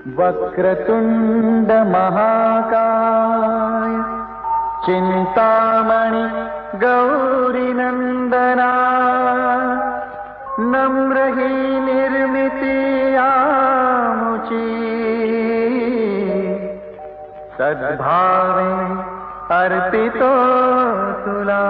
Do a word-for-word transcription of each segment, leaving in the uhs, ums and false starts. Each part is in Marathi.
वक्रतुंड महाकाय चिंतामणि गौरी नंदना नम्र ही निर्मिती आमुची सद्भावे अर्पितो तुला.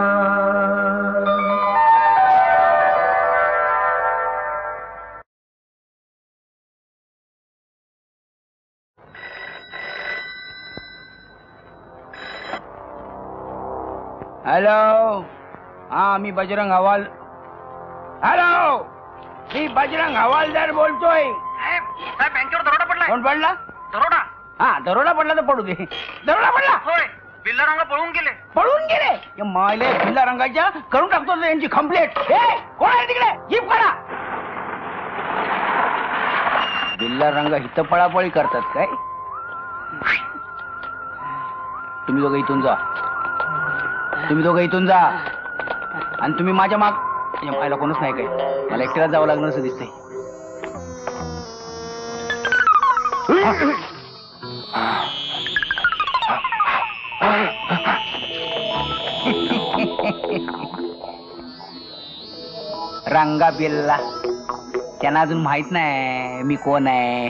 हॅलो, हा मी बजरंग हवाल. हॅलो, मी बजरंग हवालदार बोलतोय. साहेब बँकेवर दरोडा पडला. कोण पडला? दरोडा. हा, दरोडा पडला तर पडू दे. दरोडा पडला. होय, बिल्ला रंग पळून गेले. पळून गेले? मायले बिल्ला रंगाच्या करून टाकतो यांची कंप्लेंट. कोण आहे तिकडे? जीप करा. बिल्ला रंग हित पळापळी करतात काय? तुम्ही दोघं इथून जा. तुम्ही दोघं इथून जा आणि तुम्ही माझ्या माग. मला कोणच नाही काय, मला एकट्याला जावं लागणार असं दिसतंय. रंगा बिल्ला त्यांना अजून माहित नाही मी कोण आहे.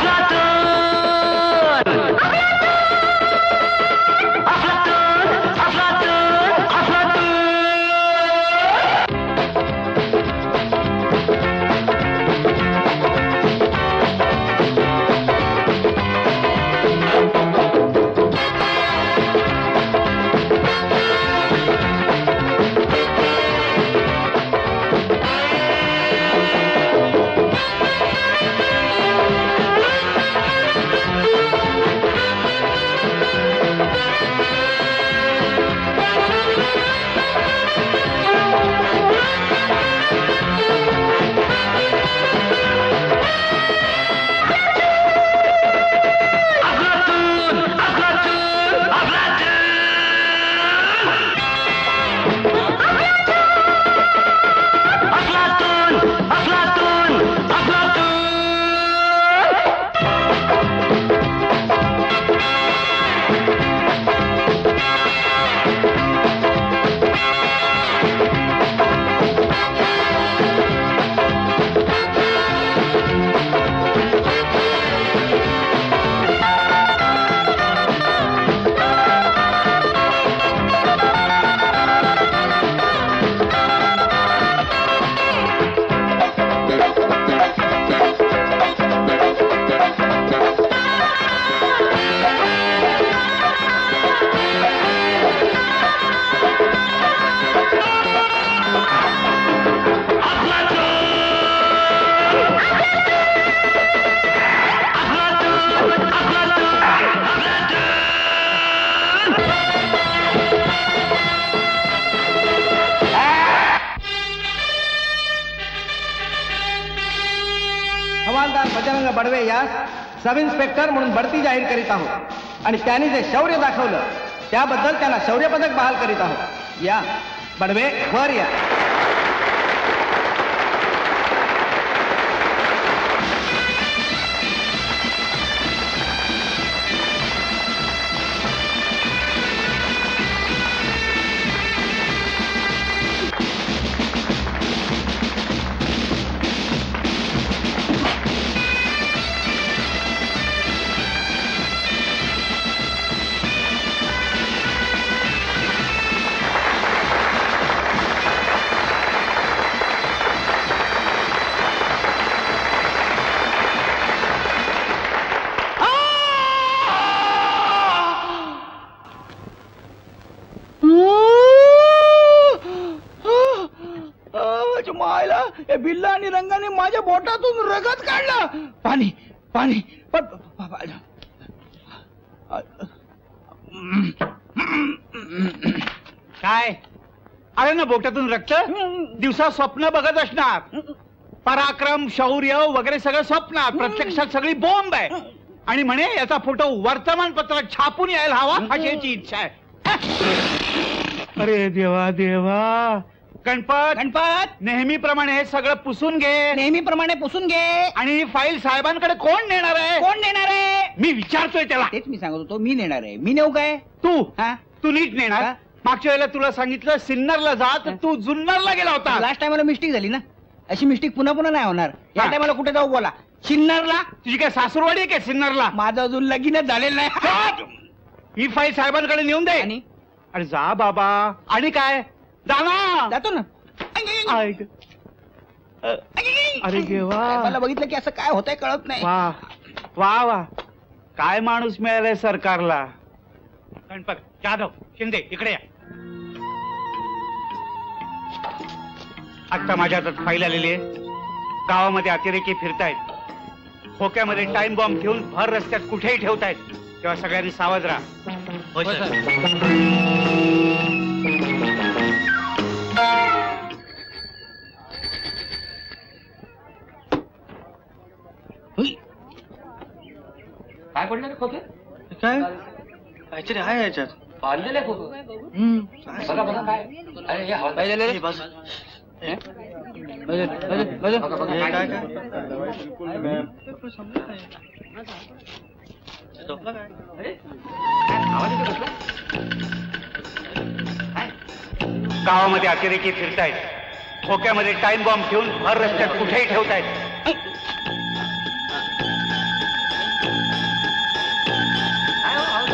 बजरंग बडवे यास सब इन्स्पेक्टर म्हणून बढती जाहीर करीत आहोत आणि त्यांनी जे शौर्य दाखवलं त्याबद्दल त्यांना शौर्य पदक बहाल करीत आहोत. या बडवे वर या. बिल्ला आणि रंगाने माझ्या बोटातून रगत काढला. पाणी पाणी काय? अरे ना बोटातून रक्त. दिवसा स्वप्न बघत असणार. पराक्रम शौर्य वगैरे सगळं स्वप्नात, प्रत्यक्षात सगळी बॉम्ब आहे. आणि म्हणे याचा फोटो वर्तमानपत्रात छापून यायला हवा अशी याची इच्छा आहे. अरे देवा देवा, गणपत गणपत नेहमीप्रमाणे हे सगळं पुसून घे. नेहमीप्रमाणे पुसून घे. आणि ही फाईल साहेबांकडे कोण नेणार आहे? कोण नेणार आहे? मी विचारतोय त्याला. तेच मी सांगत होतो, मी नेणार आहे. मी नेऊ काय? तू हा तू नीट नेणार. हा? मागच्या वेळेला तुला सांगितलं सिन्नरला जा, तर तू जुन्नरला गेला होता. लास्ट टाइमला मिस्टेक झाली ना, अशी मिस्टेक पुन्हा पुन्हा नाही होणार. या हा. टायमाला कुठे जाऊ बोला? सिन्नरला. तुझी काय सासूरवाडी आहे काय सिन्नरला? माझं अजून लगीनच झालेलं नाही. ही फाईल साहेबांकडे नेऊन दे. आणि अरे जा बाबा. आणि काय? जा ना. जातो ना. ऐक. अरे देवा. मला बघितलं की असं काय होतंय कळत नाही. वा वा वा, काय माणूस मिळालाय सरकारला. गणपत जाधव शिंदे इकडे या. आता माझ्या हातात फाईल आलेली आहे. गावामध्ये अतिरेकी फिरतायत, खोक्यामध्ये टाइम बॉम्ब ठेवून भर रस्त्यात कुठेही ठेवतायत. तेव्हा सगळ्यांनी सावध राहा. होय सर. काय पडलं रे खोके? काय काहीतरी आहे याच्यात. पाळलेलं आहे खोकं. बघा बघा काय. अरे हे हवा काय झालं रे? बस. हे? बघ, बघ, बघ. बघा बघा हे काय काय काय काय झोपला काय? अरे आवाज येतो कसला? काय? गावामध्ये अतिरेकी फिरतायत, खोक्यामध्ये टाइम बॉम्ब ठेवून भर रस्त्यात कुठेही ठेवतायत. काय हो आवाज?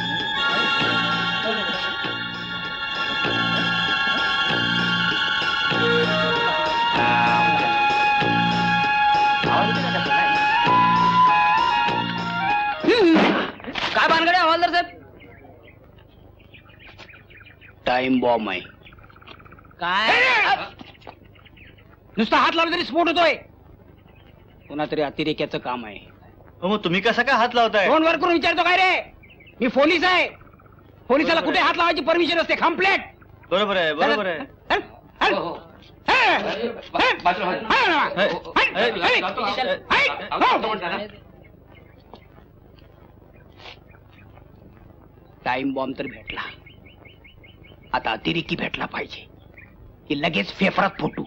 आवाज येतो का कसला? काय भानगडे हवालदार साहेब? टाइम बॉम्ब आहे. काय? नुसता हात लावला तरी स्फोट होतोय. पुन्हा तरी अतिरेक्याचं काम आहे. हो, मग तुम्ही कसा काय हात लावताय? फोन वर करून विचारतो काय रे? मी पोलीस आहे. पोलिसाला कुठे हात लावायची परमिशन असते? कंप्लेंट. बरोबर आहे, बरोबर आहे. हल, हल. हो, हो. हल, हल. बाजूला हल, हल. हल, हल, हल. हल. टाइम बॉम्ब तर भेटला, आता अतिरेकी भेटला पाहिजे की लगेच फेफरात फुटू.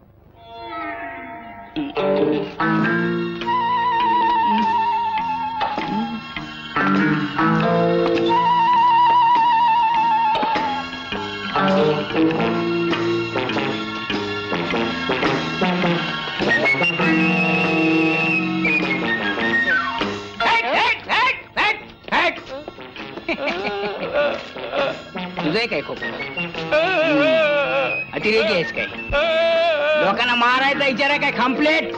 तुझं काय खूप अतिरेकी आहेस काय? लोकांना मारायचा विचार आहे काय? कंप्लेंट.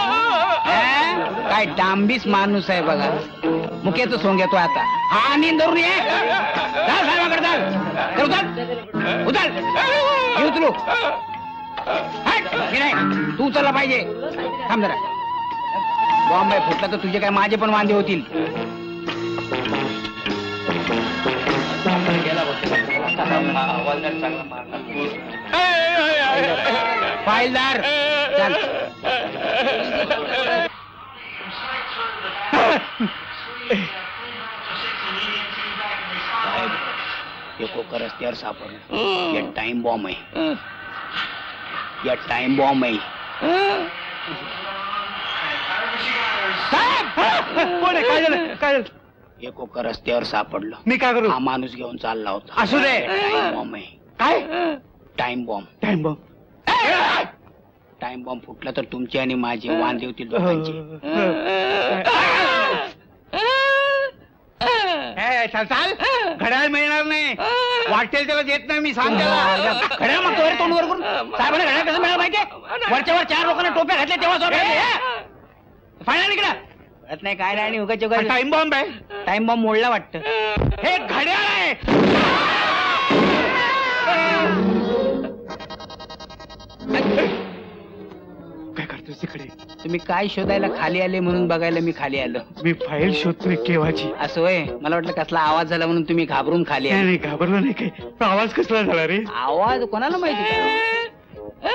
काय डांबीस माणूस आहे बघा. मुख्याचं सोंग येतो आता. हा नींद धरून ये. चाल साहेबाकडे चाल. कर उचल उचल हे उचलू. हट, हे नाही तू उचलला पाहिजे. थांब जरा. बॉम्ब आहे फुटला तर तुझे काय माझे पण वांदे होतील. फाईलदार चल. एकोका रस्त्यावर सापडलं. या टाइम बॉम्ब आहे. या टाइम बॉम्ब आहे. कोण आहे? काय झालं? काय झालं? एकोका रस्त्यावर सापडलं. मी काय करू? हा माणूस घेऊन चालला होता. असू दे. टाइम बॉम्ब आहे. काय time bomb. Time bomb? Time bomb फुटला तर तुमचे आणि माझे वांदे होतील दोघांचे. चाल चाल. घड्याळ मिळणार नाही. वाटेल त्याला देत नाही मी. सांग त्याला. घड्याळ मागतो रे तोंड वर करून. साहेबांना घड्याळ कसं मिळालं माहितीये? वरच्या वर चार लोकांना टोप्या घातल्या तेव्हा फायनल इकडं कळत नाही काय नाही. आणि उगाच उगाच टाइम बॉम्ब आहे. टाइम बॉम्ब मोडला वाटतं. हे घड्याळ आहे. काय करतोस तिकडे? तुम्ही काय शोधायला खाली आले म्हणून बघायला मी खाली आलो. मी फाईल शोधतोय केव्हाची. असं होय? मला वाटलं कसला आवाज झाला म्हणून तुम्ही घाबरून खाली नाही आले. नाही, घाबरलो नाही. काय तो आवाज कसला झाला रे? आवाज कोणाला माहिती का?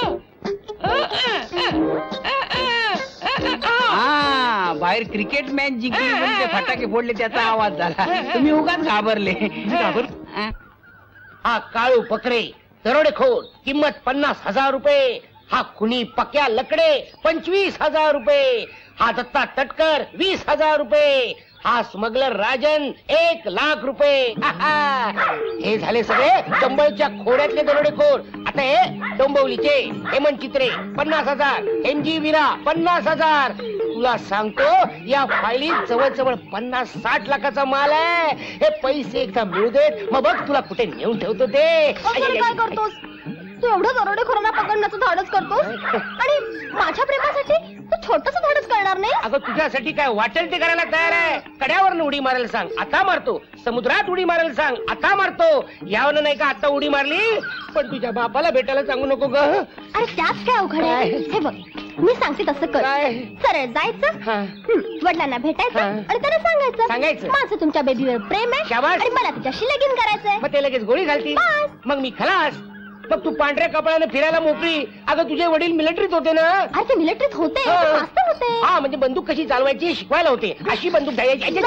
हा, बाहेर क्रिकेट मॅच जिंकली म्हणून ते फटाके फोडले त्याचा आवाज झाला. तुम्ही उगाच घाबरले. घाबर? हा काळू पकरे दरोडेखोर किंमत पन्नास हजार रुपये, हा खुनी पक्या लकडे पंचवीस हजार रुपये, हा दत्ता तटकर वीस हजार रुपये, हा स्मगलर राजन एक लाख रुपये. हे झाले सगळे चंबळच्या खोड्यातले दरोडेखोर. आता हे डोंबिवलीचे हेमंत चित्रे पन्नास हजार, एम जी विरा पन्नास हजार. तुला सांगतो या फायलीत जवळजवळ पन्नास साठ लाखाचा माल आहे. हे पैसे एकदा मिळू देत मग बघ तुला कुठे नेऊन ठेवतो ते. काय करतोस तू? एवढं दरोडेखोरांना पकडण्याचं धाडस करतोस आणि माझ्या प्रेमासाठी तू छोटस धाडस करणार नाही? अगं तुझ्यासाठी काय वाटेल ते करायला तयार आहे. कड्यावर उडी मारायला सांग आता मारतो, समुद्रात उडी मारायला सांग आता मारतो. यावं नाही का आता उडी मारली पण तुझ्या बापाला भेटायला सांगू नको ग. अरे त्यात काय अवघड आहे? हे बघ मी सांगते तसं कर. सरळ जायचं, वडिलांना भेटायचं आणि त्यांना सांगायचं सांगायचं माझं तुमच्या बेबीवर प्रेम आहे आणि मला तिच्याशी लगीन करायचंय. मग ते लगेच गोळी घालती. मग मी खलास. मग तू पांढऱ्या कपड्याने फिरायला मोकळी. अगं तुझे वडील मिलिटरीत होते ना? अरे ते मिलिटरीत होते, मास्तर होते. हा म्हणजे बंदूक कशी चालवायची शिकवायला होते. अशी बंदूक द्यायची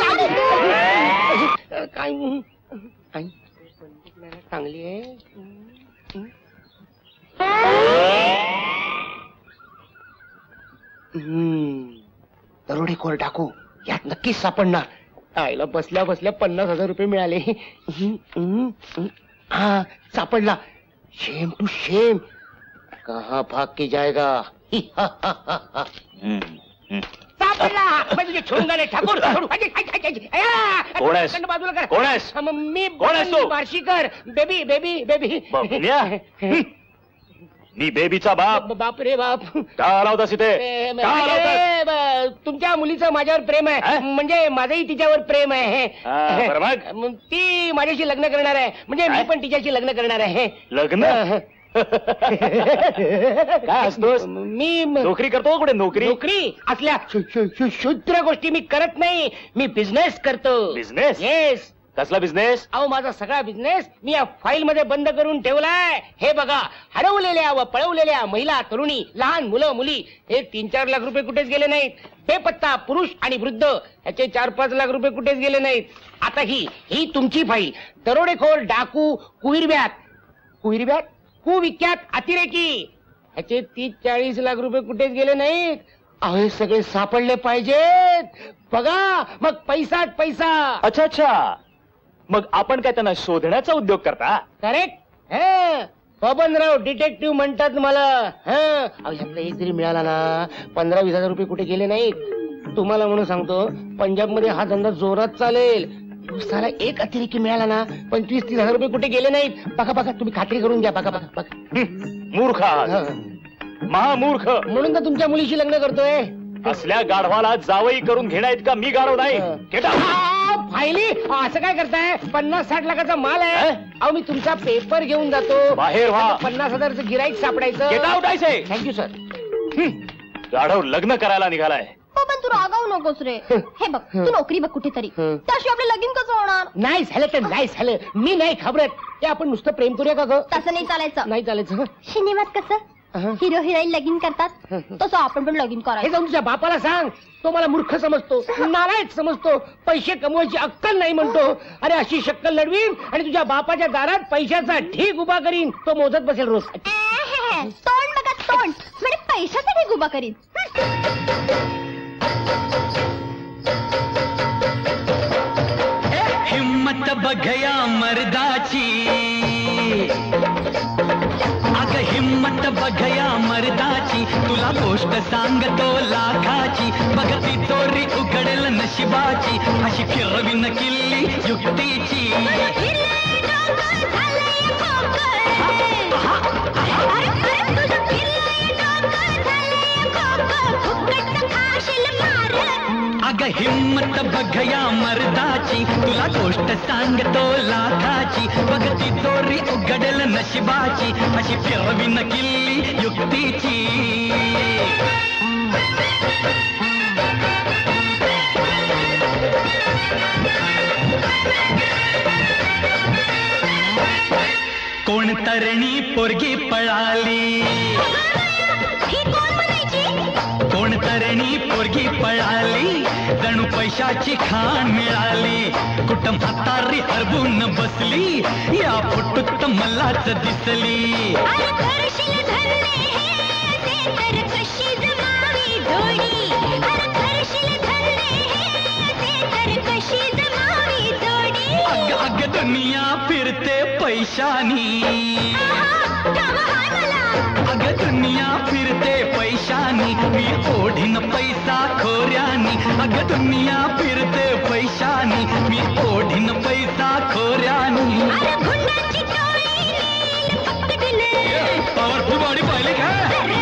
काय चांगली आहे. दरोडेखोर टाकू यात नक्कीच सापडणार. आईला बसल्या बसल्या पन्नास हजार रुपये मिळाले. हा सापडला. शेम टू शेम. कहाँ भाग के जाएगा? सापडला. म्हणजे छोंगाने ठाकूर. कोण आहेस? बाजूला कर. कोण आहेस? मी कोण आहेस तू? बार्शीकर. Baby baby baby. मी बेबीचा बाप. बाप रे बाप. का आला होतास इथे? का आला होतास? तुमच्या मुलीचं माझ्यावर प्रेम आहे. म्हणजे माझंही तिच्यावर प्रेम आहे. मग ती माझ्याशी लग्न करणार आहे. म्हणजे मी पण तिच्याशी लग्न करणार आहे. लग्न? काय असतोस? मी नोकरी करतो. कुठे नोकरी? नोकरी असल्या शुद्र गोष्टी मी करत नाही. मी बिझनेस करतो. बिझनेस? येस. कसला बिझनेस? अहो माझा सगळा बिझनेस मी या फाईल मध्ये बंद करून ठेवलाय. हे बघा हरवलेल्या व पळवलेल्या महिला तरुणी लहान मुलं मुली हे तीन चार लाख रुपये कुठेच गेले नाहीत. बेपत्ता पुरुष आणि वृद्ध ह्याचे चार पाच लाख रुपये कुठेच गेले नाहीत. आता ही ही तुमची फाईल. दरोडेखोर डाकू कुहिरब्यात कुहिरब्यात कुविख्यात अतिरेकी ह्याचे तीस चाळीस लाख रुपये कुठेच गेले नाहीत. अहो हे सगळे सापडले पाहिजेत. बघा मग पैसाच पैसा. अच्छा अच्छा. मग आपण काय त्यांना शोधण्याचा उद्योग करता? करेक्ट. हे बबनराव डिटेक्टिव्ह म्हणतात मला. हं ह्यातला एक जरी मिळाला ना पंधरा वीस हजार रुपये कुठे गेले नाहीत. तुम्हाला म्हणून सांगतो पंजाब मध्ये हा धंदा जोरात चालेल. दिवसाला एक अतिरेकी मिळाला ना पंचवीस तीस हजार रुपये कुठे गेले नाहीत. बघा बघा तुम्ही खात्री करून घ्या. बघा बघा बघा. मूर्ख महामूर्ख. म्हणून तर तुमच्या मुलीशी लग्न करतोय. असल्या गाढवाला जावई करून घेण्यात का मी गाढव नाही. फायली असं काय करताय? पन्नास साठ लाखाचा माल आहे. अहो मी तुमचा पेपर घेऊन जातो. बाहेर व्हा. पन्नास हजारचं गिराईक सापडायचं. गेट आउट आहे. Thank you sir. गाढव लग्न करायला निघालाय. पण तू रागावू नकोस रे. हे बघ तू नोकरी बघ कुठेतरी. त्याशिवाय आपलं लगीन कसं होणार? नाही झालं तर नाही झालं. मी नाही घाबरत. ते आपण नुसतं प्रेम करूया का ग? तसं नाही चालायचं. नाही चालायचं. सिनेमात कसं हिरो हिरोईन लगीन करतात तसं आपण पण लगीन हे करायचं. जाऊन तुझ्या बापाला सांग. तो मला मूर्ख समजतो, नालायक समजतो, पैसे कमवायची अक्कल नाही म्हणतो. अरे अशी शक्कल लढवीन आणि तुझ्या बापाच्या दारात पैशाचा ढीग उभा करीन. तो मोजत बसेल रोज. तोंड बघा तोंड. म्हणजे पैशासाठी उभा करीन. हिम्मत बघया मर्दाची. अग हिम्मत बघया मर्दाची. तुला गोष्ट सांगतो लाखाची. बघती चोरी उघडेल नशिबाची. अशी फिरवीन किल्ली युक्तीची. अग हिम्मत बघया मर्दाची. तुला गोष्ट सांगतो लाखाची. बघती चोरी उघडेल नशिबाची. अशी फिरवीन किल्ली युक्तीची. कोण तरणी पोरगी पळाली. कोण म्हातारेनी पोरगी पळाली, जणू पैशाची खाण मिळाली. कुटुंब म्हातारी हरवून बसली, या फोटोत मलाच दिसली. अग अग दुनिया फिरते पैशानी, अग दुनिया फिरते पैशानी, मी ओढीन पैसा खोऱ्यानी. अग दुनिया फिरते पैशानी, मी ओढीन पैसा खोऱ्यानी. पॉवरफुल बॉडी पाहिली का?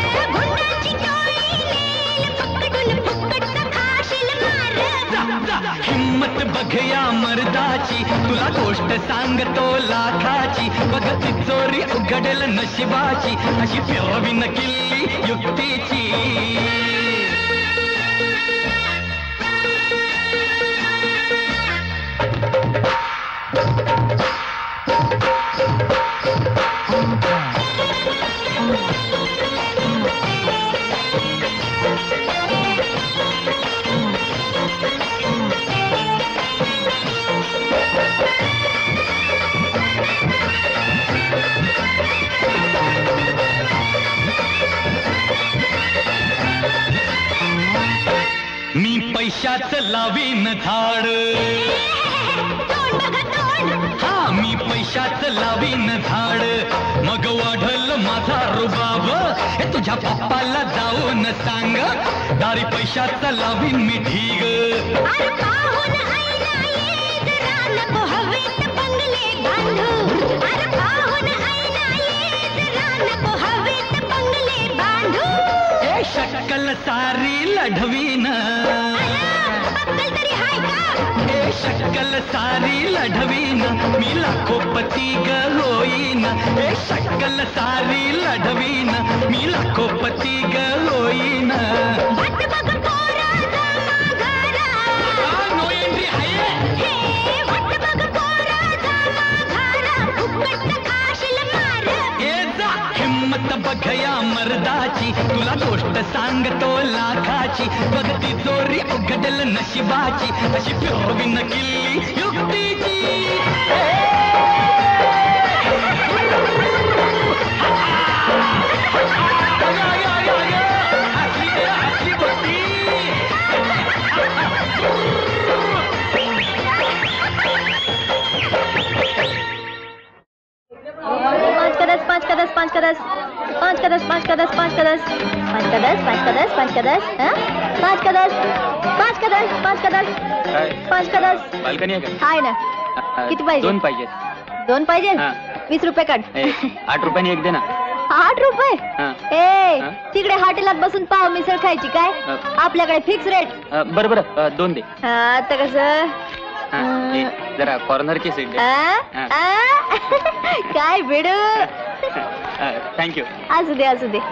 हिम्मत बघ या मर्दाची, तुला गोष्ट सांगतो लाखाची. बघ ती चोरी उघडेल नशिबाची, अशी फिरवीन किल्ली युक्तीची. मी पैशाचं लावीन झाड, हा मी पैशाचं लावीन झाड. मग वाढल माझा रुबाब, हे तुझ्या पप्पाला जाऊन सांग. दारी पैशाचा लावीन मी ढीग. ए शक्कल सारी लढवीन, ए शक्कल सारी लढवीन, मी लाखोपती ग होईन. ए शक्कल सारी लढवीन, मी लाखोपती ग होईन. नो एंट्री आहे. हिम्मत बघ या मर्दाची, तुला गोष्ट सांगतो लाखाची. बघ ती चोरी उघडेल नशिबाची, अशी फिरवीन किल्ली युक्तीची. पांच का दस पांच का दस पांच का दस पांच का दस पांच का दस पांच का दस पांच का दस पांच का दस पांच का दस पांच का दस पांच का दस पांच का दस बाल्कनी आहे का? आहे ना. किती पाहिजे? दोन पाहिजे. दोन पाहिजे. वीस रुपये काढ. आठ रुपयाने एक दे ना. आठ रुपये? ए तिकडे हॉटेलात बसून पाव मिसळ खायची काय? आपल्याकडे फिक्स रेट. बरं बरं दोन दे. आता कसं जरा कॉर्नरची सीट दे. काय बेड. थँक्यू. असू दे असू दे.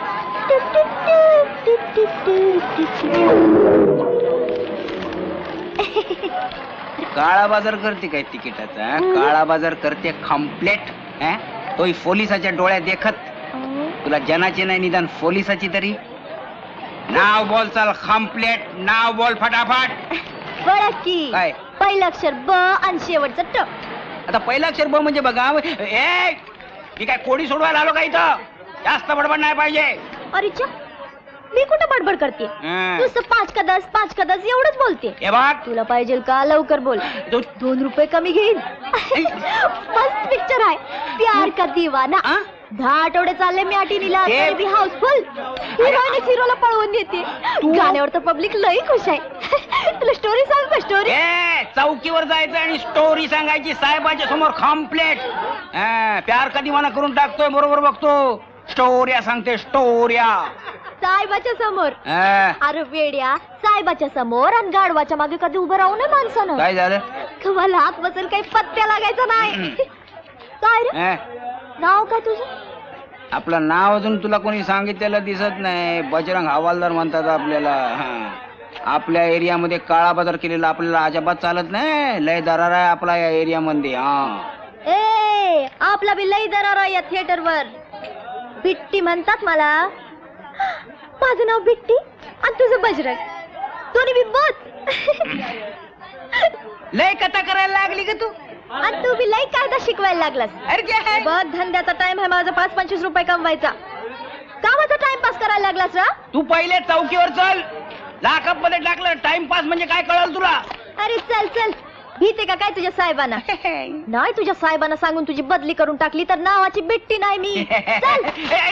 काळा बाजार करते काय तिकिटाचा? काळा बाजार करते कम्प्लेट. तोही पोलिसाच्या डोळ्यात देखत. तुला जनाची नाही निदान पोलिसाची तरी. नाव बोल चाल कम्प्लेट. नाव बोल फटाफट. बरं की काय? पहिलं अक्षर ब आणि शेवटचं ट. आता पहिला अक्षर ब म्हणजे बघा. ए मी काय कोडी सोडवायला आलो का इथं? जास्त बडबड नाही पाहिजे. अरे चा मी कुठं बडबड करते? नुसतं पाच का दस पाच का दस एवढंच बोलते. हे बघ तुला पाहिजे का? लवकर बोल. दोन रुपये कमी घेईन. मस्त पिक्चर आहे प्यार का दीवाना. दहा आठवडे चालले मी आठीनीला, तरी बी हाऊसफुल. हिरोईन हिरोला पळवून देते. गाण्यावर तर पब्लिक लई खुश आहे. तुला स्टोरी सांग का? स्टोरी चौकीवर जायचं आणि स्टोरी सांगायची साहेबाच्या समोर कम्प्लेट. प्यार का दीवाना करून टाकतोय. बरोबर बघतो. स्टोऱ्या सांगते स्टोऱ्या. साहेबाच्या समोर? अरे वेड्या, साहेबाच्या समोर आणि गाढवाच्या मागे कधी उभं राहू नये माणसानं. काय झालं? तुम्हाला हात बसेल काही पत्त्या लागायचं नाही. काय रे नाव काय तुझं? आपलं नाव अजून तुला कोणी सांगितलेलं दिसत नाही. बजरंग हवालदार म्हणतात आपल्याला. आपल्या एरियामध्ये काळा बाजार केलेला आपल्याला अजिबात चालत नाही. लय दरार आहे आपला या एरियामध्ये. हा ए आपला बी लई दरार आहे या थिएटरवर. भिट्टी म्हणतात मला. माझं नाव बिट्टी आणि तुझं बजरंग, दोन्ही बी बस. लय कथा करायला लागली का तू? आणि तू बी लई कायदा शिकवायला लागलास. अरे काय आहे? बघ, धंद्याचा टाइम आहे माझा पाच पंचवीस रुपये कमवायचा. कामाचा टाइमपास करायला लागलास रा? तू पहिले चौकीवर चल. लाकअप मध्ये टाकलं टाइमपास म्हणजे काय कळलं तुला? अरे चल चल, भीते का काय तुझ्या साहेबांना? नाही, तुझ्या साहेबांना सांगून तुझी बदली करून टाकली तर नावाची बिट्टी नाही मी. चल.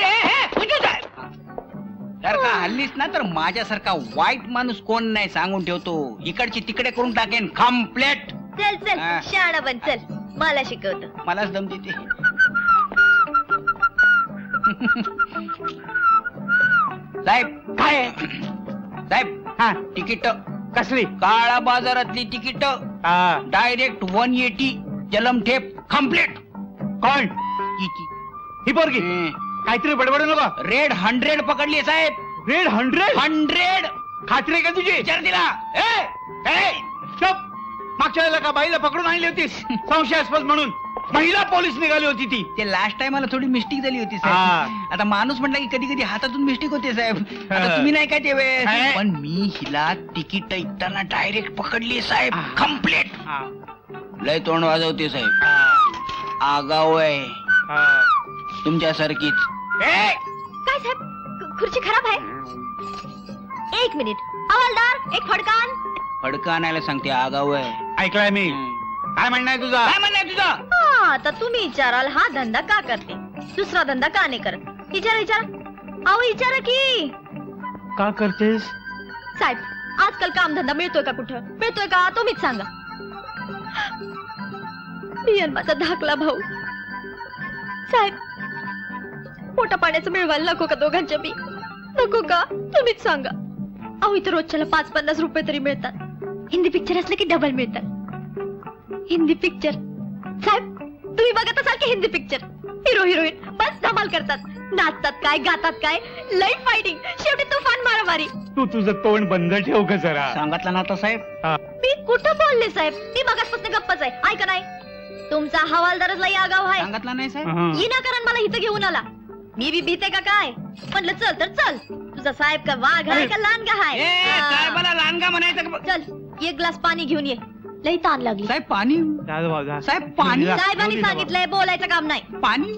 तर का हल्लीस ना तर माझ्यासारखा वाईट माणूस कोण नाही सांगून ठेवतो. इकडची तिकडे करून टाकेन कम्प्लेट. चल चल, हा. शाळा बन, चल मला शिकवतो. मलाच दम देते. साहेब काय आहे? साहेब हा, तिकीट कसली? काळा बाजारातली तिकीट हा, डायरेक्ट वन एटी जलमठेप कम्प्लेट. कोण? ही पोरगी काहीतरी बडबडू नका. रेड हंड्रेड पकडली साहेब. रेड हंड्रेड हंड्रेड खात्री आहे का तुझी? विचार दिला. ए, ए, चुप. मागच्या वेळेला का बाईला पकडून आणली होतीस संशयास्पद म्हणून? महिला पोलीस निघाली होती ती. ते लास्ट टाइम मला थोडी मिस्टेक झाली होती हा. साहेब. आता माणूस म्हटलं की कधी कधी हातातून मिस्टेक होते साहेब. आता हा. तुम्ही नाही काय ते वेळेस. हा. पण मी हिला तिकीट ऐकताना डायरेक्ट पकडली साहेब. हा. कम्प्लेट. हा, लय तोंड वाजवते साहेब. हा, आगाव आहे हा. तुमच्यासारखीच. ए, काय साहेब, खु- खुर्ची खराब आहे. एक मिनिट, हवालदार एक फडकान. फडकं आणायला सांगते. आगाव आहे. ऐकलाय मी. काय म्हणणं आहे तुझा? काय म्हणणं आहे तुझा? हा, आता तुम्ही विचाराल हा धंदा का करते, दुसरा धंदा का नाही करत? विचारा विचारा. अहो विचारा की. का करतेस? साहेब, आजकाल कामधंदा मिळतोय का? कुठं मिळतोय का? तुम्हीच सांगा. मी आणि माझा धाकला भाऊ साहेब, पोटा पाण्याचं मिळवायला नको का दोघांच्या बी? नको का? तुम्हीच सांगा. अहो इथं रोजच्याला पाच पन्नास रुपये तरी मिळतात. हिंदी पिक्चर असले की डबल मिळतात. हिंदी पिक्चर साहेब, तुम्ही बघत असाल की हिंदी पिक्चर हिरो हिरोईन बस धमाल करतात, नाचतात काय, गातात काय, लई फायटिंग, शेवटी तुफान मारामारी. तू तुझं तोंड बंद ठेव का जरा. सांगितलं ना आता साहेब. हा. मी कुठं बोलले साहेब? मी मगासपासून गप्पच आहे. ऐका नाही, तुमचा हवालदारच लई आगाव आहे. सांगितलं नाही साहेब. हा. विनाकारण मला इथं घेऊन आला. मी बी भीते का काय? म्हणलं चल तर चल. तुझा साहेब का वाघ आहे का लांडगा ए, आहे? साहेबाला लांडगा म्हणायचं का? चल एक ग्लास पाणी घेऊन ये, लई ताण लागली. साहेब पाणी. जा रे भाऊ, जा. साहेब पाणी. जा. साहेबांनी सांगितलंय बोलायचं काम नाही. पाणी.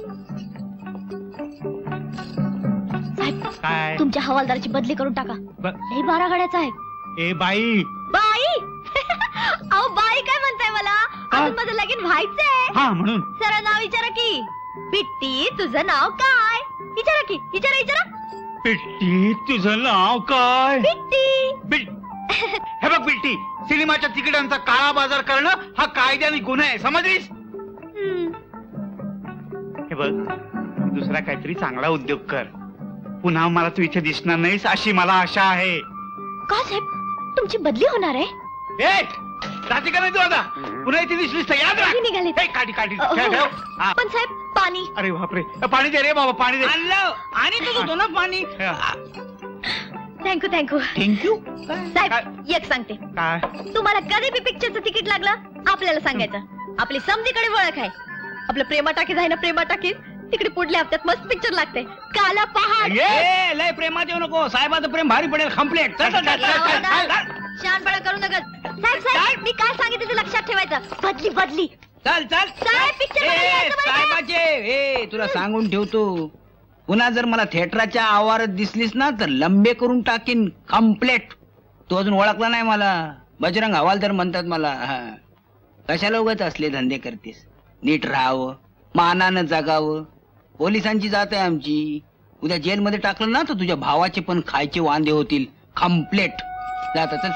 साहेब, काय? तुमच्या हवालदाराची बदली करून टाका. ब- लई बारा गाड्याचा आहे. ए बाई. बाई अहो बाई काय म्हणताय मला? अजून माझं लगीन व्हायचंय. हा, म्हणून सरळ नाव विचारा की. बिट्टी, तुझं नाव काय? विचारा की, विचारा विचारा. बिट्टी, तुझं नाव काय? बिट्टी. बिट हे बघ बिट्टी, सिनेमाच्या तिकिटांचा काळा बाजार करणं हा कायद्याने गुन्हा आहे, समजलीस? हम्म. हे बघ, दुसरा काहीतरी चांगला उद्योग कर. पुन्हा मला तू इथे दिसणार नाहीस अशी मला आशा आहे. का साहेब, तुमची बदली होणार आहे? ए, जाती का नाही तू आता? पुन्हा इथे दिसलीस तर याद राख. कधी निघाले? ए, काठी काठी अहो. ठेव, ठेव. हा. पण साहेब पाणी. अरे बापरे, पाणी दे रे बाबा, पाणी दे. आणलं आणि तुझं दोन पाणी. Thank you thank you thank you. साहेब, एक सांगते. काय? तुम्हाला कधी बी पिक्चरचं तिकीट लागलं आपल्याला सांगायचं. आपली समजीकडे ओळख आहे. आपलं प्रेमा टाकीज आहे ना, प्रेमा टाकीज, तिकडे पुढल्या हप्त्यात मस्त पिक्चर लागते, काला पहाड. ए, लय प्रेमात येऊ नको. साहेबाचं प्रेम भारी पडेल. कम्प्लेट. शहाणपणा करू नका. साहेब साहेब, मी काय सांगितलं ते लक्षात ठेवायचं. बदली बदली. चल चल. साहेब, picture मध्ये ए, यायचं बरं का? साहेबाचे ए तुला सांगून ठेवतो, पुन्हा जर मला थिएटरच्या आवारात दिसलीस ना तर लंबे करून टाकीन. कम्प्लेट. तू अजून ओळखला नाही मला. बजरंग हवालदार म्हणतात मला. हा. कशाला उगाच असले धंदे करतेस? नीट राहावं, मानानं जगावं. पोलिसांची जात आहे आमची. उद्या जेलमध्ये टाकलं ना तर तुझ्या भावाचे पण खायचे वांदे होतील. कम्प्लेट. जात चल.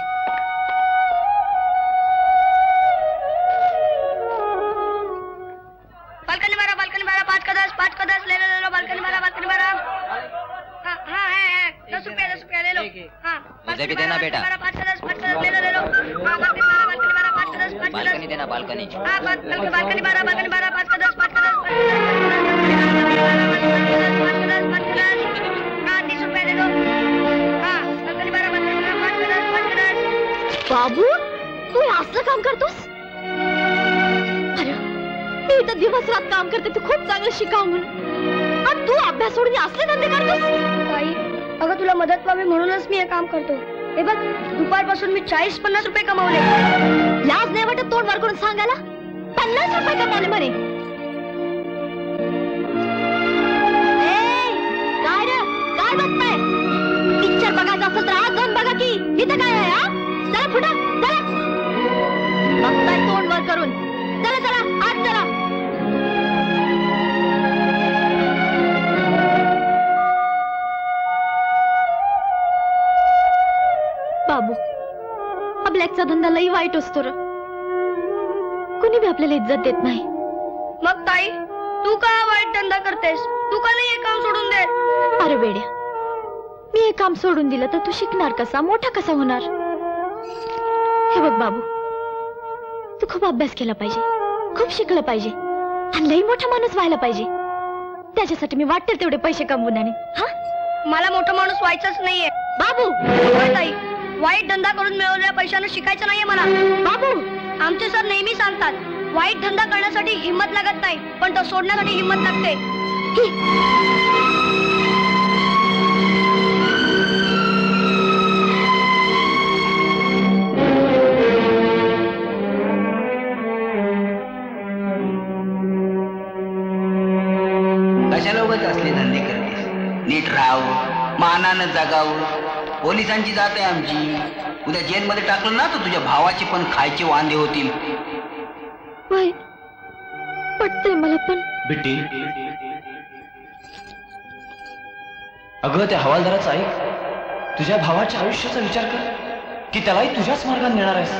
बाल्कनी मारा, बाल्कनी मारा, पाच का दस, पाच का दस, ले लो ले लो, बाल्कनी मारा, बाल्कनी मारा. हाँ हाँ है है, दस रुपया दस रुपया ले लो. हाँ, मुझे भी देना बेटा. पाँच का दस, पाँच का दस, ले लो ले लो. हाँ, बाल्कनी मारा, बाल्कनी मारा, पाँच का दस, पाँच का बालकनी दस. देना बालकनी. हाँ, बाल्कनी बाल्कनी मारा, बाल्कनी मारा, पाँच का दस, पाँच का दस, पाँच का दस, पाँच का दस. हाँ, तीस रुपया ले लो. हाँ, बाल्कनी मारा, बाल्कनी मारा, पाँच का दस, पाँच का दस. बाबू, तू हे असलं काम करतोस? अरे, मी इथं दिवस रात काम करते, तू खूप चांगलं शिकाव म्हणून. आणि तू अभ्यास सोडून असले धंदे करतोस? बाई, अगं तुला मदत व्हावी म्हणूनच मी हे काम करतो. हे बघ दुपारपासून मी चाळीस पन्नास रुपये कमावले. लाज नाही वाटत तोंड वर करून सांगायला? पन्नास रुपये कमावले म्हणे. काय रे काय बघताय? पिक्चर बघायचा असेल तर आज जाऊन बघा की. इथं काय आहे? हा चला पुढं चला. बघताय तोंड वर करून. चला चला आज चला. बाबू हा ब्लॅकचा धंदा लई वाईट असतो र. कुणी भी आपल्याला इज्जत देत नाही. मग ताई तू का वाईट धंदा करतेस? तू का नाही हे काम सोडून दे? अरे बेड्या, मी हे काम सोडून दिलं तर तू शिकणार कसा, मोठा कसा होणार? हे बघ बाबू, तू खूप अभ्यास केला पाहिजे, खूप शिकलं पाहिजे आणि लई मोठा माणूस व्हायला पाहिजे. त्याच्यासाठी मी वाटेल तेवढे पैसे कमवून आणि हा मला मोठा माणूस व्हायचंच नाहीये बाबू. ताई वाईट धंदा करून मिळवलेल्या पैशानं शिकायचं नाहीये मला. बाबू आमचे सर नेहमी सांगतात वाईट धंदा करण्यासाठी हिंमत लागत नाही, पण तो सोडण्यासाठी हिंमत लागते. कशाला उगाच असले धंदे करतेस? नीट राहावं, मानानं जगावं. पोलिसांची जात आहे आमची. उद्या जेलमध्ये टाकलं ना तर तुझ्या भावाचे पण खायचे वांदे होतील. पटतंय मला पण. बिट्टी, अगं त्या हवालदाराचा ऐक. तुझ्या भावाच्या आयुष्याचा विचार कर की त्यालाही तुझ्याच मार्गाने नेणार आहेस.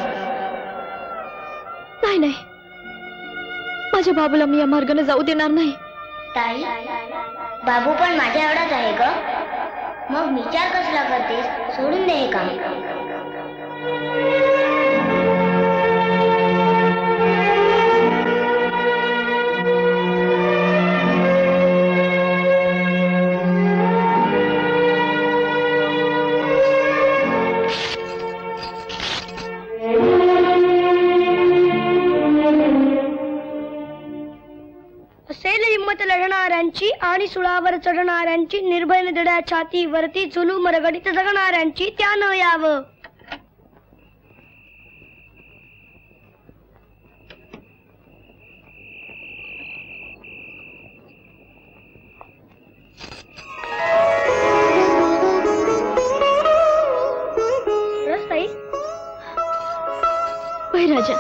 नाही नाही, माझ्या बाबूला मी या मार्गाने जाऊ देणार नाही. ताई बाबू पण माझ्या एवढाच आहे ग. मग विचार कसला करतेस? सोडून दे हे काम. असेल हिंमत लढणाऱ्यांची आणि सुळावर चढणाऱ्यांची, निर्भय निधड्या छाती वरती झुलू मरगडीत जगणाऱ्यांची त्यानं यावं. रस्ताई राजा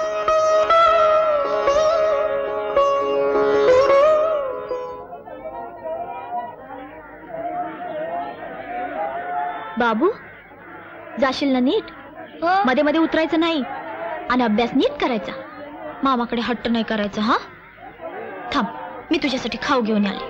बाबू जाशील ना नीट? मध्ये मध्ये उतरायचं नाही आणि अभ्यास नीट करायचा. मामाकडे हट्ट नाही करायचा. हा थांब, मी तुझ्यासाठी खाऊ घेऊन आले.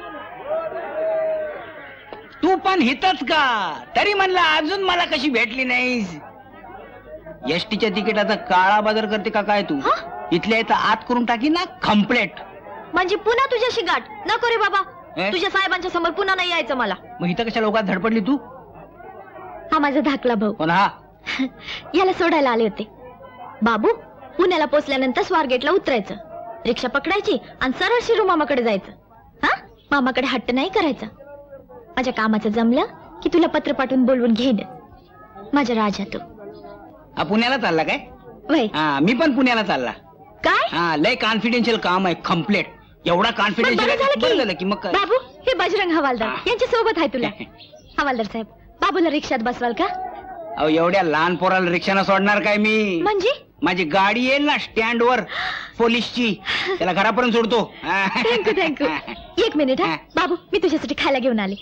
तू पण हितच का? तरी म्हणला अजून मला कशी भेटली नाहीस? एसटीच्या तिकिटाचा काळा बाजार करते का काय तू? इथल्या इथं आत करून टाकी ना कंप्लेट. म्हणजे पुन्हा तुझ्याशी गाठ नको रे बाबा. तुझ्या साहेबांच्या समोर पुन्हा नाही यायचं मला. मग इथं कशा लोकात धडपडली तू? हा माझा धाकला भाऊ. कोण हा? याला सोडायला आले होते. बाबू पुण्याला पोचल्यानंतर स्वारगेटला उतरायचं, रिक्षा पकडायची आणि सरळ शिरू मामाकडे जायचं. हा मामाकडे हट्ट नाही करायचा. माझ्या कामाचं जमलं की तुला पत्र पाठवून बोलवून घेईन. माझ्या राजा तू. हा पुण्याला चालला काय? वय हा मी पण पुण्याला चालला. काय? हा लय कॉन्फिडेन्शियल काम आहे कंप्लेट. एवढा कॉन्फिडेन्शियल झालं की मग बाबू हे बजरंग हवालदार यांच्या सोबत आहे तुला. हवालदार साहेब बाबूला रिक्षात बसवाल का? अहो एवढ्या लहान पोराला रिक्षानं सोडणार काय मी? म्हणजे माझी गाडी येईल ना स्टँड वर पोलीसची, त्याला घरापर्यंत सोडतो. Thank you thank you. एक मिनिट हा बाबू, मी तुझ्यासाठी खायला घेऊन आले.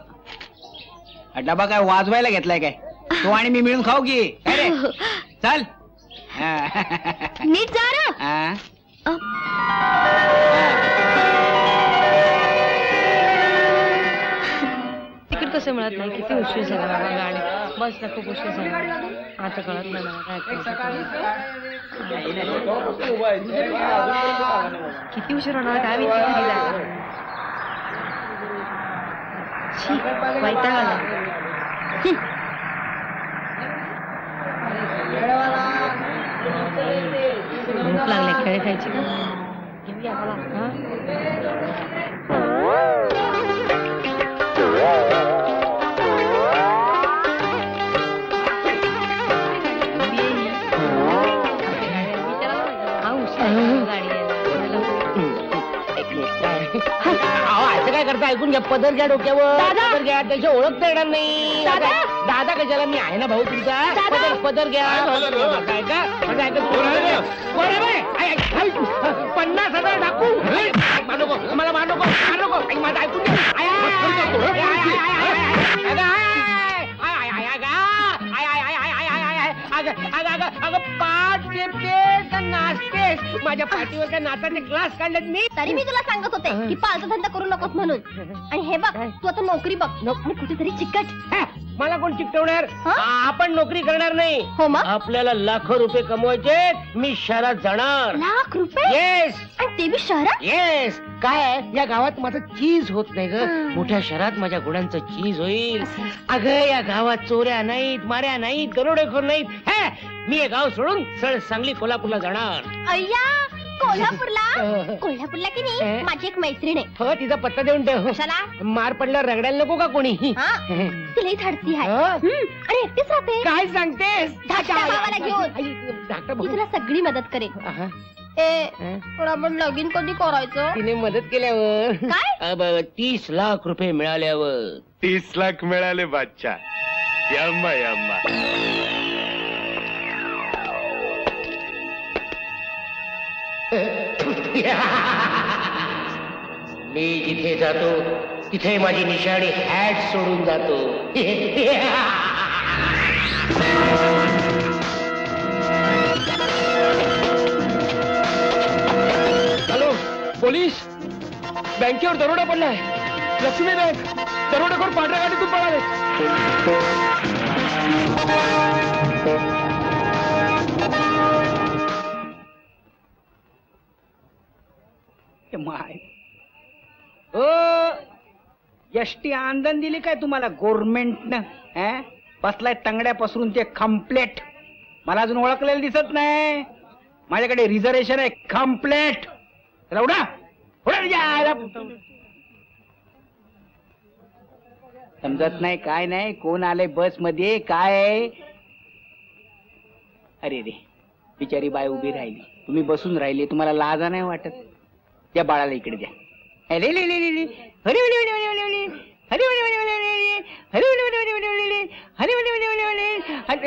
डबा काय वाजवायला घेतलाय काय? तो आणि मी मिळून खाऊ की. अरे चल नीट जा रे. तिकीट कसं मिळत नाही? किती उशीर झाला बाबा, गाडी बसला खूप उशीर झाला. आता कळत नाही मला काय किती उशीर होणार काय मी वैताग आला. भूक लागले, खेळ खायची घेऊया मला. काका ऐकून घ्या, पदर घ्या डोक्यावर. दादा! पदर घ्या, त्याची ओळख तर येणार नाही. दादा! दादा कशाला, मी आहे ना भाऊ तुमचा. दादा! पदर पदर घ्या. काय का माझं ऐकत पन्नास हजार टाकू. मार नको मला, मार नको मार नको. आई, माझं ऐकून घ्या. आय, आय, आय, आय, आय, आय, आय, आय, आय, अगं पाच टिपतेस नाचतेस, माझ्या पाठीवर काय नाचाचे क्लास काढलेत मी. तरी मी तुला सांगत होते की पालचा धंदा करू नकोस म्हणून. आणि हे बघ, तू आता नोकरी बघ आणि कुठेतरी चिकट. मला कोण चिकटवणार? आपण नोकरी करणार नाही. हो मग आपल्याला लाखो रुपये कमवायचे. मी शहरात जाणार. लाख रुपये? येस. आणि ते बी शहरात? येस. काय या गावात माझं चीज होत नाही ग. मोठ्या शहरात माझ्या गुणांचं चीज होईल. अगं या गावात चोऱ्या नाहीत, माऱ्या नाहीत, दरोडेखोर नाहीत. हे मी हे गाव सोडून सळ सांगली कोल्हापूरला जाणार. अय्या, कोल्हापूरला? कोल्हापूरला की नाही माझी एक मैत्रीण आहे. हो, तिचा पत्ता देऊन ठेव. कशाला? मार पडल्यावर रगडायला नको का कोणी? तिलाही धाडसी आहे हं? आणि एकटीच राहते. काय सांगतेस? धाकट्या भावाला घेऊन धाकटा ती तुला सगळी मदत करेल. भाऊ. ए, पण आपण लगीन कधी करायचं? तिने मदत केल्यावर काय? अब तीस लाख रुपये मिळाल्यावर. तीस लाख मिळाले बादशा. यम्मा यम्मा. मी जिथे जातो तिथे माझी निशाणी हॅट सोडून जातो. हॅलो पोलीस, बँकेवर दरोडा पडलाय. लक्ष्मी बँक. दरोडेखोर पांढऱ्या गाडीतून पळाले. माय ओ एसटी आंदन दिली काय तुम्हाला गव्हर्नमेंटनं? बसलाय तंगड्या पसरून ते कम्प्लेट. मला अजून ओळखलेलं दिसत नाही. माझ्याकडे रिझर्वेशन आहे कम्प्लेट. उडा उडा. समजत नाही काय नाही. कोण आले बस मध्ये काय? अरे रे, बिचारी बाय उभी राहिली, तुम्ही बसून राहिले. तुम्हाला लाजा नाही वाटत? त्या बाळाला इकडे द्या. अरे ले ले ले हरी हरी हरी हरी हरी हरी हरी हरी हरी हरी हरी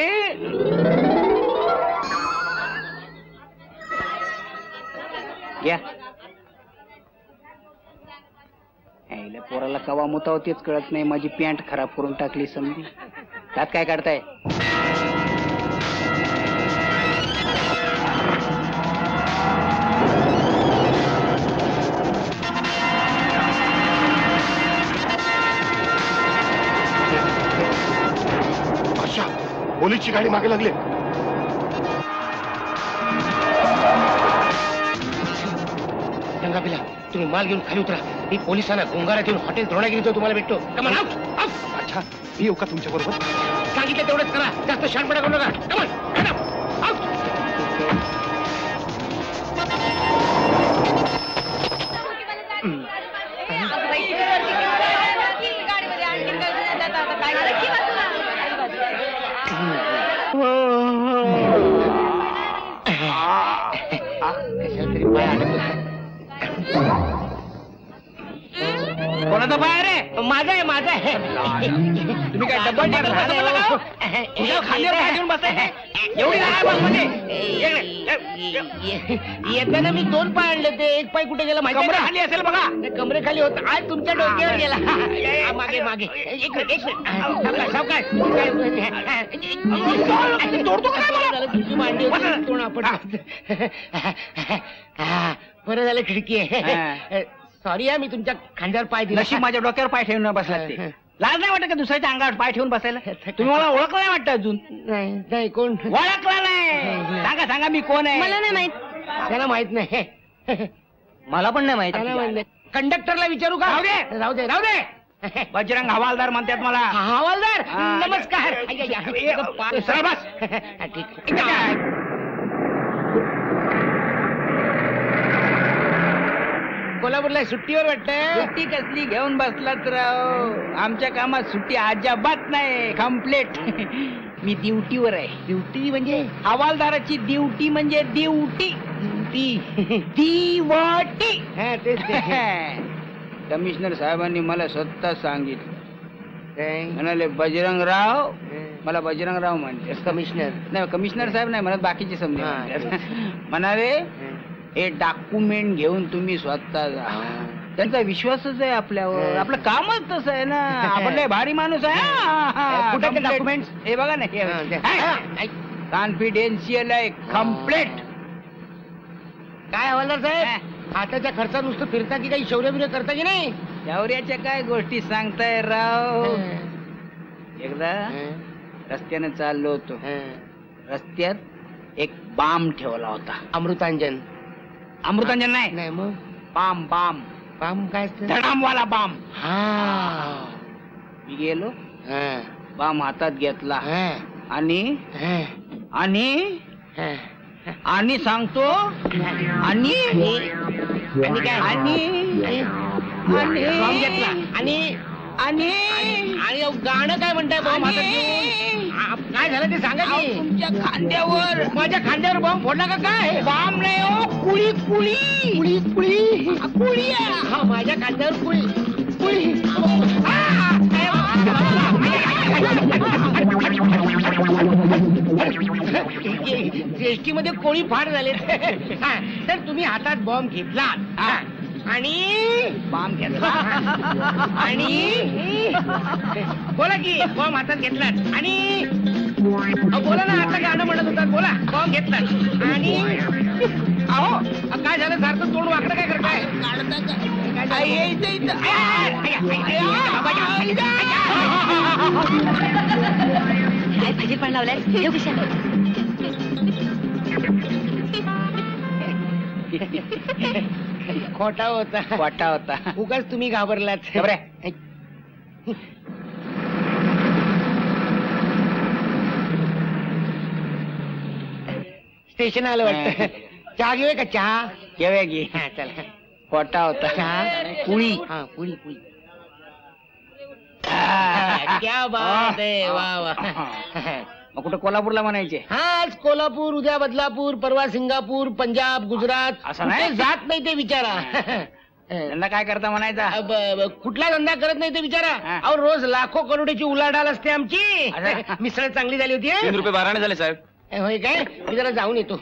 घ्या. यायला पोराला कवा मुताव तेच कळत नाही. माझी पॅन्ट खराब करून टाकली समजी. त्यात काय काढताय? पोलीसची गाडी मागे लागली. गंगाबिला, तुम्ही माल घेऊन खाली उतरा. मी पोलिसांना गोंगारात येऊन हॉटेल द्रोणागिरीचं तुम्हाला भेटतो. कमान आउट. अच्छा, मी येऊ का तुमच्या बरोबर? सांगितलं तेवढंच करा. जास्त शहाणपणा करू नका. कमान आउट. कशाला तरी पाय अडकला. कोणाचा पाय रे? माझा आहे, माझा आहे. तुम्ही काय डबल खालीवर घेऊन बसाय? एवढी येताना मी दोन पाय आणले होते. एक पाय कुठे गेला माहिती? कमरे खाली असेल बघा. कमरे खाली होत. आज तुमच्या डोक्यावर गेला. मागे मागे एक मिनिट एक मिनिट सावकाश. तुझी मांडी होती आपण. बरं झालं खिडकी आहे. सॉरी हा, मी तुमच्या खांद्यावर पाय दिला. नशीब माझ्या डोक्यावर पाय ठेवून बसला ते. लाज नाही वाटत का दुसऱ्याच्या अंगावर पाय ठेवून बसायला? तुम्ही मला ओळखलं नाही वाटतं अजून? नाही नाही. कोण? ओळखला नाही? सांगा सांगा मी कोण आहे? मला नाही माहित. त्याला माहित नाही. मला पण नाही माहित. कंडक्टरला विचारू का? राहू दे राहू दे राहू दे. बजरंग हवालदार म्हणतात मला. हवालदार नमस्कार. ठीक. कोल्हापूरला सुट्टीवर वाटतं? सुट्टी कसली घेऊन बसलात राव? आमच्या कामात सुट्टी अजिबात नाही. कम्प्लेट. मी ड्युटीवर आहे. ड्युटी म्हणजे? हवालदाराची ड्युटी म्हणजे ड्युटी. ड्युटी दिवटी. हा तेच. कमिशनर साहेबांनी मला स्वतः सांगितलं. म्हणाले बजरंगराव, मला बजरंगराव म्हणते कमिशनर नाही, कमिशनर साहेब नाही म्हणत, बाकीचे समजा. म्हणाले हे डॉक्युमेंट घेऊन तुम्ही स्वतः जा. त्यांचा विश्वासच आहे आपल्यावर, आपलं कामच तसं आहे ना. आपण लय भारी माणूस आहे. कुठे डॉक्युमेंट हे बघा ना, कॉन्फिडेन्शियल आहे कम्प्लीट. काय हवालदार साहेब, हाताच्या खर्चा नुसतं फिरता की काही शौर्य बिर्य करता की नाही? शौर्याच्या काय गोष्टी सांगताय राव. एकदा रस्त्याने चाललो होतो, रस्त्यात एक बाम ठेवला होता. अमृतांजन? अमृतांजन नाही, नाही मग बाम बाम बाम काय असतं? धडामवाला बाम. हा, मी गेलो, बाम हातात घेतला आणि आणि आणि सांगतो आणि आणि काय आणि बॉम्ब घेतला आणि आणि आणि गाणं काय म्हणताय? बॉम्ब हातात घेऊन काय झालं ते सांगा की. तुमच्या खांद्यावर, माझ्या खांद्यावर बॉम्ब फोडला का काय? बाम नाही हो, कुळी कुळी कुळी कुळी कुळी. हा, माझ्या खांद्यावर कुळी कुळी. एसटी मध्ये कोळी फार झाले. तर तुम्ही हातात बॉम्ब घेतला आणि बाम घेतला आणि बोला की बॉम्ब हातात घेतलात आणि बोला ना, आता गाणं म्हणत होतात, बोला. बॉम्ब घेतलात आणि अहो काय झालं? सारखं तोंड वाकडं काय करताय? काय भाजी पण लावलाय? ठेव खिशात. खोटा होता, खोटा होता. उगाच तुम्ही घाबरलात. स्टेशन आलं वाटतं. चहा घेऊया का? चहा घेऊया घे. चला. खोटा होता. चहा कुळी. हा, पुळी पुळी. क्या बात आहे, वा वा. मग कुठं कोल्हापूरला म्हणायचे? हा, आज कोल्हापूर, उद्या बदलापूर, परवा सिंगापूर, पंजाब, गुजरात. असं नाही? कुठे जात नाही ते विचारा. धंदा काय करता म्हणायचा? ब- ब- कुठला धंदा करत नाही ते विचारा. अहो, रोज लाखो करोडीची उलाढाल असते आमची. मिसळ चांगली झाली होती. तीन रुपये बाराने झाले साहेब. होय काय? मी जरा जाऊन येतो.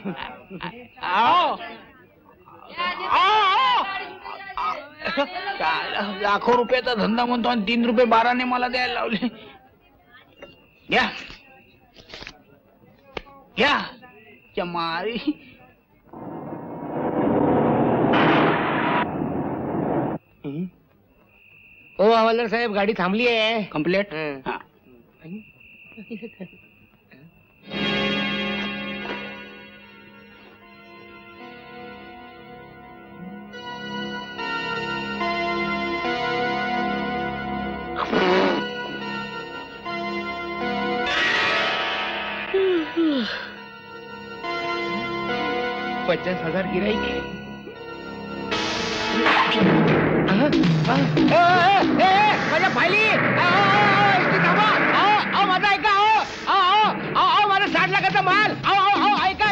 लाखो रुपयाचा धंदा म्हणतो आणि तीन रुपये बाराने मला द्यायला लावले. घ्या घ्या चमारी. हो हवालदार साहेब, गाडी थांबली आहे. कम्प्लेट. पचास हजार गिराईक. माझ्या फायली माझा ऐका. माझा साठ लाखाचा माल. ऐका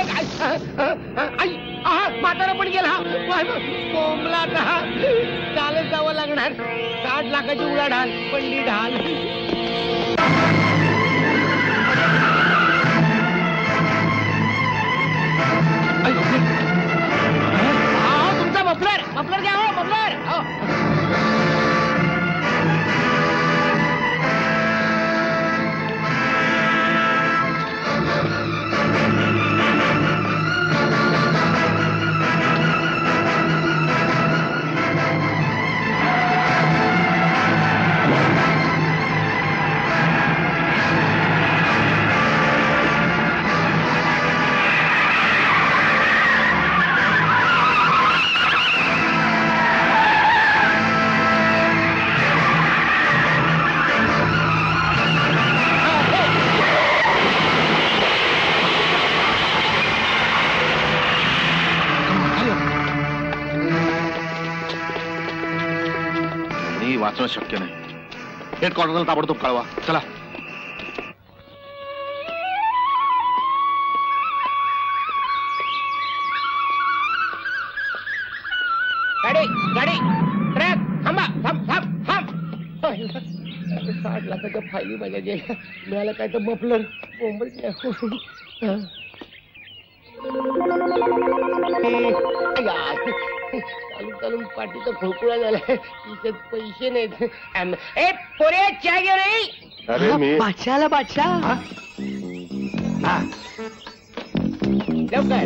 ऐका. म्हातारा पण गेला. कोंबला चालत जावं लागणार. साठ लाखाची उलाढाल पडली ढाल. तुमचा मफलर मफलर घ्या. हो मफलर. वाचणं शक्य नाही. हेड क्वार्टरला ताबडतोब कळवा. चला. गाडी गाडी ट्रॅक थांबा थांबा. आठ लाखाच्या फायली माझ्या गेल्या. मिळालं काय तर मफलर मुंबईत. चालून चालून पाठीचा खोळकुळा झालाय. तिच्यात पैसे नाहीत. आम- ए पोरे चहा घे रे. अरे मी बादशाला बादशाह लवकर.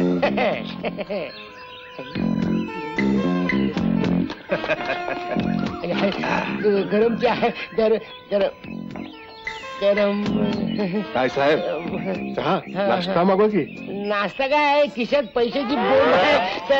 गरम चहा आहे. गरम गरम गरम. काय साहेब चहा नाश्ता मागवा की. नाश्ता काय आहे? खिशात पैशाची बोंब आहे तर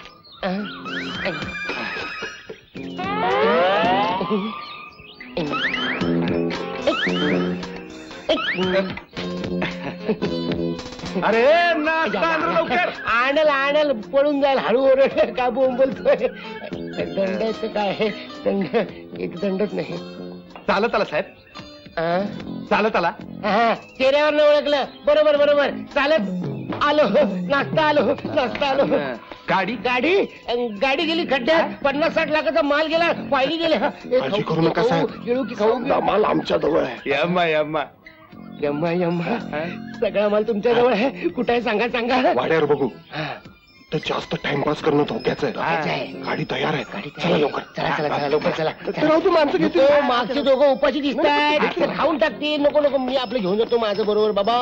अरे नाश्ता आण लवकर. आणल आणल पळून जाईल. हळू ओरड का बोंब बोलतोय. दंडाचं काय आहे? दंड एक दंडच नाही. चालत आला साहेब. आ? चालत आला. हा, चेहऱ्यावर न ओळखलं. बरोबर बरोबर चालत आलो. नाश्ता आलो नाश्ता आलो. गाडी गाडी गाडी गेली खड्ड्यात. पन्नास साठ लाखाचा माल गेला. फायली गेल्या. ए, काळजी खाऊ- करू नका, खाऊ- साहेब. गिळू की खाऊ बी? माल आमच्या जवळ आहे. यम्मा यम्मा यम्मा यम्मा. सगळा माल तुमच्या जवळ आहे. कुठे आहे सांगा सांगा. वाड्यावर बघू. हा, तर जास्त टाइमपास करणं धोक्याचं धोक्याचं आहे. आहे. गाडी तयार आहे. गाडी चला लवकर. चला चला चला लवकर चला. राहू तू माणसं घेतो. नको, मागचे दोघं उपाशी दिसतात. खाऊन टाकतील. नको नको मी आपलं घेऊन जातो माझं बरोबर बाबा.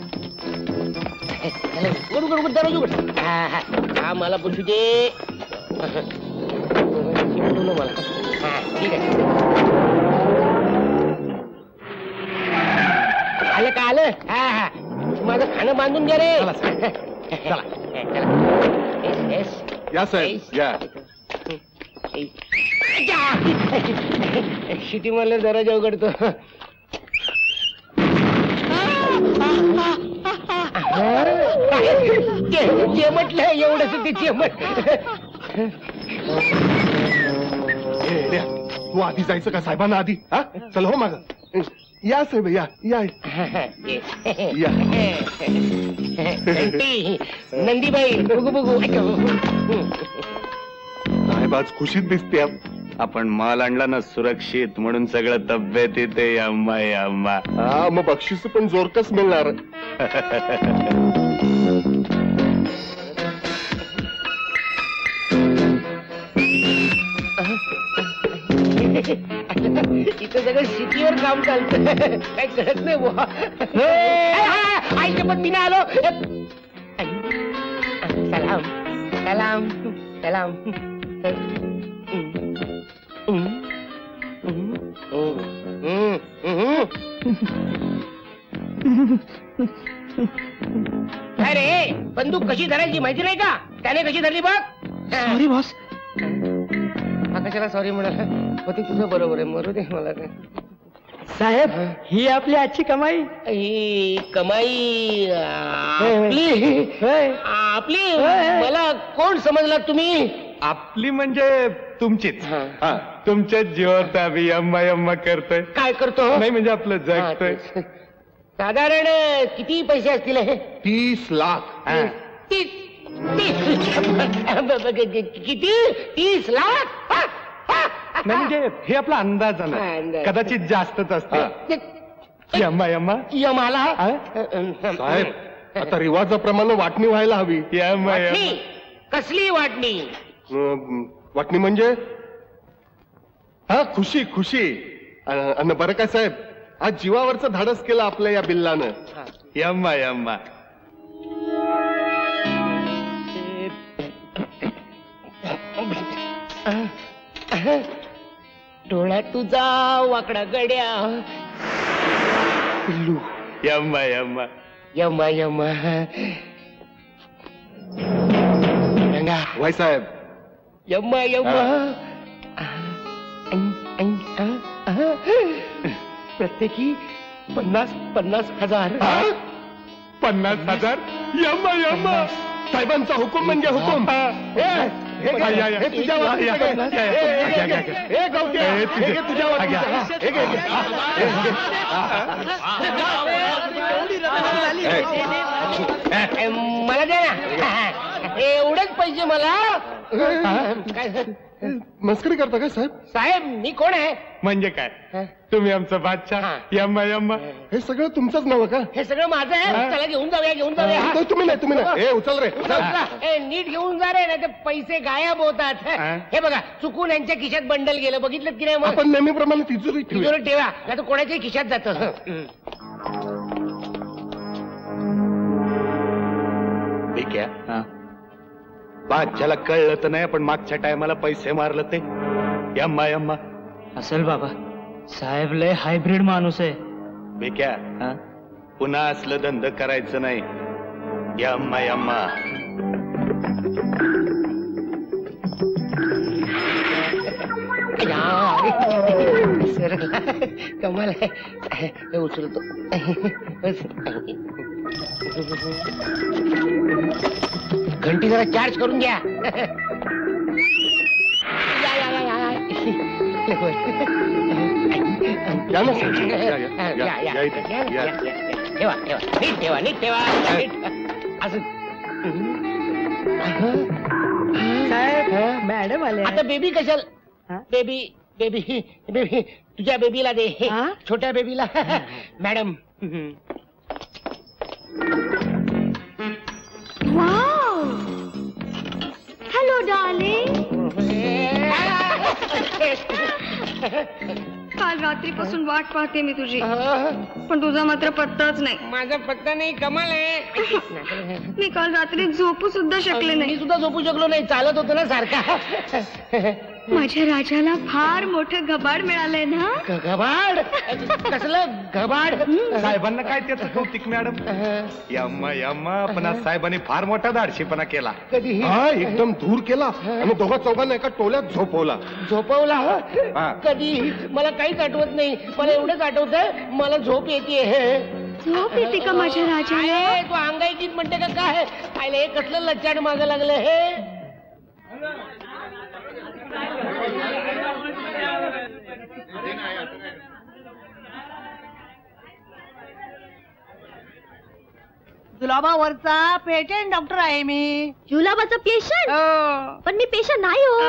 चला, उघड, उघड, उघड, दरवाजा उघड. हा, हा. हा मला पुसू दे. शिकवलं मला. हा ठीक आहे. आलं का आलं. हा हा माझं खाणं बांधून घ्या रे. चला येस येस. या साहेब या. शिटी मला दरवाजा उघडतो. चेमटलं एवढंच ते चेमट. ए, रे, तू आधी जायचं का साहेबांना आधी? हा चल हो माग. या साहेब या या या. नंदी नंदीबाई बघू बघू. साहेब आज खुशीत दिसते. आपण माल आणला ना सुरक्षित म्हणून सगळं तब्येतीत आहे. अम्मा अम्मा. हा मग बक्षीस पण जोरकस मिळणार. इथं सगळं शेतीवर काम चालतं. काही कळत नाही बुवा. आईच्या पण मी नाही आलो. सलाम सलाम सलाम. अरे बंदूक कशी धरायची माहिती नाही का? त्याने कशी धरली बघ. Sorry boss. हा कशाला सॉरी म्हणाला. होती तुझं बरोबर आहे. मरू दे मला काय. साहेब ही आपली आजची कमाई. ही कमाई आपली आपली. मला कोण समजला तुम्ही? आपली म्हणजे तुमचीच. हा तुमच्याच जीवावर आम्ही यम्मा यम्मा करतोय. काय करतो? नाही म्हणजे आपलं जगतोय. साधारण किती पैसे असतील हे? तीस लाख. तीस किती? तीस लाख. नाही म्हणजे हे आपला अंदाज अंदाज. आहे. कदाचित जास्तच असते. यम्मा यम्मा. यमाला साहेब आता रिवाजाप्रमाणे वाटणी व्हायला हवी. यम्मा वाटणी? कसली वाटणी? वाटणी म्हणजे हा खुशी खुशी. अन बरं काय साहेब आज जीवावरचं धाडस केलं आपल्या या बिल्लानं. यम्मा यम्मा. डोळा तुझा वाकडा गड्या. पिल्लू. यम्मा यम्मा. यम्मा यम्मा. रंगा वाय साहेब. यम्मा यम्मा. प्रत्येकी पन्नास पन्नास हजार. पन्नास हजार. यम्मा यम्मा. साहेबांचा हुकूम म्हणजे हुकूम. मला द्या ना. एवढेच पैसे मला काय मस्करी करता काय साहेब? साहेब मी कोण आहे? म्हणजे काय तुम्ही आमचा बादशाह यम्मा यम्मा हे सगळं तुमचंच नाव का? हे सगळं माझं आहे. चला घेऊन जाऊया घेऊन जाऊया. तुम्ही नाही तुम्ही नाही. उचल रे ए, नीट घेऊन जा रे, नाही तर पैसे गायब होतात. हे बघा चुकून यांच्या खिशात बंडल गेलं, बघितलं की नाही? मग आपण नेहमीप्रमाणे तिजोरी तिजोरी ठेवा, नाही तर कोणाच्याही खिशात जातं. ठीक आहे. बादशाला कळलं तर नाही, पण मागच्या टायमाला पैसे मारलं ते यम्मा यम्मा असेल बाबा. साहेब लय हायब्रिड माणूस आहे. बेक्या पुन्हा असलं धंद करायचं नाही. यम्मा यम्मा सर कमाल आहे. उचलतो. घंटी जरा चार्ज करून घ्या. या या या या ठेवा ठेवा नीट ठेवा नीट ठेवा असं. साहेब मॅडम आले. आता बेबी कशाला? बेबी बेबी बेबी तुझ्या बेबीला दे, छोट्या बेबीला. Madam hello darling. काल रात्रीपासून वाट पाहते मी तुझी, पण तुझा मात्र पत्ताच नाही. माझा पत्ता नाही. कमाल आहे. मी काल रात्री झोपू सुद्धा शकले नाही. मी सुद्धा झोपू शकलो नाही, चालत होतो ना सारखा. माझ्या राजाला फार मोठं घबाड मिळालंय ना. घबाड? कसलं घबाड? साहेबांना काय त्याचं कौतिक मॅडम. यम्मा यम्मा पण आज साहेबांनी फार मोठा धाडशीपणा केला. कधी? हा एकदम दूर केला आणि दोघा चौघांना एका टोल्यात झोपवला. झोपवला? कधी? मला काहीच आठवत नाही. मला एवढंच आठवतंय मला झोप येते. झोप येते का माझ्या राजाला? तू अंगाईकीत म्हणते का काय? पाहिलं हे कसलं लच्चाड मागं लागलं हे. जुलाबावरचा पेशंट डॉक्टर आहे मी. जुलाबाचा पेशंट? पण मी पेशंट नाही हो.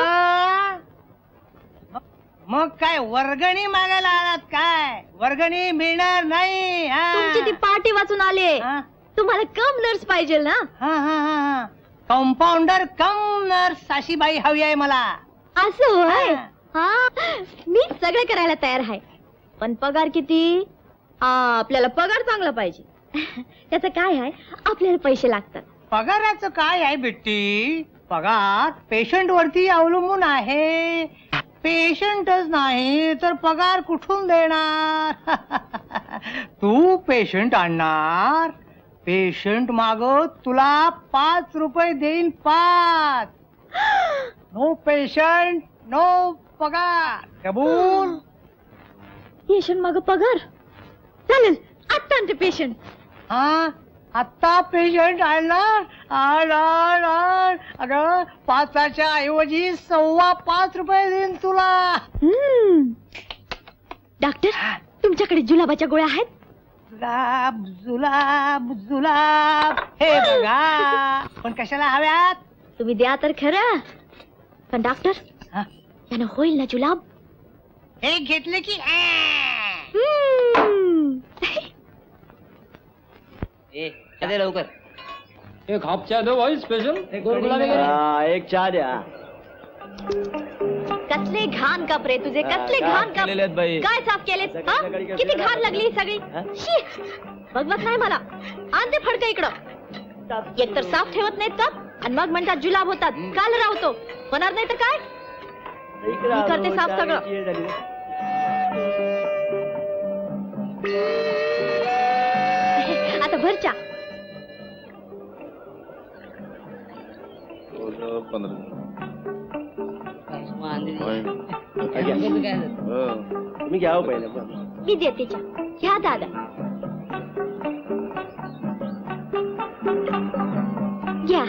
मग काय वर्गणी मागायला आलात काय? वर्गणी मिळणार नाही. तुमची ती पार्टी वाचून आले. तुम्हाला कम नर्स पाहिजे ना? हा हा हा कंपाऊंडर कम नर्स साशीबाई हवी आहे मला. असं होय? हा मी सगळं करायला तयार आहे, पण पगार किती? आपल्याला पगार चांगला पाहिजे. त्याचं काय आहे, आपल्याला पैसे लागतात. पगाराचं काय आहे बिट्टी? पगार पेशंट वरती अवलंबून आहे. पेशंटच नाही तर पगार कुठून देणार? तू पेशंट आणणार, पेशंट मागत तुला पाच रुपये देईन. पाच. नो पेशंट नो पगार. कबूल? पेशंट माग पगार? चालेल, आत्ता आणते पेशंट. हा आत्ता पेशंट आणणार. आणणार. अगं पाचाच्या ऐवजी सव्वा पाच रुपये देईन तुला. डॉक्टर तुमच्याकडे जुलाबाच्या गोळ्या आहेत? जुलाब जुलाब जुलाब हे बघा. पण कशाला हव्यात? तुम्ही द्या तर खरं. पण डॉक्टर त्यानं होईल ना जुलाब? एक घेतले की दे लवकर. एक हाफ चहा दो भाई स्पेशल. एक चहा द्या. कसले घाण कपडे तुझे, कसले घाण कपडे. काय साफ केले? किती घाण लागली सगळी. शी बघवत नाही मला. आणते फडकं इकडं. एक तर साफ ठेवत नाहीत का, आणि मग म्हणतात जुलाब होतात. काल राहतो होणार नाही तर काय? मी करते साफ सगळं. आता भरच्या. तुम्ही घ्या पहिले. मी देते चहा. घ्या दादा. घ्या.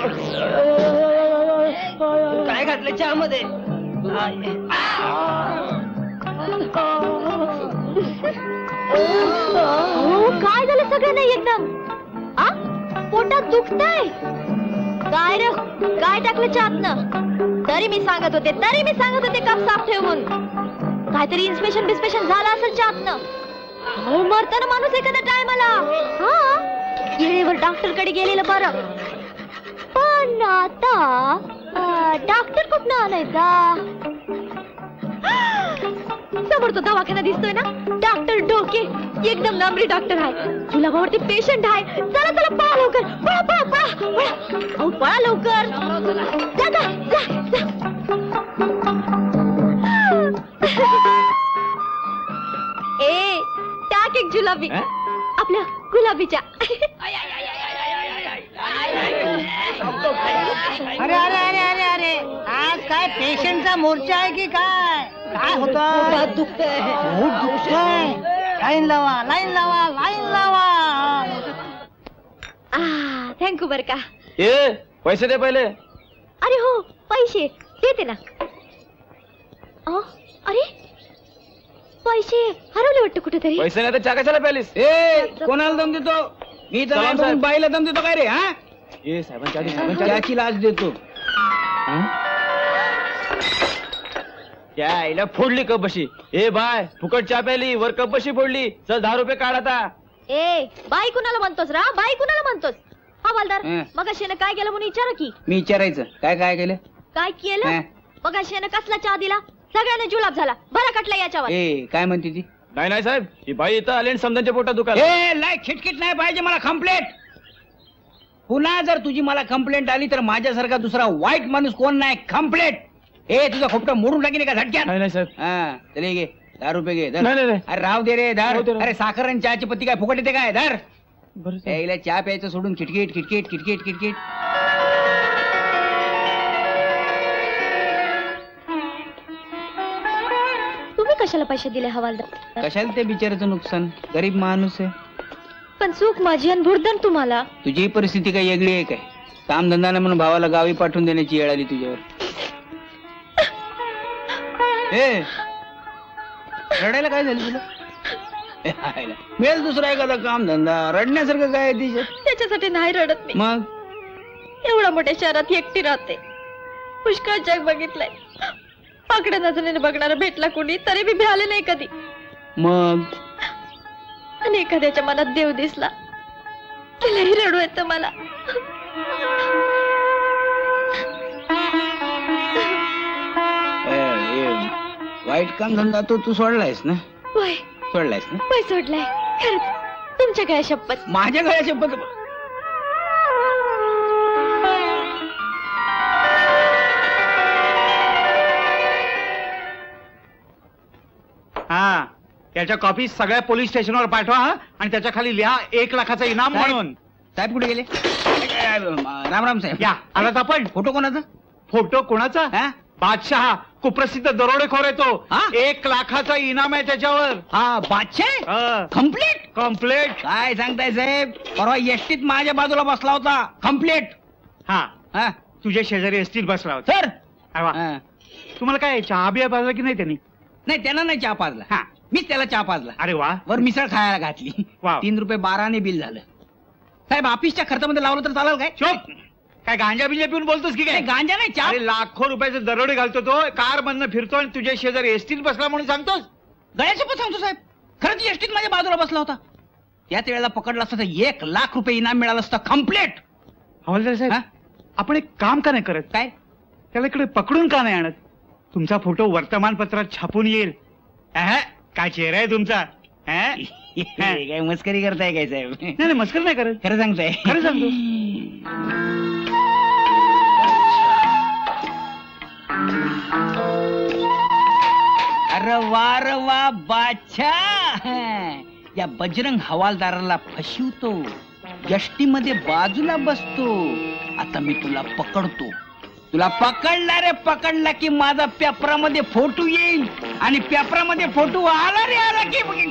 काय घातलं चहा मध्ये? काय झालं सगळं नाही एकदम आ पोटात दुखतंय काय रे काय टाकलं चहातनं तरी मी सांगत होते तरी मी सांगत होते कप साफ ठेव म्हणून काहीतरी इन्स्पेक्शन बिस्पेशन झालं असेल चहातनं हो मरताना माणूस एखादा टायमाला हा येळेवर डॉक्टर कडे गेलेलं बरं पण आता डॉक्टर कुठनं आणायचा समोर तो दवाखाना दिसतोय ना डॉक्टर डोके एकदम नामरी डॉक्टर आहे तुला भावरती पेशंट आहे चला चला पळा लवकर पळा पळा पळा पळा अहो पळा लवकर जा जा जा ए टाक एक जुलाबी आपल्या गुलाबीच्या अरे अरे अरे अरे अरे आज काय पेशंटचा मोर्चा आहे की काय काय होतं दुखतंय दुखतंय लाईन लावा लाईन लावा लाईन लावा थँक्यू बर का ए पैसे दे पहिले अरे हो पैसे देते ना अरे पैसे हरवले वाटतं कुठेतरी पैसे नाही तर चहा कशाला प्यालीस ए कोणाला दम देतो मी तर बाईला दम देतो काय रे हा ए साहेबांच्या त्याची लाच देतो त्या आईला फोडली कप बशी ए बाय फुकट चहा प्याली वर कप बशी फोडली चल दहा रुपये काढ आता ए बाई कुणाला म्हणतोस रा बाई कुणाला म्हणतोस हवालदार मग शेनं काय केलं म्हणून विचारा की मी विचारायचं काय काय केलं काय केलं मग शेनं कसला चहा दिला सगळ्यांना जुलाब झाला बरा कटला याच्यावर ए काय म्हणते ती नाही नाही साहेब ही बाई इथं आली आणि समजांच्या पोटात दुखायला ए लाय खिटखिट नाही पाहिजे मला कंप्लेंट पुन्हा जर तुझी मला कंप्लेंट आली तर माझ्यासारखा दुसरा वाईट माणूस कोण नाही कंप्लेंट ए तुझा खोपटा मोडून टाकीन का झटक्यात नाही साहेब हा चले घे दहा रुपये घे नाही नाही अरे राव दे रे धर अरे साखर आणि चहाची पत्ती काय फुकट येते काय धर यायला चहा प्यायचं सोडून खिटखिट खिटखिट खिटखिट खिटखिट तुम्ही कशाला पैसे दिले हवालदार कशाला ते बिचाराचं नुकसान गरीब माणूस आहे पण चूक माझी आणि भुर्दन तुम्हाला तुझी परिस्थिती काही वेगळी आहे काय काम धंदा नाही म्हणून भावाला गावी पाठवून देण्याची वेळ आली तुझ्यावर ए रडायला काय झालं तुला मिळेल दुसरा एखादा काम धंदा रडण्यासारखं काय आहे तिच्या त्याच्यासाठी नाही रडत मी मग एवढ्या मोठ्या शहरात एकटी राहते पुष्कळ जग बघितलंय पाकड्या नजरेने बघणारा भेटला कोणी तरी मी भ्याले नाही कधी मग आणि एखाद्याच्या मनात देव दिसला त्यालाही रडू येतं मला वाईट काम धंदा तो तू सोडलायस ना वय सोडलायस ना वय सोडलाय खरंच तुमच्या काय शपथ माझ्या गळ्या शपथ हा त्याच्या कॉपी सगळ्या पोलीस स्टेशनवर पाठवा आणि त्याच्या खाली लिहा एक लाखाचा इनाम म्हणून साहेब कुठे गेले राम राम साहेब या आलात आपण फोटो कोणाचा फोटो कोणाचा बादशाह कुप्रसिद्ध दरोडेखोर येतो एक लाखाचा इनाम आहे त्याच्यावर हा बादशाह कम्प्लीट कम्प्लीट काय सांगताय साहेब परवा एसटीत माझ्या बाजूला बसला होता कम्प्लीट हा हा तुझ्या शेजारी एसटीत बसला होता सर तुम्हाला काय चहा बिया पाजला की नाही त्यांनी नाही त्यांना नाही चहा पाजला हा मीच त्याला चहा पाजला अरे वा वर मिसळ खायला घातली तीन रुपये बाराने बिल झालं साहेब ऑफिसच्या खर्चामध्ये लावलं तर चालेल काय चोप काय गांजा बिंजा पिऊन बोलतोस की काय गांजा नाही चहा लाखो रुपयाचे दरोडे घालतो तो कार मधनं फिरतो आणि तुझ्या शेजारी एसटीत बसला म्हणून सांगतोस गळ्याचे पण सांगतो साहेब खरंच एसटीत माझ्या बाजूला बसला होता त्याच वेळेला पकडला असता तर एक लाख रुपये इनाम मिळालं असतं कम्प्लीट हवालदार साहेब आपण एक काम का नाही करत काय त्याला इकडे पकडून का नाही आणत तुमचा फोटो वर्तमानपत्रात छापून येईल काय चेहरा आहे तुमचा काय मस्करी करताय काय साहेब नाही नाही मस्कर नाही करत खरं सांगताय खरं सांगतो अरे वार वा बादशाह या बजरंग हवालदाराला फसवतो यष्टी मध्ये बाजूला बसतो आता मी तुला पकडतो तुला पकडला रे पकडला की माझा पेपरामध्ये फोटो येईल आणि पेपरामध्ये फोटो आला रे आला की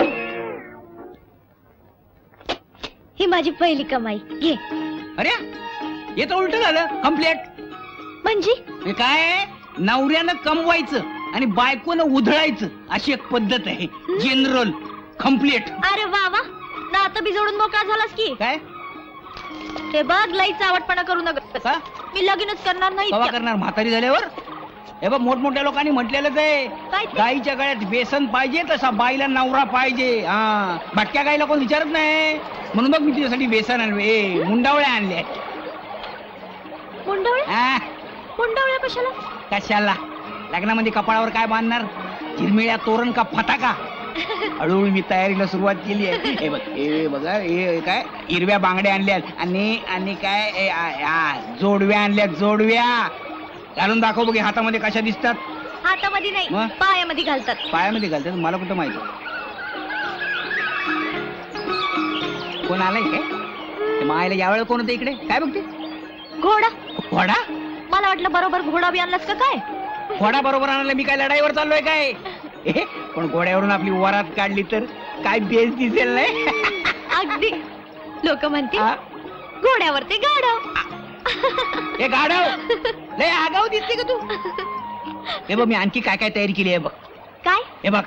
ही माझी पहिली कमाई घे अरे हे तर उलट झालं कम्प्लीट म्हणजे काय नवऱ्यानं कमवायचं आणि बायकोनं उधळायचं अशी एक पद्धत आहे. General complete. अरे वा वा, नातं बिजवडून मोकळा झालास की काय? हे बघ, लई चावटपणा करू नका. मी लगीनच करणार नाही. कवा करणार? म्हातारी झाल्यावर? हे बघ, मोठमोठ्या लोकांनी म्हटलेलंच आहे, गाईच्या गळ्यात बेसन पाहिजे तसा बाईला नवरा पाहिजे. हा, भटक्या गाईला कोण विचारत नाही. म्हणून बघ मी तुझ्यासाठी बेसन आणले, मुंडावळ्या आणल्या. मुंडावळ्या? मुंडावळ्या कशाला? कशाला? लग्नामध्ये कपाळावर काय बांधणार? चिरमिळ्या, तोरण का फटाका? हळूहळू मी तयारीला सुरुवात केली आहे. हे बघ, हे बघा, हे काय हिरव्या बांगड्या आणल्या आणि आणि काय जोडव्या आणल्या. जोडव्या घालून दाखव बघे, हातामध्ये कशा दिसतात? हातामध्ये नाही, पायामध्ये घालतात. पायामध्ये घालतात? मला कुठं माहिती. कोण आलाय काय? मायला यावेळेला कोण होतं इकडे? काय बघते? घोडा. घोडा? मला वाटलं बरोबर घोडा बी आणलास का काय? घोडा बरोबर आणला? मी काय लढाईवर चाललोय काय? पण घोड्यावरून आपली वरात काढली तर काय बेस दिसेल नाही? अगदी. लोक म्हणतील घोड्यावर ते गाढव. हे गाढव लय आगाऊ दिसते का तू? हे बघ, मी आणखी काय काय तयारी केली आहे बघ. काय? हे बघ.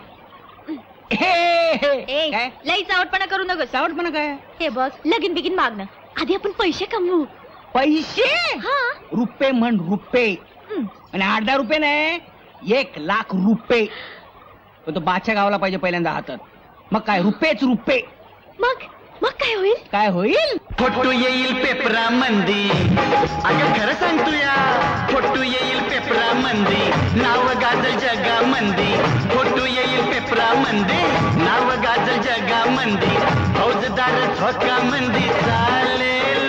काय लई चावटपणा करू नको. चावटपणा काय? हे बघ, लगीन बिगीन मागणं आधी आपण पैसे कमवू. पैसे? हा, रुपये म्हण, रुपये. आणि आठ दहा रुपये नाही, एक लाख रुपये. पण तो बादशा गावला पाहिजे पहिल्यांदा हातात. मग काय? रुपयेच रुपये. मग मग काय होईल? काय होईल? फोटो येईल पेपरा मंदी. अगं खरं सांगतो या, फोटो येईल पेपरा मंदी, नाव गाजल जगा मंदी. फोटो येईल पेपरा मंदी, नाव गाजल जगा मंदी. फौजदार झोका मंदी चालेल.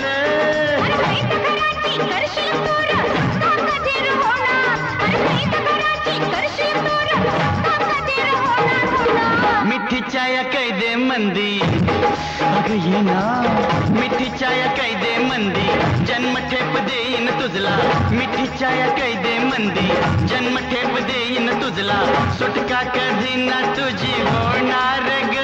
मिठी चाया कैदे मंदी. अगं ये ना, मिठी चाया कैदे मंदी, जन्म ठेप देईन तुझला. मिठी चाया कैदे मंदी, जन्म ठेप देईन तुझला. सुटका कधी ना तुझी होणार ग.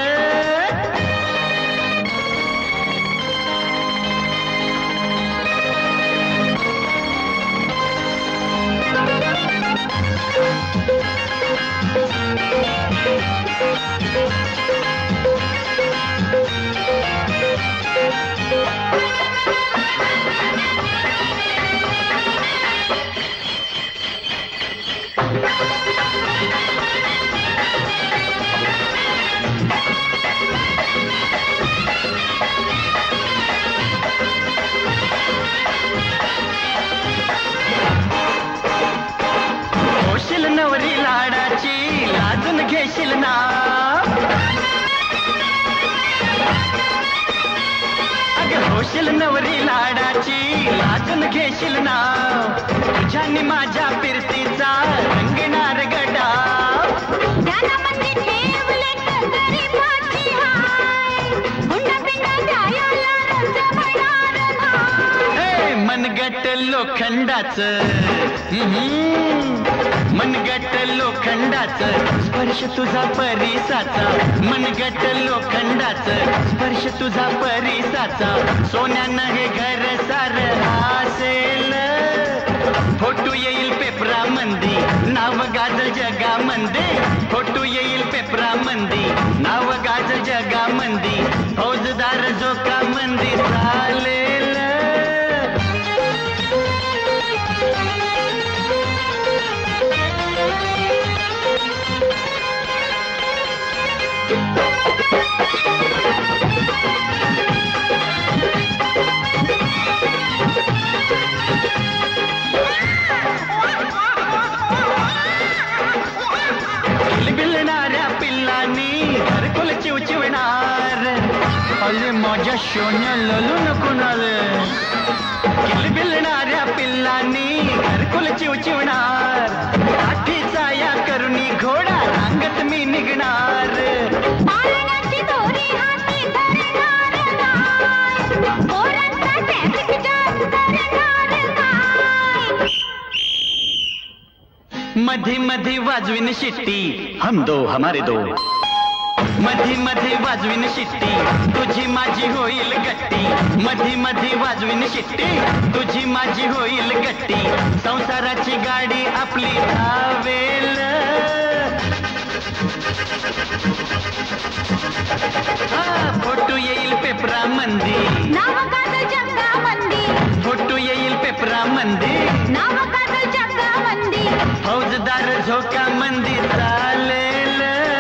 होशील नवरी लाडाची, लाजून घेशील ना. अगं होशील नवरी लाडाची, लाजून घेशील ना. तुझ्यानी माझ्या फिरतीचा रंगणार गडा. मनगट लोखंडाचं, मनगट लोखंडाचं, स्पर्श तुझा परिसाचा. मनगट लोखंडाचं, स्पर्श तुझा परिसाचा. सोन्यानं हे घर सार हासेल. फोटो येईल पेपरा मंदी, नाव गाजल जगा मंदी. फोटो येईल पेपरा मंदी, नाव गाजल जगा मंदी. फौजदार झोका मंदी चालेल. बिलबिलणाऱ्या पिल्लांनी घरकुल चिवचिवणार. अले माझ्या शोन्या ललू नको नाले. किलबिलणाऱ्या पिल्लांनी घरकुल चिवचिवणार. काठीचा या करुणी घोडा रांगत मी निघणार. मधी मधी वाजविन शिट्टी, हम दो हमारे दो. मधी मधी वाजविन शिट्टी, तुझी माझी होईल गट्टी. मधी मधी वाजविन शिट्टी, तुझी माझी होईल गट्टी. संसाराची गाडी आपली धावेल. मात्र झोका मंदी चालेल.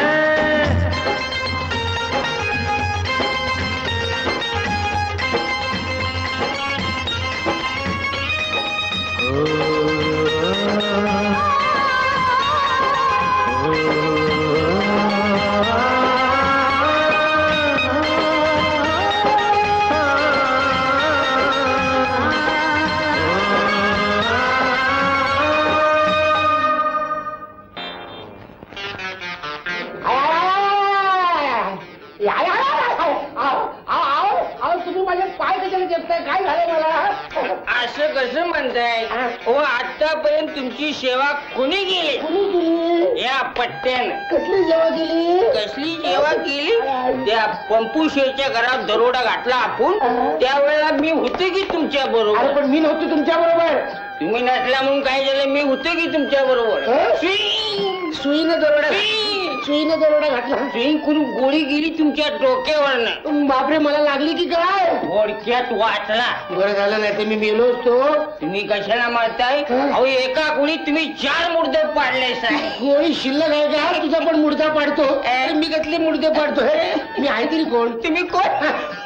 काय झालं मला असं कसं म्हणताय? हो आतापर्यंत तुमची सेवा कोणी केली? कोणी केली? या पट्ट्यानं. कसली सेवा केली? कसली सेवा केली? त्या पंपूशेच्या घरात दरोडा घातला आपण त्यावेळेला मी होते की तुमच्या बरोबर. पण मी नव्हतो तुमच्या बरोबर. तुम्ही नसला म्हणून काय झालं? मी होते की तुमच्या बरोबर. सुईनं दरोडा सुईनं दरोडा घातला. सुई करून गोळी गेली तुमच्या डोक्यावरनं. बापरे, मला लागली की काय? थोडक्यात वाचला. बरं झालं, नाही तर मी मेलो असतो. तुम्ही कशाला मारताय? अहो एका गोळीत तुम्ही चार मुर्दे पाडले. गोळी शिल्लक आहे का? तुझा पण मुर्दा पाडतो. मी कसले मुर्दे पाडतो? मी आहे तरी कोण? तुम्ही कोण?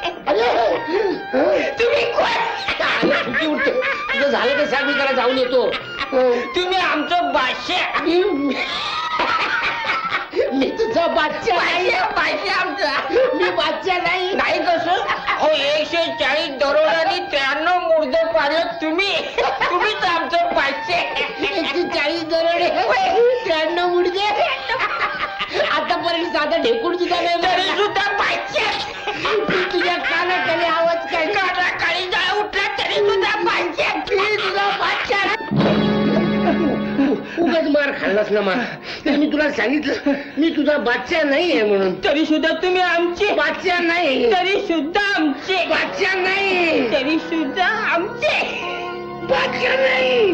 तुम्ही कोण? उठते तुझं झालं तर सांग, मी त्याला जाऊन येतो. तुम्ही आमचं बादशाह. मी तुझा बादशाह नाही. बादशाह आमचा. मी बादशाह नाही. नाही कसं? अहो एकशे चाळीस दरोड्यांनी त्र्याण्णव मुर्दे पाडले तुम्ही. तुम्हीच आमचं बादशाह. एकशे चाळीस दरोडे त्र्याण्णव मुर्दे. आतापर्यंत साधा ढेकून सुद्धा नाही. तरी सुद्धा बादशाह. तुझ्या कानाखाली आवाज काय? कानाखाली जाळ उठला तरी सुद्धा बादशाह. मी तुझा बादशाह. उगाच मार खाल्लास ना मार. तर मी तुला सांगितलं मी तुझा बादशाह नाही आहे म्हणून. तरी सुद्धा तुम्ही आमचे बादशाह नाही. तरी सुद्धा आमचे बादशाह नाही. तरी सुद्धा आमचे बादशाह नाही.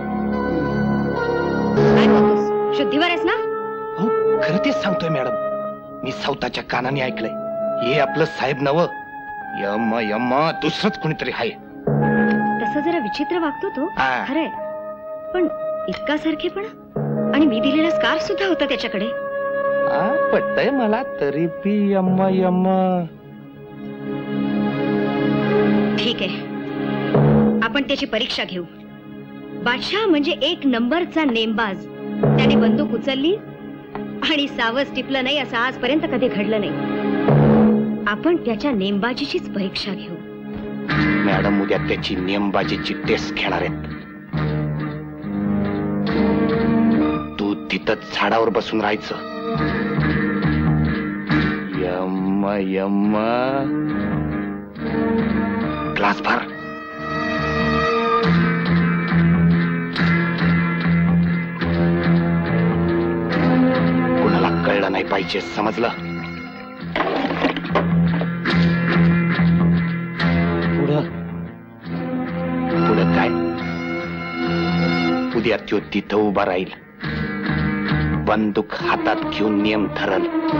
काय बोलतोस? शुद्धीवर आहेस ना? हो खरं तेच सांगतोय मॅडम. मी सावताच्या कानाने ऐकलंय. हे आपलं साहेब नव यम्मा यम्मा दुसरंच कोणीतरी आहे. तसं जरा विचित्र वागतो तो खरंय, पण इतका सारखेपणा. आणि मी दिलेला स्कार्फ सुद्धा होता त्याच्याकडे. पटतय मला तरी पी यम्मा यम्मा. ठीक आहे, आपण त्याची परीक्षा घेऊ. बादशाह म्हणजे एक नंबरचा नेमबाज. त्याने बंदूक उचलली आणि सावज टिपलं नाही असं आजपर्यंत कधी घडलं नाही. आपण त्याच्या नेमबाजीचीच परीक्षा घेऊ. मॅडम उद्या त्याची नेमबाजीची टेस्ट घेणार आहेत. तू तिथं झाडावर बसून राहायचं. यम्मा यम्मा. ग्लास भर. कुणाला कळलं नाही पाहिजे, समजलं? पुढं पुढं काय? उद्या त्यो तिथं उभा राहील, बंदूक हातात घेऊन नियम ठरल.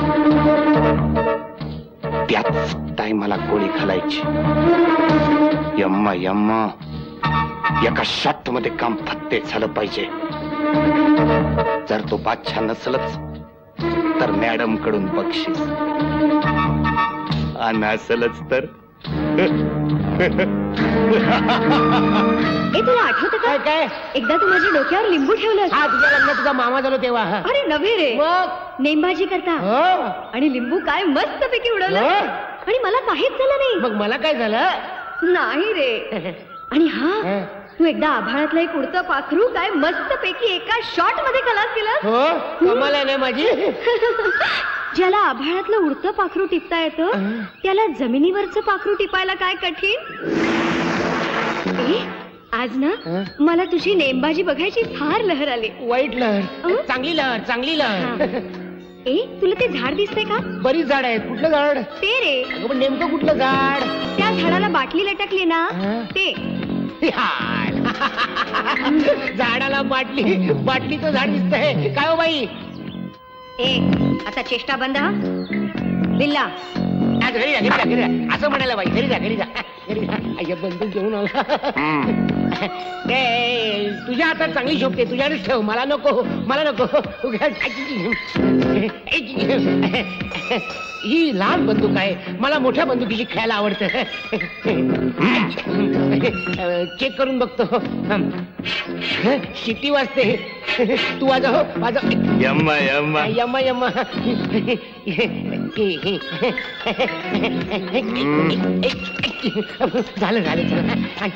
त्याच टायमाला गोळी घालायची. यम्मा यम्मा. एका शॉट मध्ये काम फत्ते झालं पाहिजे. जर तो बादशाह नसलच तर मॅडम कडून बक्षीस, आणि असलच तर ए तुला आठवतं का? काय? एकदा तू माझ्या डोक्यावर लिंबू ठेवलं. हा तुझ्या लग्नात तुझा मामा झालो तेव्हा. अरे नव्हे रे, मग नेमबाजी करता. आणि लिंबू काय मस्त पैकी उडवलं आणि मला काहीच झालं नाही. मग मला काय झालं? नाही रे. आणि हा तू एकदा आभाळातलं एक उडतं पाखरू काय मस्त पैकी एका शॉट मध्ये खलास केलं. हो कमाल आहे ना माझी. ज्याला आभाळातलं उडतं पाखरू टिपता येतं त्याला जमिनीवरचं पाखरू टिपायला काय कठीण. ए आज ना मला तुझी नेमबाजी बघायची फार लहर आली. वाईट लहर? चांगली लहर, चांगली लहर. ए तुला ते झाड दिसतंय का? बरीच झाड आहेत. कुठलं झाड? ते रे. पण नेमकं कुठलं झाड? त्या झाडाला बाटली लटकली ना ते. झाडाला बाटली, बाटलीचं झाड दिसतंय काय हो बाई? ए आता चेष्टा बंद. बिल्ला घरी जा, घरी जा, घरी जा. असं म्हणायला बाई. घरी जा, घरी जा, घरी जा. बंदूक घेऊन आला. तुझ्या हातात चांगली शोभते, तुझ्याकडेच ठेव, मला नको, मला नको. ही लहान बंदूक आहे, मला मोठ्या बंदुकीची खेळायला आवडतं. चेक करून बघतो. शिट्टी वाजते. तू वाजव, वाजव. यम्मा यम्मा यम्मा यम्मा. झालं झालं झालं.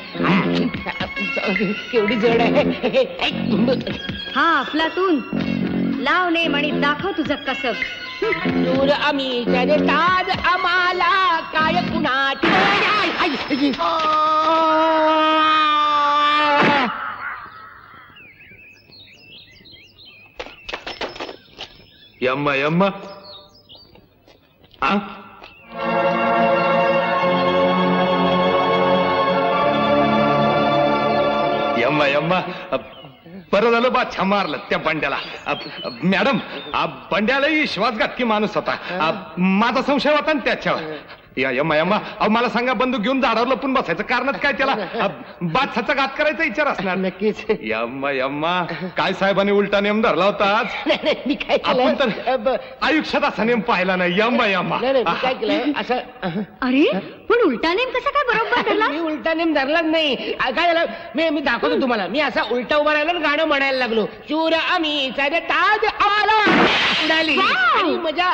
केवढी जड आहे. हा अफलातून, लाव नेम आणि दाखव तुझं कसब. दूर आम्ही त्याने ताज आम्हाला काय कुणाची. यम्मा यम्मा. आ यम्मा यम्मा. बरं झालं बादशा मारलं त्या बंड्याला. मॅडम, बंड्यालाही विश्वासघातकी माणूस होता. माझा संशय होता ना त्याच्यावर. या यम्मा यम्मा, अहो मला सांगा, बंदूक घेऊन झाडावर लपून बसायचं कारणच काय? त्याला बादशाचा घात करायचा विचार असणार. नक्कीच. यम्मा यम्मा, काय साहेबांनी उलटा नेम धरला होता आज. मी काय आपण तर आयुष्यात असा नेम पाहिला नाही. यम्मा यम्मा. काय केलं असं? अरे पण उलटा नेम कसा काय बरोबर धरला? मी उलटा नेम धरलाच नाही. काय झालं, मी मी दाखवतो तुम्हाला. मी असा उलटा उभा राहिला आणि गाणं म्हणायला लागलो. चूर आम्ही ताज आला उडाली आणि मजा.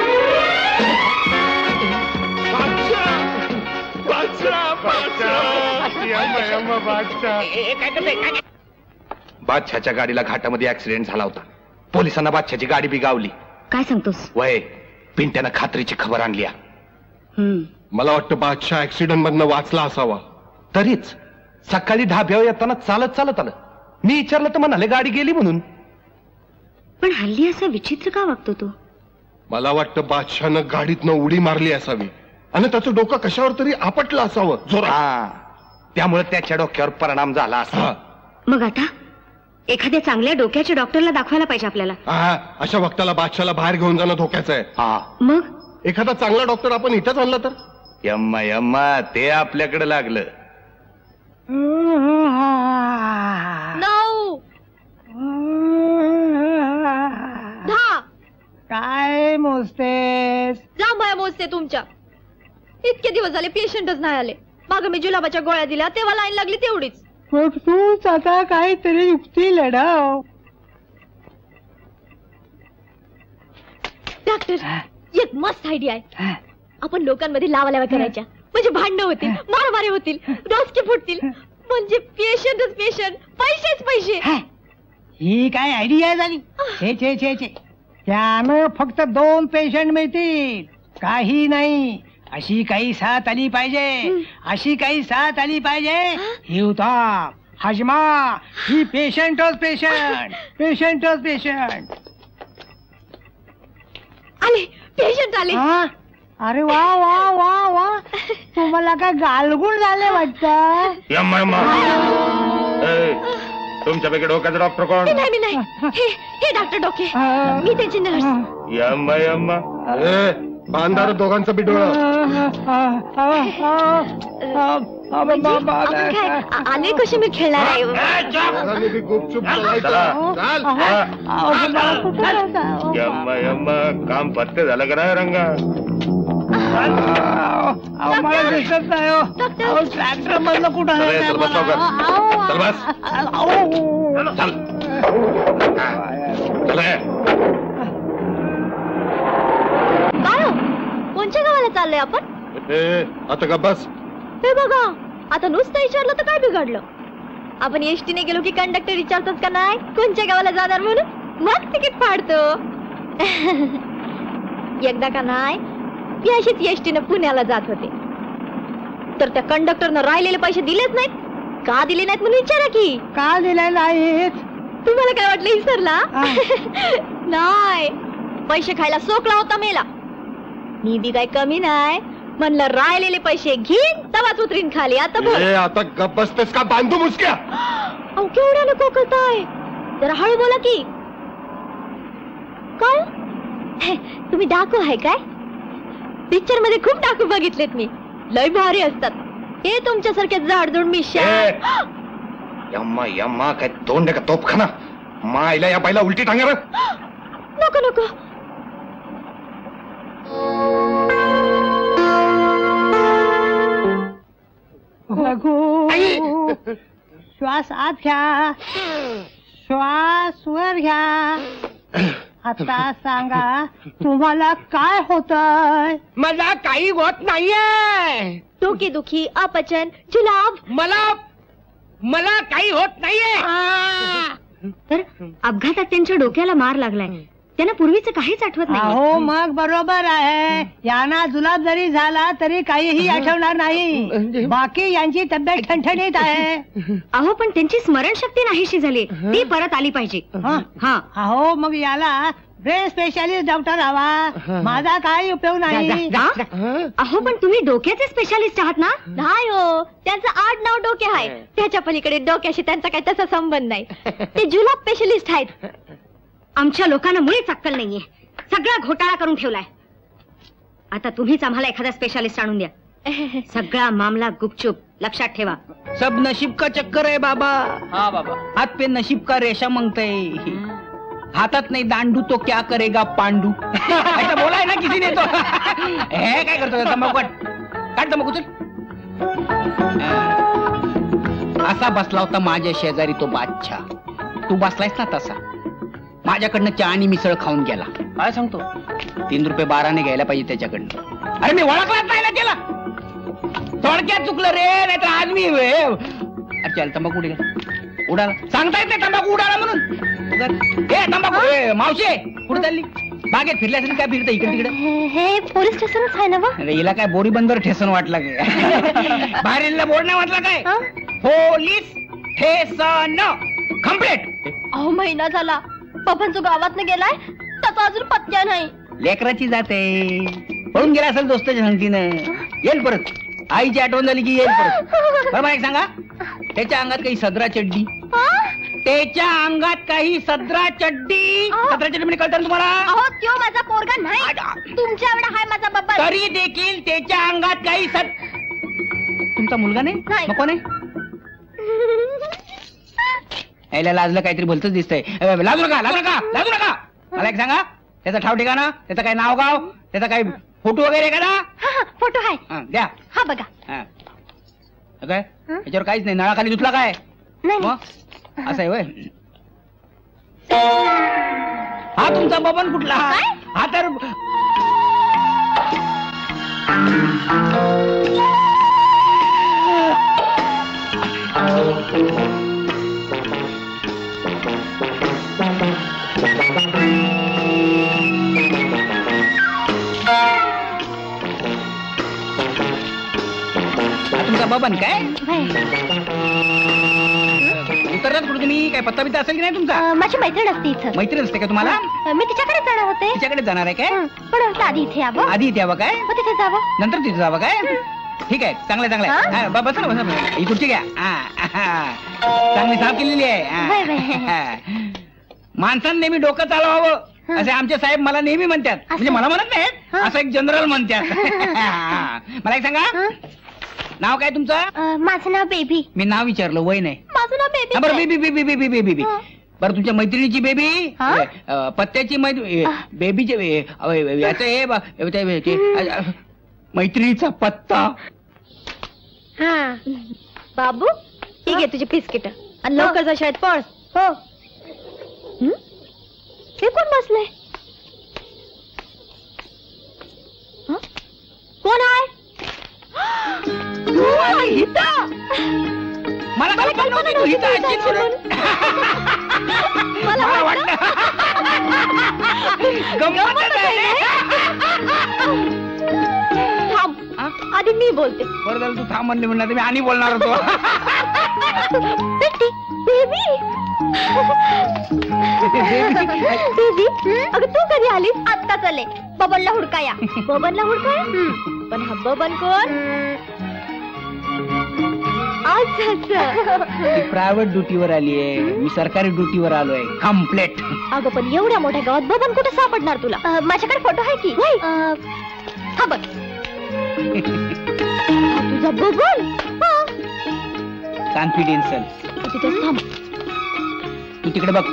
बादशाच्या गाडीला घाटामध्ये ऍक्सिडेंट झाला होता. पोलिसांना बादशाची गाडी बिगावली. काय सांगतोस? वय पिंट्यानं खात्रीची खबर आणली. मला वाटतं बादशाह ऍक्सिडेंट मधनं वाचला असावा. तरीच सकाळी ढाब्यावर येताना चालत चालत आलं. मी विचारलं तर म्हणाले गाडी गेली म्हणून. पण हल्ली असा विचित्र का वागतो तो? मला वाटतं बादशाहनं गाडीतनं उडी मारली असावी आणि त्याचं डोकं कशावर तरी आपटलं असावं जोरात. त्यामुळे त्याच्या डोक्यावर परिणाम झाला असा. मग आता एखाद्या चांगल्या डोक्याच्या डॉक्टरला दाखवायला पाहिजे आपल्याला. हा, अशा वक्ताला बादशाहला बाहेर घेऊन जाणं धोक्याचं आहे. मग एखादा चांगला डॉक्टर आपण इथंच आणला तर? यम्मा यम्मा, ते आपल्याकडे लागलं. नऊ दहा. काय मोजतेस? जांभया मोजते तुमच्या. इतके दिवस झाले पेशंटच नाही आले. माग मी जुलाबाच्या गोळ्या दिल्या तेव्हा लाईन लागली तेवढीच. मग तूच आता काहीतरी युक्ती लढाव. डॉक्टर, एक मस्त आयडिया आहे. आपण लोकांमध्ये लावा लावा करायच्या, म्हणजे भांडणं होतील, मारामारी होतील, डोसके फुटतील, म्हणजे पेशंटच पेशंट, पैसेच पैसे. ही काय आयडिया झाली? छे छे छे छे. त्यानं फक्त दोन पेशंट मिळतील, काही नाही. अशी काही साथ आली पाहिजे, अशी काही साथ आली पाहिजे. हिवताप, हजमा, ही पेशंटच पेशंट, पेशंटच पेशंट. आले पेशंट आले. अरे वा वा वा वा, तुम्हाला काय गालगुण झाले वाटतं? तुमच्यापैकी डोक्याचा डॉक्टर कोण? नाही मी नाही, हे हे डॉक्टर डोके, मी त्याची नर्स. यम्मा यम्मा. बांधार दोघांचं बी डोळं. आले कसे मी खेळणार आहे. गुपचूप यम्मा यम्मा, काम पत्ते झालं का नाही रंगा? मला दिसत नाही. ट्रॅक्टर मधलं कुठं आहे? चल बस लवकर, चल बस, चल चल. काय कोणच्या गावाला चाललोय आपण? आता का बस. हे बघा, आता नुसतं विचारलं तर काय बिघडलं? आपण एसटीने गेलो की कंडक्टर विचारतात का नाही कोणच्या गावाला जाणार म्हणून, मग तिकीट फाडतो. एकदा का नाही मी अशीच एसटीने पुण्याला जात होते, तर त्या कंडक्टरनं राहिलेले पैसे दिलेच नाहीत. का दिले नाहीत म्हणून विचारा की. का दिले नाहीत? तुम्हाला काय वाटलं विसरला? नाही, पैसे खायला सोकला होता मेला. मी बी काय कमी नाही, म्हणलं राहिलेले पैसे घेईन तवाच उतरीन खाली. आता बोल. आता गप बसतेस का बांधू मुसक्या? अहो केवढ्याला कोकळताय, जरा हळू बोला की. काय तुम्ही डाकू आहे काय? पिक्चर मध्ये खूप डाकू बघितलेत मी, लय भारी असतात. हे तुमच्यासारखे जाडजूड मिशा. यम्मा यम्मा काय तोंड का तोपखाना मायला या बाईला उलटी टांगा. नको नको. श्वास आत घ्या, श्वास वर घ्या. आता सांगा तुम्हाला काय होतंय? मला काही होत नाहीये. डोकेदुखी, अपचन, जुलाब. मला मला काही होत नाहीये. तर अपघातात त्यांच्या डोक्याला मार लागलाय. त्यांना पूर्वीचं काहीच आठवत नाही. हो मग बरोबर आहे. यांना जुलाब जरी झाला तरी काहीही आठवणार नाही. बाकी यांची तब्येत ठणठणीत आहे. अहो पण त्यांची स्मरणशक्ती नाहीशी झाली. ती परत आली पाहिजे. हा अहो मग याला ब्रेन स्पेशालिस्ट डॉक्टर हवा. माझा काही उपयोग नाही. अहो पण तुम्ही डोक्याचे स्पेशालिस्ट आहात ना? नाही हो, त्यांचं आड नाव डोके आहे. त्याच्या पलीकडे डोक्याशी त्यांचा काही तसा संबंध नाही. ते जुलाब स्पेशलिस्ट आहेत. आमच्या लोकांना मुळीच अक्कल नाहीये. सगळा घोटाळा करून ठेवलाय. आता तुम्हीच आम्हाला एखादा स्पेशालिस्ट आणून द्या. सगळा मामला गुपचूप. लक्षात ठेवा. सब नशीब का चक्कर आहे बाबा. हा बाबा. हात पे नशीब का रेषा मांगते. हातात नाही दांडू तो क्या करेगा पांडू. ऐसा बोला है ना किसी ने तो. हे काय करतो तंबाखू काढ तंबाखू चल. असा बसला होता माझ्या शेजारी तो बादशाह. तू बसलायस ना तसा. माझ्याकडनं चहा आणि मिसळ खाऊन गेला. काय सांगतो? तीन रुपये बाराने घ्यायला पाहिजे त्याच्याकडनं. अरे मी ओळखलाच नाही ना त्याला. थोडक्यात चुकलं रे. नाही तर आज मी चल तंबाखू उडे उडाला. सांगता येत नाही तंबाखू उडाला म्हणून. हे तंबाखू मावशे कुठे चालली? बागेत फिरल्या असेल काय फिरतं इकडे तिकडे? हे पोलीस स्टेशनच आहे ना. अरे हिला काय बोरी बंदर ठेसन वाटला काय? बाहेर बोर्ड नाही वाटला काय? Police station complaint. अहो महिना झाला पप्पांचं गावात गेलाय. त्याचा अजून पत्त्या नाही. लेकराची जाते. पळून गेला असेल दोस्ताच्या संगतीनं. येईल परत. आईची आठवण झाली की येईल परत. बरोबर एक सांगा. त्याच्या अंगात काही सदरा चड्डी. त्याच्या अंगात काही सदरा चड्डी. सदरा चड्डी म्हणजे कळतं तुम्हाला? अहो त्यो माझा पोरगा नाही. तुमच्या एवढा हाय माझा बाबा. तरी देखील त्याच्या अंगात काही सद. तुमचा मुलगा नाही? नको नाही. यायला लाजलं काहीतरी भलतच दिसतंय. लाजू नका लाजू नका लाजू नका. मला एक सांगा त्याचा ठाव ठिकाणा, त्याचं काय नाव गाव, त्याचा काय फोटो वगैरे का ना? फोटो आहे द्या. हा बघा. काय याच्यावर काहीच नाही. नळाखाली धुतला काय? मग असं आहे वय. हा तुमचा बबन कुठला? हा तर तुमचा बबन काय? उतरलात कुठे तुम्ही? काय पत्ता बित्ता असेल की नाही तुमचा? माझी मैत्रीण असते इथं. मैत्रीण असते का तुम्हाला? मी तिच्याकडे जाणार होते. तिच्याकडे जाणार आहे काय? पण आधी इथे यावं. आधी इथे यावं काय? मग तिथे जावं. नंतर तिथे जावं काय? ठीक आहे चांगलं चांगलं. बसा ना बसा. ही खुर्ची घ्या. चांगली साफ केलेली आहे. माणसानं नेहमी डोकं चालवावं असे आमचे साहेब मला नेहमी म्हणतात. म्हणजे मला म्हणत नाहीत, असं एक जनरल म्हणतात. मला एक सांगा नाव काय तुमचं? माझं नाव बेबी. मी नाव विचारलं वय नाही. माझं नाव बेबी. बरं baby baby baby baby baby. बरं तुमच्या मैत्रिणीची बेबी, पत्त्याची बेबीचे याच मैत्रिणीचा पत्ता. हा बाबू ठीक आहे तुझे बिस्किट आणि लवकर जा शाळेत पळ. हो. हे कोण बसलंय? कोण आहे? मला कल्पना नव्हती तू हिता असशील म्हणून. मला वाटलं गंमतच आहे. थांब आधी मी बोलते. बरं झालं तू थांब म्हणले म्हणणार मी आणि बोलणार होतो. बेटी बेबी बेबी अगं तू कधी आलीस? आत्ता चले. बबनला हुडकाया. बबनला हुडकाया? पण हा बबन कोण? प्रायव्हेट ड्युटीवर आली आहे. मी सरकारी ड्युटीवर आलोय. कम्प्लेट. अगं पण एवढ्या मोठ्या गावात बबन कुठे सापडणार तुला? माझ्याकडे फोटो आहे की? हा बघ तुझा बबन. कॉन्फिडेन्शियल. तिथेच थांब. तू तिकडे बघ.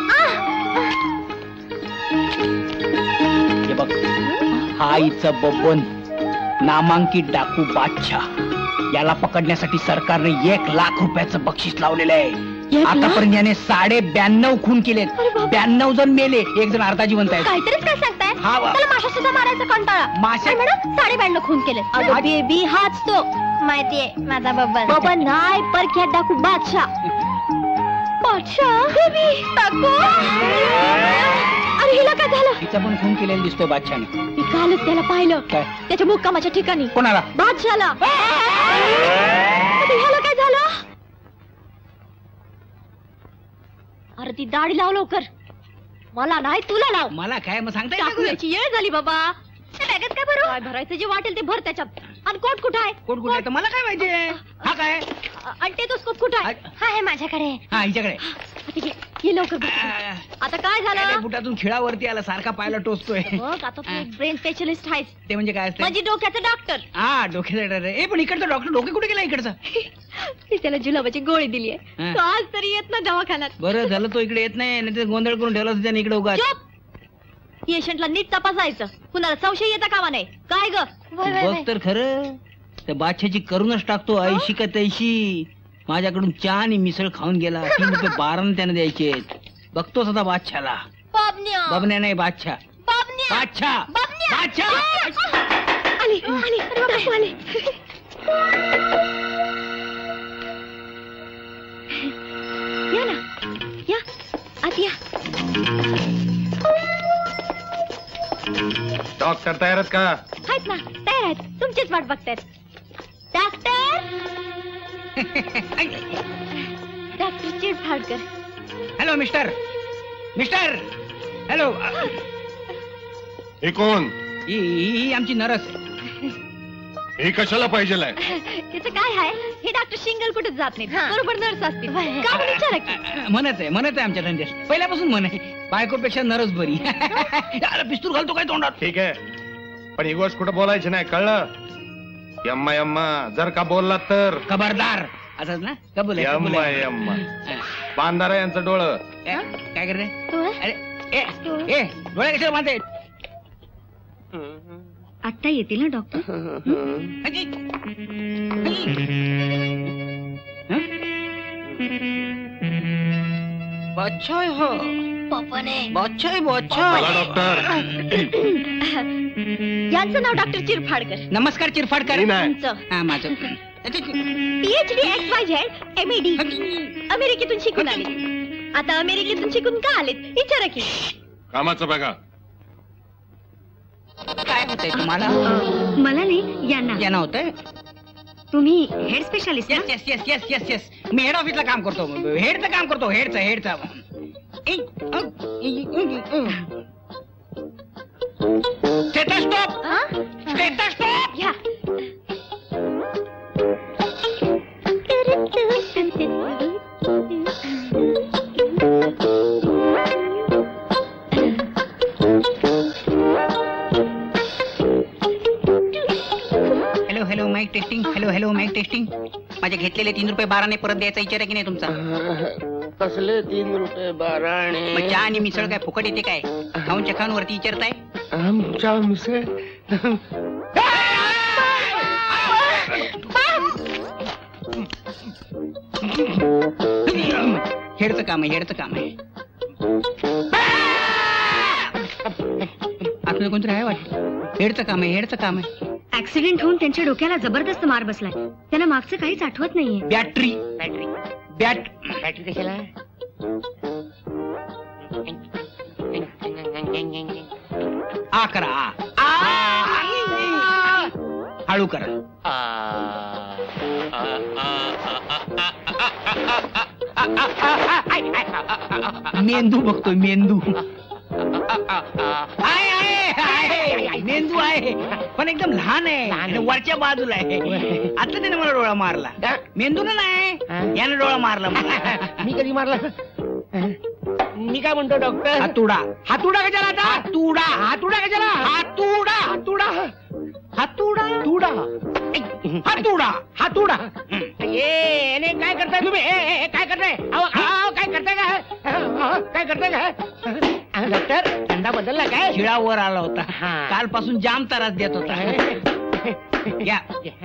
हे बघ, हा इथं बबन नामांकित डाकू बादशाह. याला पकडण्यासाठी सरकारने एक लाख रुपयाचं बक्षीस लावलेलं आहे. आतापर्यंत याने साडे ब्याण्णव खून केलेत. ब्याण्णव जण मेले, एक जण अर्धा जिवंत आहे. काहीतरीच काय सांगताय? हा वा. त्याला माशा सुद्धा मारायचा कंटाळा. माशा मॅडम साडे ब्याण्णव खून केले. अगं बेबी हाच तो. माहितीये माझा बबन. बबन नाही परख्यात डाकू बादशाह. बादशाह बेबी डाकू. अरे हिला काय झालं? तिचा पण खून केलेला दिसतोय बादशाहने. मी कालच त्याला पाहिलं. काय? त्याच्या मुक्कामाच्या ठिकाणी. कोणाला? बादशाहला. ह्याला काय झालं? अरे ती दाढी लाव लवकर. मला नाही तुला लाव. मला काय मग सांगता टाकूयाची वेळ झाली बाबा. बॅगेत काय बरं? काय भरायचं जे वाटेल ते भर त्याच्यात. आणि कोट कुठं आहे? कोट कुठं आहे तर मला काय माहिती आहे. हा काय? आणि ते तोच कोट कुठं आहे? हा आहे माझ्याकडे. हा हिच्याकडे. ये लवकर. आता काय झालं? बुटातून खिळावरती आला, सारखा पायाला टोचतोय. बघ आता तू एक ब्रेन स्पेशलिस्ट आहेस. ते म्हणजे काय असतं? म्हणजे डोक्याचं डॉक्टर. हा डोक्याचा डॉक्टर. ए पण इकडचा डॉक्टर डोके कुठे गेला इकडचा? मी त्याला जुलाबाची गोळी दिली आहे. तो आज तरी येत ना दवाखान्यात. बरं झालं तो इकडे येत नाही, नाही गोंधळ करून ठेवला त्याने इकडे उगा. पेशंटला नीट तपासायचं. कुणाला संशय येता कामा नाही. काय ग? बघ तर खरं त्या बादशाची करूनच टाकतो. ऐशी का तैशी माझ्याकडून चहा आणि मिसळ खाऊन गेला. तीन रुपये बारानं त्याने द्यायचे. बघतोच आता बादशाला. बबन्या नाही बादशाह. बादशाह बादशाह आली आली डाकू आली. या ना या आत या. डॉक्टर तयार आहेत का? आहेत ना तयार आहेत. तुमचीच वाट बघतायत. Doctor doctor Chirphadkar. Hello mister mister hello. हे कोण? ही आमची नरस. हे कशाला पाहिजे? त्याचं काय आहे? हे डॉक्टर शिंगल कुठेच जात नाही. बरोबर नर्स असतील. का विचारा की. म्हणत आहे म्हणत आहे आमच्या धंद्यात पहिल्यापासून म्हण आहे. बायकोपेक्षा नरस बरी. पिस्तूल घालतो काय तोंडात? ठीक आहे, पण ही गोष्ट कुठं बोलायची नाही, कळलं? यम्मा यम्मा जर का बोलला तर खबरदार. असंच ना? कबूल आहे. यम्मा यम्मा. बांधारा यांचं डोळं. काय कर रे? अरे ए ए डोळे कशाला बांधते? आत्ता येतील ना डॉक्टर? बादशाह हो पप्पाने. बादशाह बादशाह. डॉक्टर यांचं नाव डॉक्टर चिरफाडकर. नमस्कार चिरफाडकर. हा माझं PhD X Y Z M E D. अमेरिकेतून शिकून आले. आता अमेरिकेतून शिकून का आलेत विचारा की. कामाचं बघा. काय होतंय तुम्हाला? मला नाही यांना. यांना होतंय. तुम्ही head specialist? Yes yes yes yes yes yes. मी हेड ऑफिसला काम करतो. हेडचं काम करतो. हेडचं हेडचं. Stethoscope stethoscope. या hello hello mike testing. Hello hello mike testing. माझे घेतलेले तीन रुपये बाराने परत द्यायचा विचार आहे की नाही तुमचा? कसले तीन रुपये बाराणे? मग चहा आणि मिसळ काय फुकट येते काय? खाऊन चखान वरती विचारताय? आमच्या मिसळ हेडचं काम आहे. हेडचं काम आहे. आपलं कोणतरी आहे वाटतं. हेडचं काम आहे. हेडचं काम आहे. ऍक्सिडेंट होऊन त्यांच्या डोक्याला जबरदस्त मार बसलाय. त्यांना मागचं काहीच आठवत नाहीये. बॅटरी बॅटरी बॅट बॅटरी कशाला? आ करा. हळू करा. मेंदू बघतोय. मेंदू आहे आहे मेंदू आहे पण एकदम लहान आहे. वरच्या बाजूला आहे. आता त्याने मला डोळा मारला. मेंदूला नाही याने डोळा मारला मला. मी कधी मारला? मी काय म्हणतो डॉक्टर? हातुडा. हातुडा कशाला आता? हातुडा. हातुडा कशाला? हातुडा. हातुडा हातुडा तुडा हातुडा हातुडा ए ने काय करताय तुम्ही ए, ए, काय करताय अहो, अहो, काय करताय का अहो, काय करताय का डॉक्टर धंदा बदलला काय शिळावर आला होता कालपासून जाम त्रास देत होता या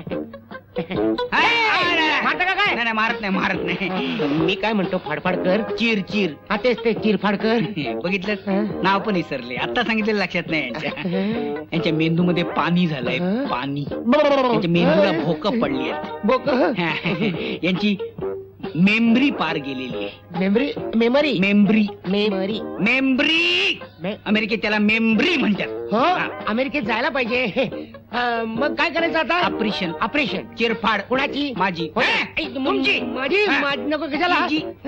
मारता का काय नाही मारत नाही मारत नाही मी काय म्हणतो फाडफाड कर चिर चिर हा तेच ते चिरफाड कर बघितलं नाव पण विसरले आता सांगितलेलं लक्षात नाही यांच्या यांच्या मेंदूमध्ये पाणी झालंय पाणी यांच्या मेंदूला भोकं पडली आहेत भोक यांची मेमरी पार गेलेली आहे memory memory memory memory memory अमेरिकेत त्याला मेमरी म्हणतात हो अमेरिकेत जायला पाहिजे मग काय करायचं आता ऑपरेशन ऑपरेशन चिरफाड कुणाची माझी तुमची माझी नको कशाला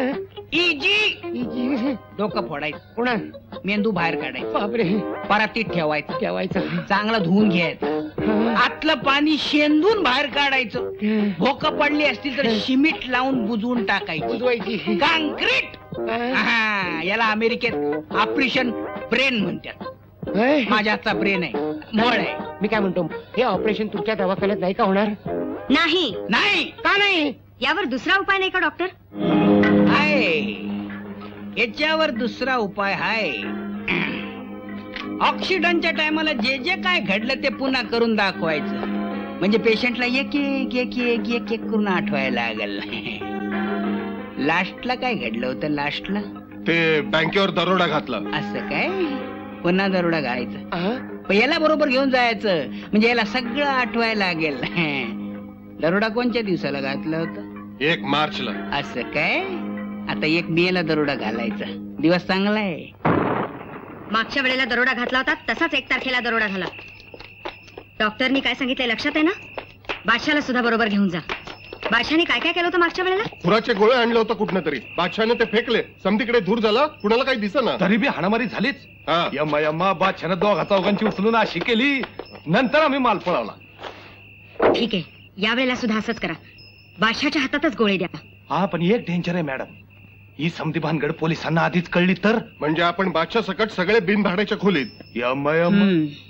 इजी डोकं फोडायचं कुणा मेंदू बाहेर काढायचं बापरे परातीत ठेवायचं ठेवायचं चांगला धुवून घ्यायचं आतलं पाणी शेंदून बाहेर काढायचं भोकं पडली असतील तर शिमीट लावून बुजवून टाकायची बुजवायची काँक्रीट याला अमेरिकेत ऑपरेशन ब्रेन म्हणतात माझ्या हातचा ब्रेन आहे मळ आहे मी काय म्हणतो हे ऑपरेशन तुमच्या दवाखान्यात नाही का होणार नाही नाही का नाही यावर दुसरा उपाय नाही का डॉक्टर आहे याच्यावर दुसरा उपाय आहे ऑक्सिडंटच्या टायमाला जे जे काय घडलं ते पुन्हा करून दाखवायचं म्हणजे पेशंटला एक एक एक एक एक एक करून आठवायला लागल लास्टला काय घडलं होतं लास्टला ते बँकेवर दरोडा घातला असं काय पुन्हा दरोडा घालायचं याला बरोबर घेऊन जायचं म्हणजे याला सगळं आठवायला लागेल दरोडा कोणत्या दिवसाला घातलं होतं एक मार्चला असं काय आता एक मे ला दरोडा घालायचा दिवस चांगला आहे मागच्या वेळेला दरोडा घातला होता तसाच एक तारखेला दरोडा झाला डॉक्टरनी काय सांगितलंय लक्षात आहे ना बादशाला सुद्धा बरोबर घेऊन जा बादशाने काय काय केलं होतं मागच्या वेळेला खुराचे गोळे आणलं होतं कुठनं तरी बादशाने ते फेकले समतीकडे धूर झाला कुणाला काही दिसेना तरी बी हाणामारी झालीच यम्मा यम्मा बादशाने दोघा चौघांची उचलून अशी केली नंतर आम्ही माल पळवला ठीक आहे यावेळेला सुद्धा असंच करा बादशाच्या हातातच गोळे द्या हा पण एक डेंजर आहे मॅडम ही समधी भानगड पोलिसांना आधीच कळली तर म्हणजे आपण बादशा सकट सगळे बिन भाड्याच्या खोलीत यम्मा यम्मा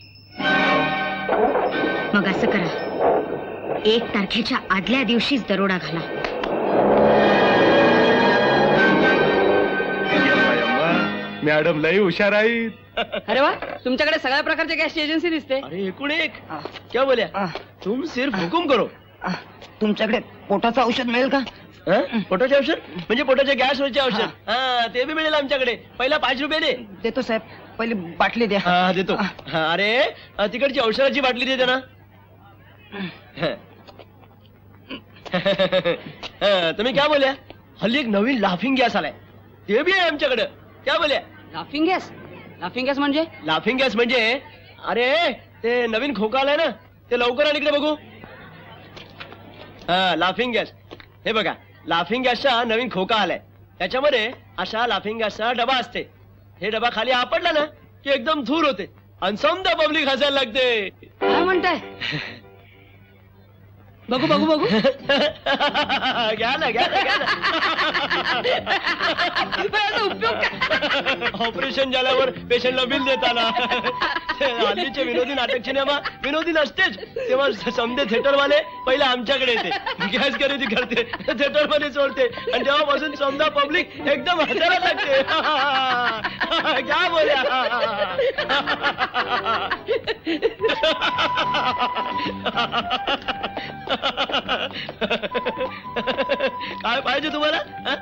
मग असं करा एक तारखेच्या आदल्या दिवशीच दरोडा घाला मॅडम लई हुशार आहेत अरे वा तुमच्याकडे सगळ्या प्रकारच्या गॅसची एजन्सी दिसते अरे एकूण एक क्या बोल्या तुम सिर्फ हुकुम करो तुमच्याकडे पोटाचं औषध मिळेल का पोटाचे औषध म्हणजे पोटाच्या गॅसवरचे औषध हा ते बी मिळेल आमच्याकडे पहिला पाच रुपये दे देतो साहेब पहिली बाटली द्या हा देतो अरे तिकडची औषधाची बाटली देते ना तुम्ही क्या बोल्या हल्ली एक नवीन लाफिंग गॅस आलाय ते बी आहे आमच्याकडे क्या बोल्या लाफिंग गॅस लाफिंग गॅस म्हणजे लाफिंग गॅस म्हणजे अरे ते नवीन खोका आलाय ना ते लवकर आणि इकडे बघू हा लाफिंग गॅस हे बघा लाफिंग गॅसचा नवीन खोका आलाय त्याच्यामध्ये अशा लाफिंग गॅसचा डबा असते हे डबा खाली आपडला ना की एकदम धूर होते आणि समजा पब्लिक हसायला लागते काय म्हणताय बघू बघू बघू घ्या ना घ्या ऑपरेशन झाल्यावर पेशंटला बिल देताना हल्लीचे विनोदी नाटक सिनेमा विनोदी नसतेच तेव्हा समजे थिएटरवाले पहिले आमच्याकडे येते गॅस खरेदी करते थिएटर मध्ये सोडते आणि तेव्हापासून समजा पब्लिक एकदम हसायला लागते क्या बोल्या काय पाहिजे तुम्हाला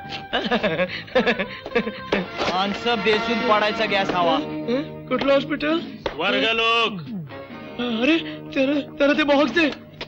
माणसं बेसून पडायचा गॅस हवा कुठलं हॉस्पिटल वर्ग लोक अरे त्याला त्याला ते बघते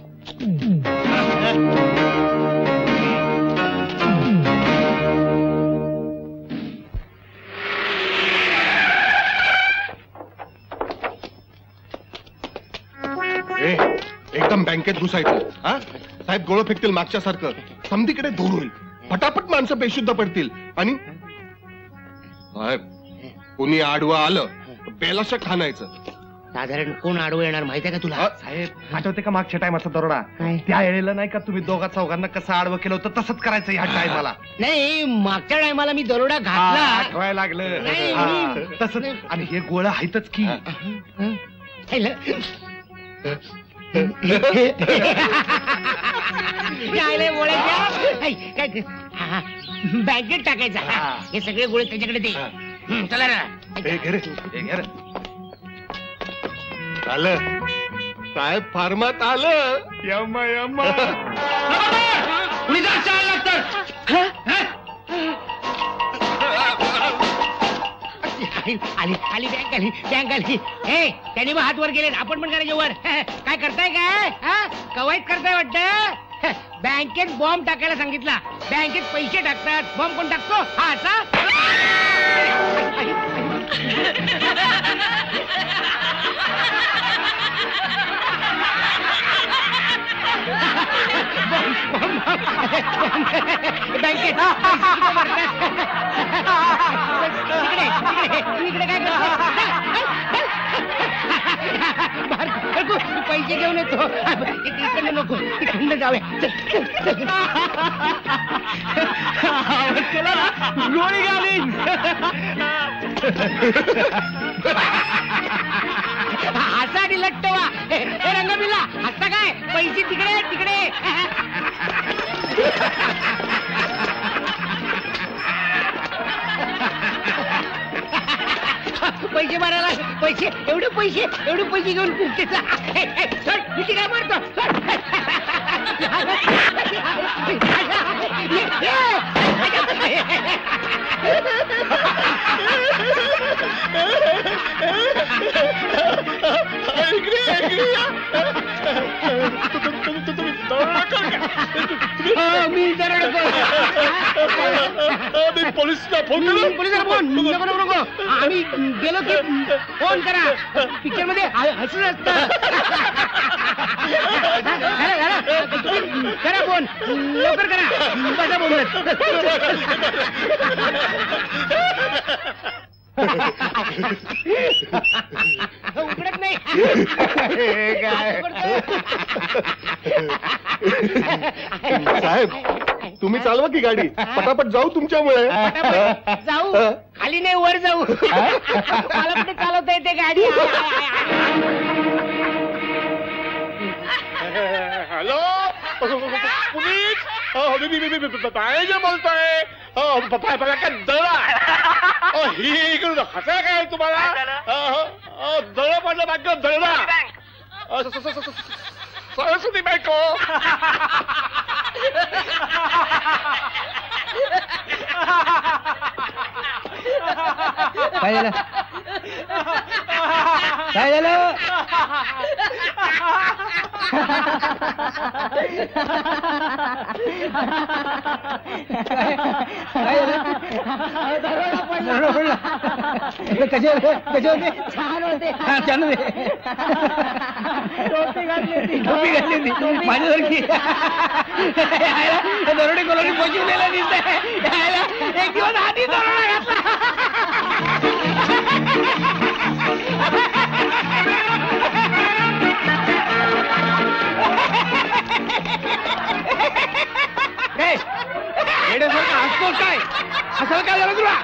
एकदम बँकेत घुसायचं हा साहेब गोळं फेकतील मागच्या सारखं समधीकडे धूर होईल पटापट माणसं बेशुद्ध पडतील आणि साहेब कोणी आडवं आलं बेलाशक खाणायचं साधारण कोण आडवं येणार माहिती आहे का तुला साहेब आठवते का मागच्या टायमाचा दरोडा त्या वेळेला नाही का तुम्ही दोघा चौघांना कसं आडवं केलं होतं तसंच करायचं ह्या टायमाला नाही मागच्या टायमाला मी दरोडा घातला आठवायला लागलं तसंच आणि हे गोळं आहेतच की बँकेत टाकायचा. हे सगळे गोळे त्याच्याकडे दे. चला ना. आलं साहेब फार्मात आलं. यम्मा यम्मा आली आली बँक आली बँक आली. हे त्यांनी मग हात वर गेले. आपण पण करायचे वर. काय करताय काय कवायत करताय वाटतं. बँकेत बॉम्ब टाकायला सांगितला. बँकेत पैसे टाकतात. बॉम्ब कोण टाकतो हा असा. बँकेत इकडे काय पैसे घेऊन येतो. इकडे नको इकडे जाऊया. गोळी घाली. हसा आणि लट्ट वा. हे रंगबिल्ला हसता काय. पैसे तिकडे तिकडे. पैसे मारायला पैसे एवढे पैसे एवढे पैसे घेऊन फिरते. किती काय मारतो. मी पोलिसला फोन पोलिसाला फोन नको नको नको. आम्ही गेलो की फोन करा. पिक्चर मध्ये हसून असत. करा फोन लवकर करा. बसा बोलत उघडत नाही. साहेब तुम्ही चालवा की गाडी. पटापट जाऊ तुमच्यामुळे. जाऊ खाली नाही वर जाऊ. मला कुठे चालवता येते गाडी. हॅलो पुलिस काय जे बोलतोय. का दळा ही इकडून हसा काय तुम्हाला. दळ पडलं बाकी दळला. सरस्वती बायको. काय झालं काय झालं. कसे कसे होते. छान होते. छान होते. टोपी घातली होती. टोपी घातली होती माझ्यासारखी. दरोडे कॉलोनी पोचवलेला दिसतंय. एक दिवस आधी दरोडा घातला. येण्यासारखं हसतोस काय. हसायला काय झालं तुला.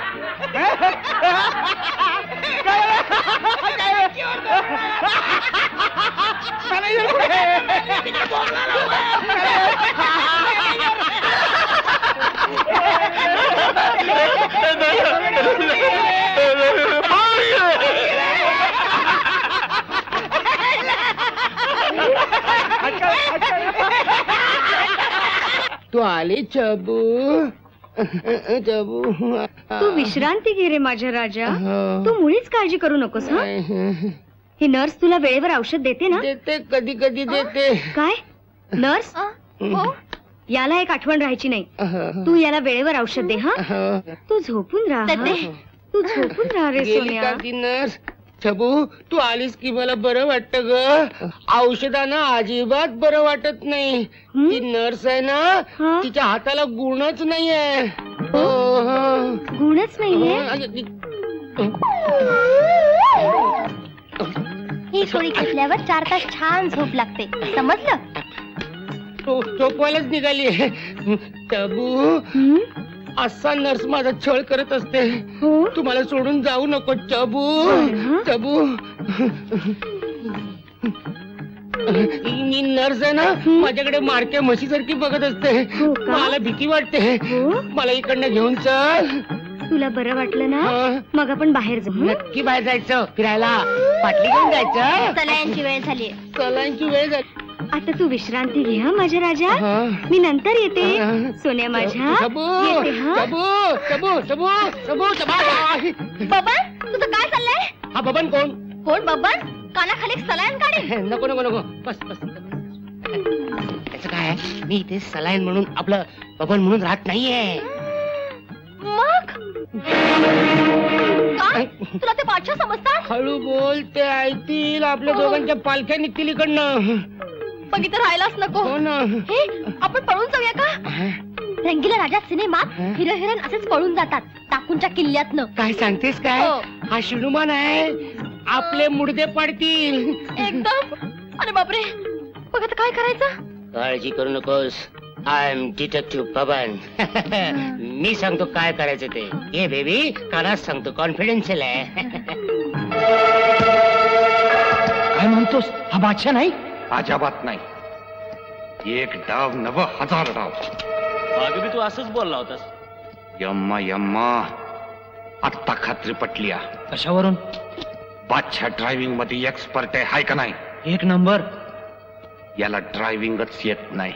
तू आली चबू. चबू तू विश्रांती घे रे माझ्या राजा. तू मुळीच काळजी करू नकोस. हा ही नर्स तुला वेळेवर औषध देते ना. देते कधी कधी देते. काय नर्स याला एक आठवण राहायची नाही. तू याला वेळेवर औषध दे. हा तू झोपून राहा. तू झोपून राहा रे सोन्या. नर्स छबू तू आलीस की मला बरं वाटतं ग. औषधानं अजिबात बरं वाटत नाही. ती नर्स आहे ना तिच्या हाताला गुणच नाहीये. गुणच नाहीये. ही गोळी घेतल्यावर चार तास छान झोप लागते. समजलं. झोपवायलाच निघाली. छबू असा नर्स माझा छळ करत असते. तुम्हाला सोडून जाऊ नको चबू. चबू मी नर्स आहे ना, माझ्याकडे मारक्या म्हशीसारखी बघत असते. मला भीती वाटते. मला इकडनं घेऊन चल. तुला बरं वाटलं ना, मग आपण बाहेर जाऊ. नक्की बाहेर जायचं फिरायला. बाटली घेऊन जायचं. सलाईनची वेळ झाली. सलाईनची वेळ झाली. आता तू विश्रांती घे हा माझ्या राजा. मी नंतर येते. सोन्या माझ्या बबन, तुझं काय चाललंय? हा बबन कोण? कोण बबन? कानाखाली सलाईन काढे. नको नको नको बस बस. त्याचं काय, मी इथे सलाईन म्हणून आपलं बबन म्हणून राहत नाहीये. मग काय तुला ते बादशाह समजतात? हळू बोल, ते ऐकतील. आपल्या दोघांच्या पालख्या निघतील इकडनं. मग इथं राहायलाच नको. हे आपण पळून जाऊया का? रंगीला राजा सिनेमात हिरो हिरोईन असेच पळून जातात टाकूनच्या किल्ल्यातनं. काय सांगतेस काय? हा शिणुमान आहे. आपले मुडदे पडतील एकदम. अरे बापरे, बघ आता काय करायचं? काळजी करू नकोस. I am detective Baban. मी सांगतो काय करायचं ते. ये बेबी, कानात सांगतो. कॉन्फिडेन्शियल आहे. काय म्हणतोस? हा बादशाह नाही? अजाबात नाही. एक डाव नव हजार डाव. मागे बी तू असंच बोलला होतास. यम्मा यम्मा, आत्ता खात्री पटली. कशावरून? बादशाह ड्रायव्हिंग मध्ये एक्सपर्ट आहे, हाय का नाही? एक नंबर. याला ड्रायव्हिंगच येत नाही.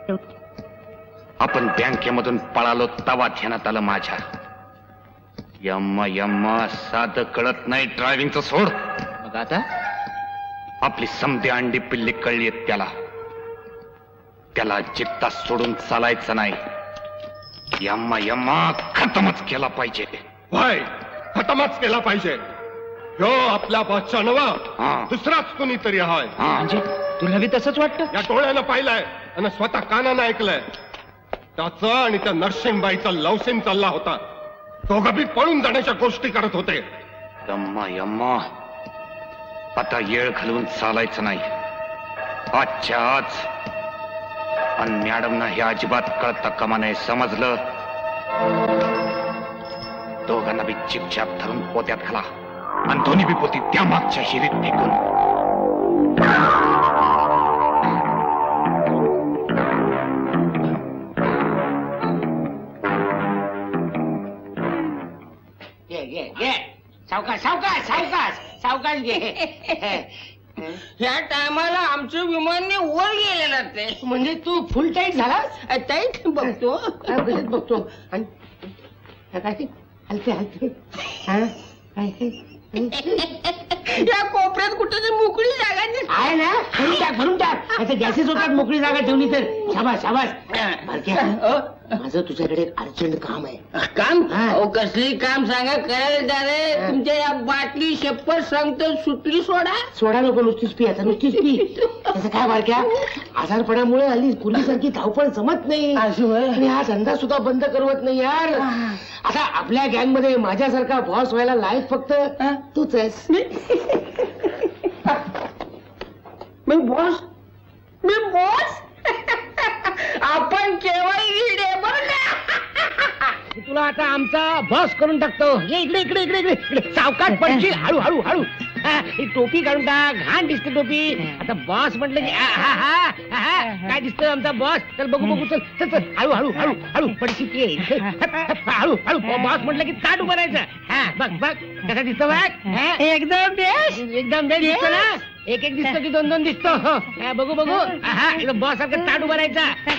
आपण बँकेमधून पळालो तवा ध्यानात आलं माझ्या. यम्मा यम्मा, साधं कळत नाही ड्रायव्हिंगचं सोड. मग आता आपली समधी अंडी पिल्ली कळली त्याला. त्याला जिद्दा सोडून चालायचं नाही. यम्मा यम्मा, खतमच केला पाहिजे. होय, खतमच केला पाहिजे. ह्यो आपला बादशाह नवा, दुसराच कोणीतरी हाय. म्हणजे तुला बी तसंच वाटतं? या डोळ्यानं पाहिलंय आणि स्वतः कानानं ऐकलंय. त्याचं आणि त्या नरसिंहबाईचा लवसेन चालला होता. दोघं बी पळून जाण्याच्या गोष्टी करत होते. यम्मा यम्मा, आता येळ घालवून चालायचं नाही. आजच्या आज. आणि मॅडमना हे अजिबात कळता कामा नाही, समजलं? दोघांना बी चिपछाप धरून पोत्यात घाला आणि दोन्ही बी पोती त्या मागच्या शिरीत फेकून. सावकाश सावकाश सावकाश सावकाश घे. ह्या टायमाला आमचं विमानने वर गेलेलं ते. म्हणजे तू फुल टाईट झाला? टाईट बघतो बघतो. आणि काय हलते हलते या कोपऱ्यात कुठे मोकळी जागा आहे ना? भरून टाक भरून टाक. आता गॅसेस होतात मोकळी जागा ठेवली तर. शाबास शाबास. माझं तुझ्याकडे अर्जंट काम आहे. काम? हो, कसली काम सांगा. करायला रे तुमच्या या बाटली शप्पर सांगतो सुटली. सोडा सोडा नको, नुसतीच पी. आता नुसतीच पी. त्याचं काय बारक्या, आजारपणामुळे हल्ली पूर्वीसारखी धावपळ जमत नाही आणि हा धंदा सुद्धा बंद करवत नाही यार. आता आपल्या गँग मध्ये माझ्यासारखा बॉस व्हायला लायक फक्त तूच आहेस. मी बॉस? मी बॉस? आपण केवळ बरं का? तुला आता आमचा बॉस करून टाकतो. ये इकडे इकडे इकडे इकडे. सावकाश पडशील. हळू हळू हळू. ही टोपी काढून टाक. घाण दिसते टोपी. आता बॉस म्हटलं की काय दिसतं आमचा बॉस. चल बघू बघू. चल चल चल. हळू हळू हळू हळू पडशील. हळू हळू. बॉस म्हटलं की ताट उभं राहायचं. हा बघ बघ कसा दिसतो बघ. एकदम बेस्ट. एकदम बेस्ट दिसतो ना. एक एक दिसतो की दोन दोन दिसतो. बघू बघू. हा एकदम बॉस सारखं ताट उभं राहायचं.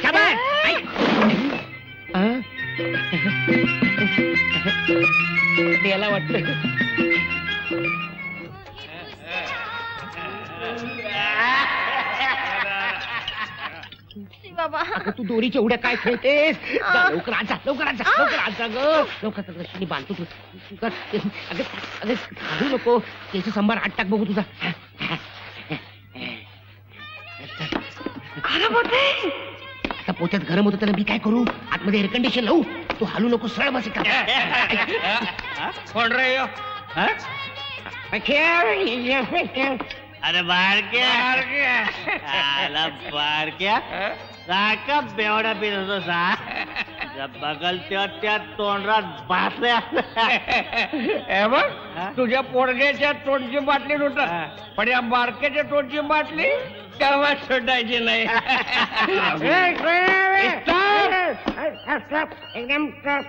याला वाटतं बाबा. तू दोरीच्या उड्या काय खेळतेस? लवकर आजा लवकर आजा लवकर आजा ग. लवकर बांधतो तू. अगं घालू नको. त्याची संभार आठ टाक बघू तुझा. आता पोत्यात गरम होतं त्याला मी काय करू? आतमध्ये एअर कंडिशन लावू. तू हालू नको, सरळ बस. कोण रे? अरे बारक्या बारक्या सारखा बेवडा पीत होतो सा. बघल त्या त्या तोंडात बाटल्या. बघ तुझ्या पोरग्याच्या तोंडची बाटली होत, पण या बारक्याच्या तोंडची बाटली कामात सोडायची नाही. एकदम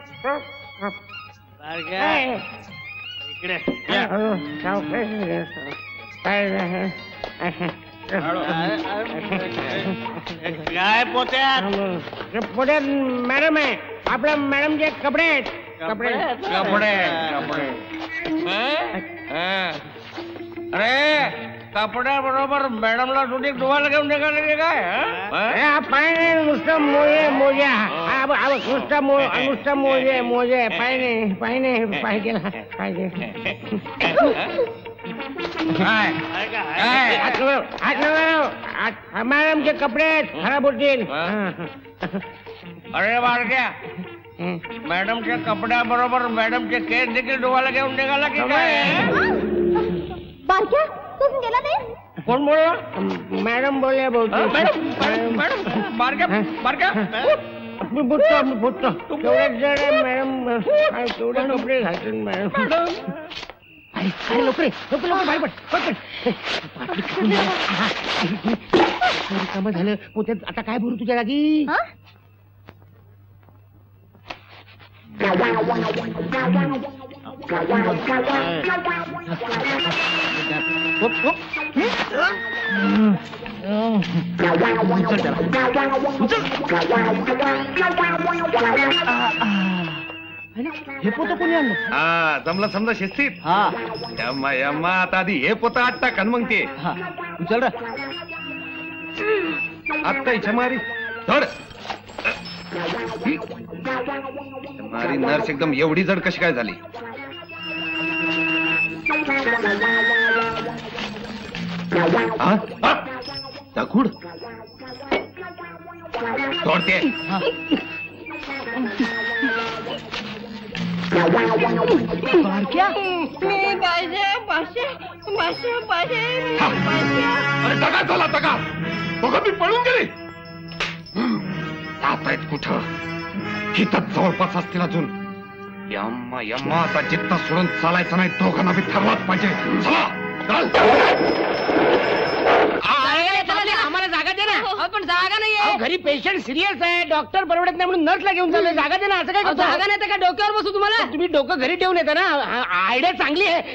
इकडे काय पोत्यात पोत्यात मॅडम आहे. आपल्या मॅडमचे कपडे आहेत. कपडे कपडे कपडे अरे कपड्या बरोबर मॅडमला सुटी डोळ्याला घेऊन निघाले काय? पाय नाही नुसतं मोजे मोजा नुसतं मो नुसतं मोजे मोजे पाय नाही पाय नाही पाय गेला पाहिजे. मॅडमचे कपडे खराब होतील. अरे बारक्या मॅडमच्या कपड्या बरोबर मॅडमचे केस देखील डोळ्याला घेऊन निघाला की काय? बारक्या तू गेला नाही. कोण बोल? मॅडम बोलल्या मॅडम मॅडम बारक्या बारक्या मी बुटतो मी बुटतो तेवढ्याच जण मॅडम तेवढे कपडे घालतील मॅडम. अरे लोकरे लोक लोक बाहेर पड काम झालं पोत्यात. आता काय बोलू तुझ्या जागी? हे पोतं कोणी आणलं? हा जमला समजा शिस्तीत. हा यम्मा यम्मा आता आधी हे पोतं आत टाका मग ते. उचल रा आत्ता इच्छा मारी धड मारी नर्स एकदम एवढी जड कशी काय झाली? दगुड तोडते. बारक्या अरे दगा झाला दगा बघा मी पळून गेली. जात आहेत कुठं? हिथं जवळपास असतील अजून. यम्मा यम्मा आता जित्ता सोडून चालायचं नाही. दोघांना बी ठरवाच पाहिजे. आम्हाला जागा दे ना. पण जागा नाही. घरी पेशंट सिरियस आहे. डॉक्टर परवडत नाही म्हणून नर्सला घेऊन चालले. जागा दे ना. असं काय जागा नाही तर काय डोक्यावर बसू तुम्हाला? तुम्ही डोकं घरी ठेवून येता ना. आयडिया चांगली आहे.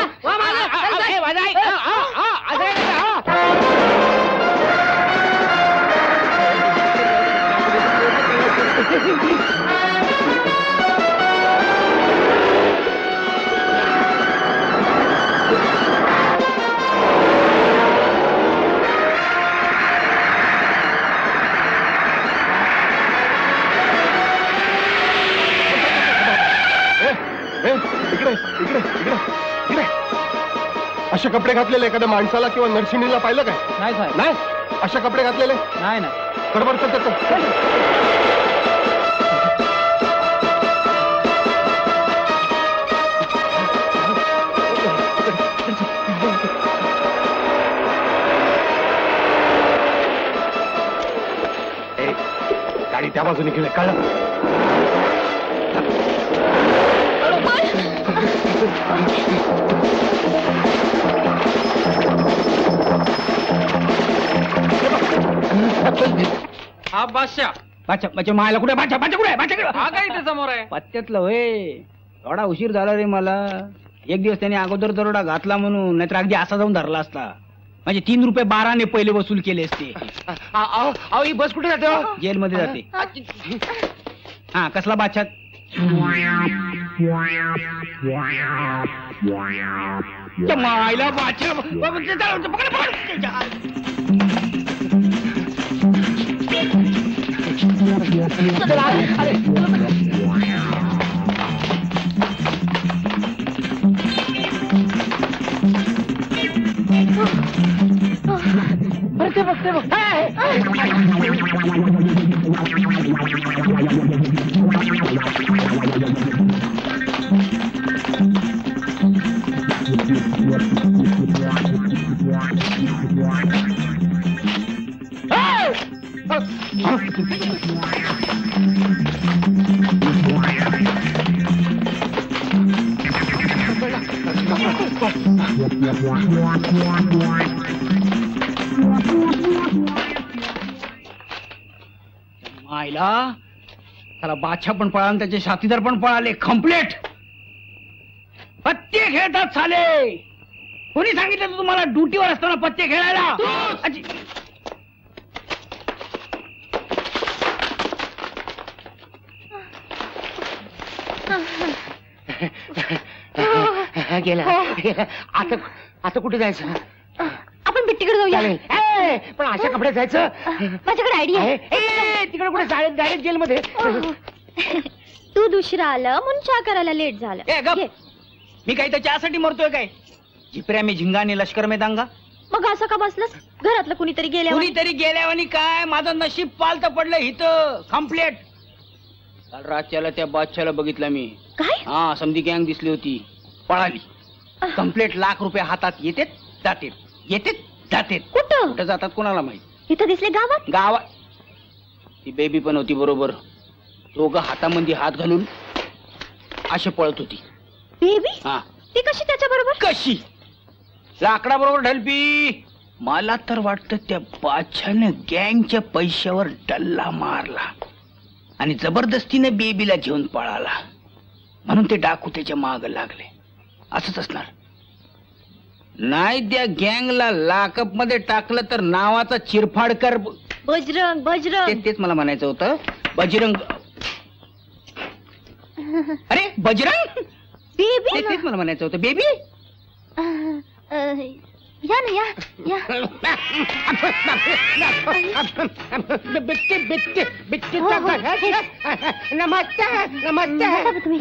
इकडे इकडे इकडे इकडे असे कपडे घातलेले एखाद्या माणसाला किंवा नर्सिंगला पाहिलं काय? नाही साहेब. नाही असे कपडे घातलेले नाही ना. गडबड करतात. गाडी त्या बाजूने गेले कळलं. हा बादशाह बादशाह बादशाह मायला कुठे? बादशाह बादशाह कुठे? बादशाह हा काय इथे समोर आहे? पत्त्यातलं होय. थोडा उशीर झाला रे मला. एक दिवस त्याने अगोदर दरोडा घातला म्हणून, नाहीतर अगदी असा जाऊन धरला असता. म्हणजे तीन रुपये बाराने पहिले वसूल केले असते. अहो ही बस कुठे जाते? जेलमध्ये जाते. हा कसला बादशाह? मायला बादशाह बघते बघते मायला त्याला बादशाह पण पळाला आणि त्याचे साथीदार पण पळाले. कम्प्लीट पत्ते खेळतात साले. कोणी सांगितलं तुम्हाला ड्युटीवर असताना पत्ते खेळायला? गेला आता आता कुठे जायचं? आपण बिट्टीकडे जाऊया. ए, पण अशा कपड्यात जायचं? माझ्याकडे आयडिया आहे. तिकडे कुठे जायचं? डायरेक्ट जेलमध्ये. तू दुसरा आलं म्हणून चहा करायला लेट झालं. ए गप, मी काही तर चहासाठी मरतोय काय? झिपऱ्या मी झिंगाने लष्कर में दांगा. मग असं का बसलंस? घरातलं कुणीतरी गेल्यावर कुणीतरी गेल्यावर काय माझं नशीब पालत पडलं इथं. कम्प्लीट. काल रातच्याला त्या बादशाला बघितला मी. काय? हा समधी गँग दिसली होती, पळाली. कम्प्लीट लाख रुपये हातात येतेत जातेत, येतेत जातेत. कुठं कुठं जातात कोणाला माहित. इथं दिसले गावात? गावात. ती बेबी पण होती बरोबर. दोघं हातामध्ये हात घालून असे पळत होती. बेबी? हा. ती कशी त्याच्या बरोबर? कशी? लाकडा बरोबर ढलपी. मला तर वाटतं त्या बादशाने गँगच्या पैशावर डल्ला मारला आणि जबरदस्तीने बेबीला घेऊन पळाला, म्हणून ते डाकू त्याच्या माग लागले. असंच असणार. नाही त्या गँगला लाकअप मध्ये टाकलं तर नावाचा चिरफाडकर. बजरंग बजरंग तेच मला म्हणायचं होतं. बजरंग. अरे बजरंग बेबी. तेच मला म्हणायचं होतं. बेबी या ना या या. बिट्टी बिट्टी बिट्टी नमस्ते नमस्ते. तुम्ही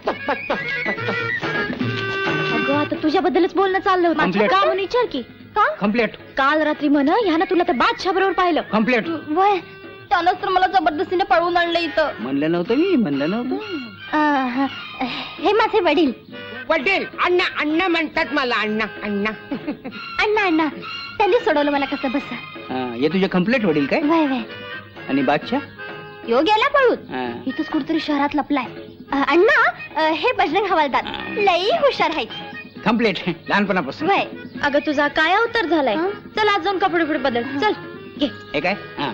अगं आता तुझ्याबद्दलच बोलणं चाललं होतं. का म्हणून विचार की. का? कम्प्लीट. काल रात्री म्हण ह्यानं तुला त्या बादशाह बरोबर पाहिलं. कम्प्लीट. वय त्यानंच तर मला जबरदस्तीने पळवून आणलं इथं. म्हणलं नव्हतं मी. म्हणलं नव्हतं. हे माझे वडील. वडील? अण्णा अण्णा म्हणतात मला. अण्णा अण्णा अण्णा अण्णा त्यांनी सोडवलं मला कसं बस. हे तुझे कम्प्लीट वडील काय? वय वय. आणि बादशाह? यो गेला पळून. इथंच कुठतरी शहरात लपलाय. अण्णा हे बजरंग हवालदार लई हुशार आहेत. कम्प्लीट. लहानपणापासून. वय. अगं तुझा काय अवतार झालाय. चल आज जाऊन कपडे बिपडे बदल. चल घे. हे काय? हा.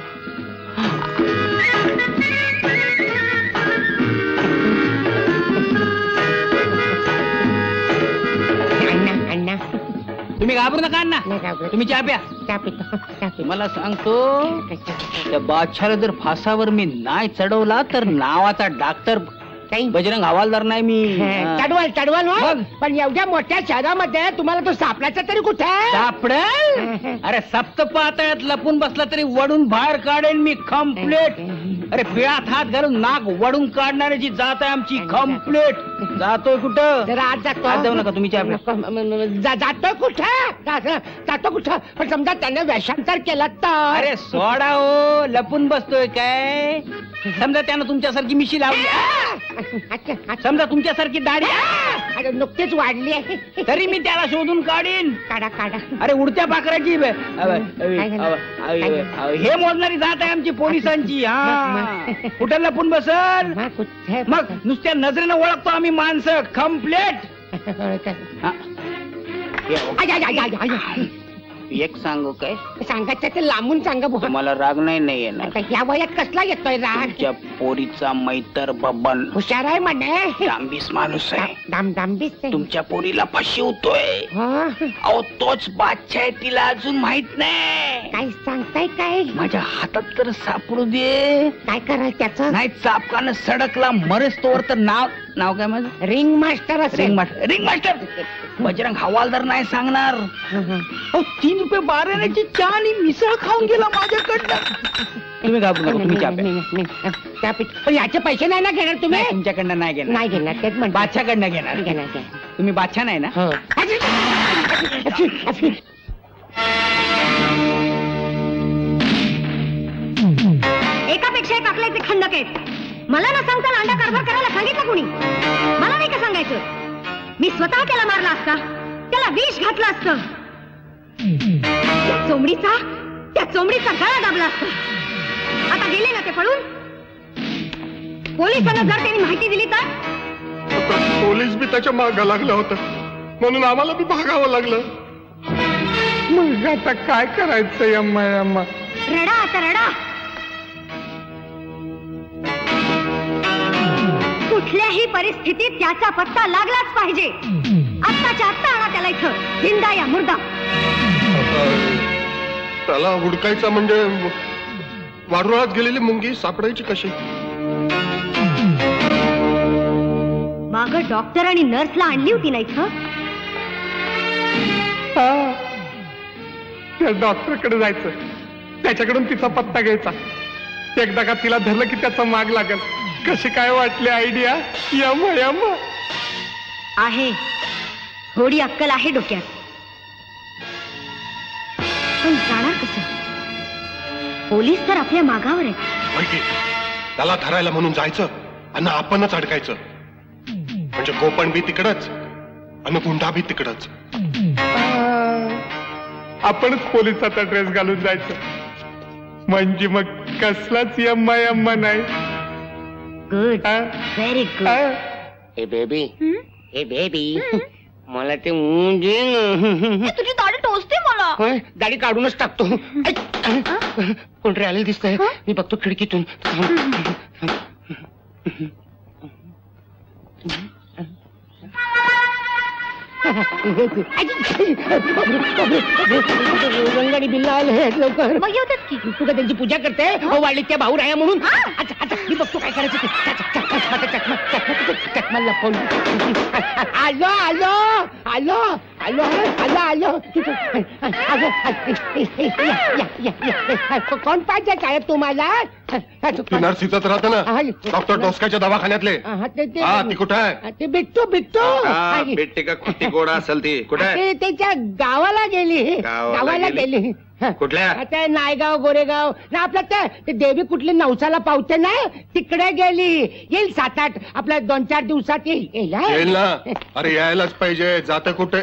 तुम्ही घाबरू नका अण्णा. तुम्ही चहा प्या. मला सांगतो त्या बादशाला जर फासावर मी नाही चढवला तर नावाचा डॉक्टर बजरंग हवालदार नाही मी. चढवाल चढवाल पण एवढ्या मोठ्या शहरामध्ये तुम्हाला तो सापडायचा तरी कुठे? सापडेल? अरे सप्त पातळ्यात लपून बसला तरी वडून बाहेर काढेल मी. कम्प्लीट. अरे पिळात हात घालून नाक वडून काढणाऱ्याची जात आहे आमची. कम्प्लीट. जातोय कुठं? जरा आज जातो. आज जाऊ नका तुम्ही चहा. जातोय कुठं? जातो कुठं? पण समजा त्याने वेषांतर केलं तर? अरे सोडा हो. लपून बसतोय काय? समजा त्यानं तुमच्यासारखी मिशी लावली, समजा तुमच्यासारखी दाढी नुकतीच वाढली आहे, तरी मी त्याला शोधून काढीन. काढा काढा. अरे उडत्या पाखराची हे मोजणारी जात आहे आमची पोलिसांची. हा कुठं लपून बसल? मग नुसत्या नजरेनं ओळखतो आम्ही माणसं. कम्प्लीट. एक सांगू काय? सांगायचं ते लांबून सांगा. मला राग नाही नाही येणार. या वयात कसला येतोय राग? तुमच्या पोरीचा मैतर बबन हुशार आहे म्हणे. डांबीस माणूस आहे. डाम डांबीस. तुमच्या पोरीला फसवतोय. अहो तोच बादशाह आहे. तिला अजून माहित नाही. काय सांगताय काय? माझ्या हातात तर सापडू दे. काय करायचं त्याचं? नाही चापकानं सडकला मरेस तोवर तर नाव नाव काय माझं? Ring master. Ring master. Ring master Bajrang हवालदार नाही सांगणार. तीन रुपये बाराण्याची चहा आणि मिसळ खाऊन गेला माझ्याकडनं. तुम्ही घाबरू नका. तुम्ही चहा प्या. याचे पैसे नाही ना घेणार तुम्ही? तुमच्याकडनं नाही घेणार. नाही घेणार. तेच म्हणतो. बादशाकडनं घेणार. तुम्ही बादशाह नाही ना? एकापेक्षा एक अकलाचे खंडक आहेत. मला ना सांगता अंडा कारभार करायला सांगितलं कोणी? मला नाही का सांगायचं? मी स्वतः त्याला मारला असता, त्याला विष घातलं असतं, त्या चोमडीचा त्या चोमडीचा गळा दाबला असता. आता गेले ना ते पळून. पोलिसांना जर त्यांनी माहिती दिली तर? पोलीस बी त्याच्या मागा लागला होता, म्हणून आम्हाला बी भागावं लागलं. मग आता काय करायचं यम्मा यम्मा? रडा आता रडा. कुठल्याही परिस्थितीत त्याचा पत्ता लागलाच पाहिजे. आत्ताच्या आत्ता आणा त्याला इथं, जिंदा या मुर्दा. त्याला हुडकायचा म्हणजे वारुळात गेलेली मुंगी सापडायची कशी? माग डॉक्टर आणि नर्सला आणली होती ना इथं. त्या डॉक्टरकडे जायचं, त्याच्याकडून तिचा पत्ता घ्यायचा. एकदा का तिला धरलं की त्याचा माग लागेल. कशी काय वाटली आयडिया? यम यम आहे, थोडी अक्कल आहे डोक्यात. पण जाणार कसं? पोलीस तर आपल्या मागावर आहेत. त्याला धरायला म्हणून जायचं आणि आपणच अडकायचं. म्हणजे गोपण बी तिकडच आणि गुंडा बी तिकडच. आपणच पोलिसाचा ड्रेस घालून जायचं म्हणजे मग कसलाच यम्मा यम्मा नाही. Good, very good. ए बेबी, ए बेबी, मला ते मुंजे तुझी दाढी टोचते मला. दाढी काढूनच टाकतो. कोणतरी आलेलं दिसतंय, मी बघतो खिडकीतून. रंगाने बिल्ला आले लवकर. मग येतात की तू का त्यांची पूजा करते? वाढली त्या भाऊ राया म्हणून. अच्छा अच्छा, मी बघतो काय करायचं ते. चकमा लपवून. आलो आलो आलो आलो आलो आलो आलो. कोण पाहिजे काय तुम्हाला? नर्स इथंच राहते ना, डॉक्टर डोसकाच्या दवाखान्यातले. हा, ती कुठे आहे? ते बिट्टू बिट्टू भेटते का? कुठे गोडा असेल ती कुठे? त्याच्या गावाला गेली. गावाला गेली. कुठल्या? आता नायगाव गोरेगाव ना आपलं ते देवी कुठली नवसाला पावते ना, तिकडे गेली. येईल सात आठ आपल्या दोन चार दिवसात येईल. येईल ना. अरे यायलाच पाहिजे. जाते कुठे?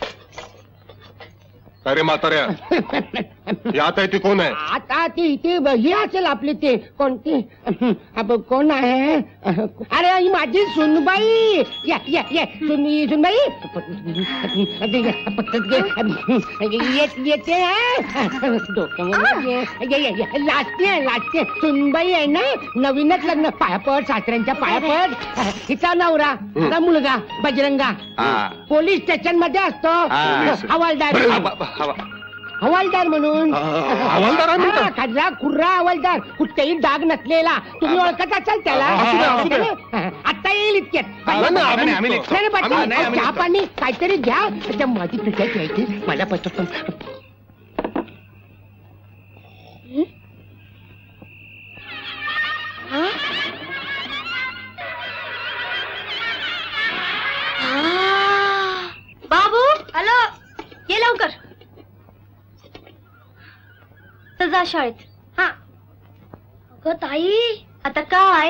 अरे म्हाताऱ्या, यात आहे ती कोण आहे? आता ती ती ही असेल आपली. ती कोणती कोण आहे? अरे ही माझी सुनबाई. या या या सुनबाई सुनबाई येते. लाजते लाजते. सुनबाई आहे ना, नवीनच लग्न. पायापड, सासऱ्यांच्या पायापड. हिचा नवरा मुलगा बजरंगा पोलीस स्टेशन मध्ये असतो. हवालदार हवालदार म्हणून. हवालदार खर्रा खुर्रा हवालदार, कुठेही डाग नसलेला. तुम्ही ओळखत असाल त्याला. आता येईल इतक्यात. चहा पाणी काहीतरी घ्या. त्या माझी पिठाची यायची मला पटत. बाबू, हॅलो, ये लवकर. तर जा शाळेत. हा. अगं ताई, आता काय?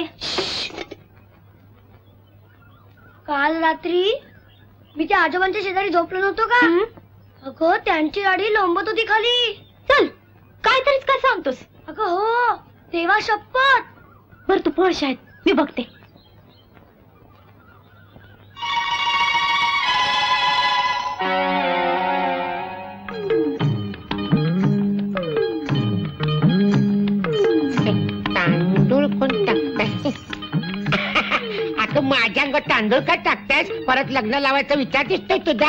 काल रात्री मी त्या आजोबांच्या शेजारी झोपलो नव्हतो का? अगं त्यांची गाडी लोंबत होती खाली. चल, काय तरीच काय सांगतोस? अगं हो, देवा शपथ. बर तू पळ शाळेत, मी बघते. आता माझ्या अंगात तांदूळ का टाकतेस? परत लग्न लावायचा विचार दिसतोय तुझा.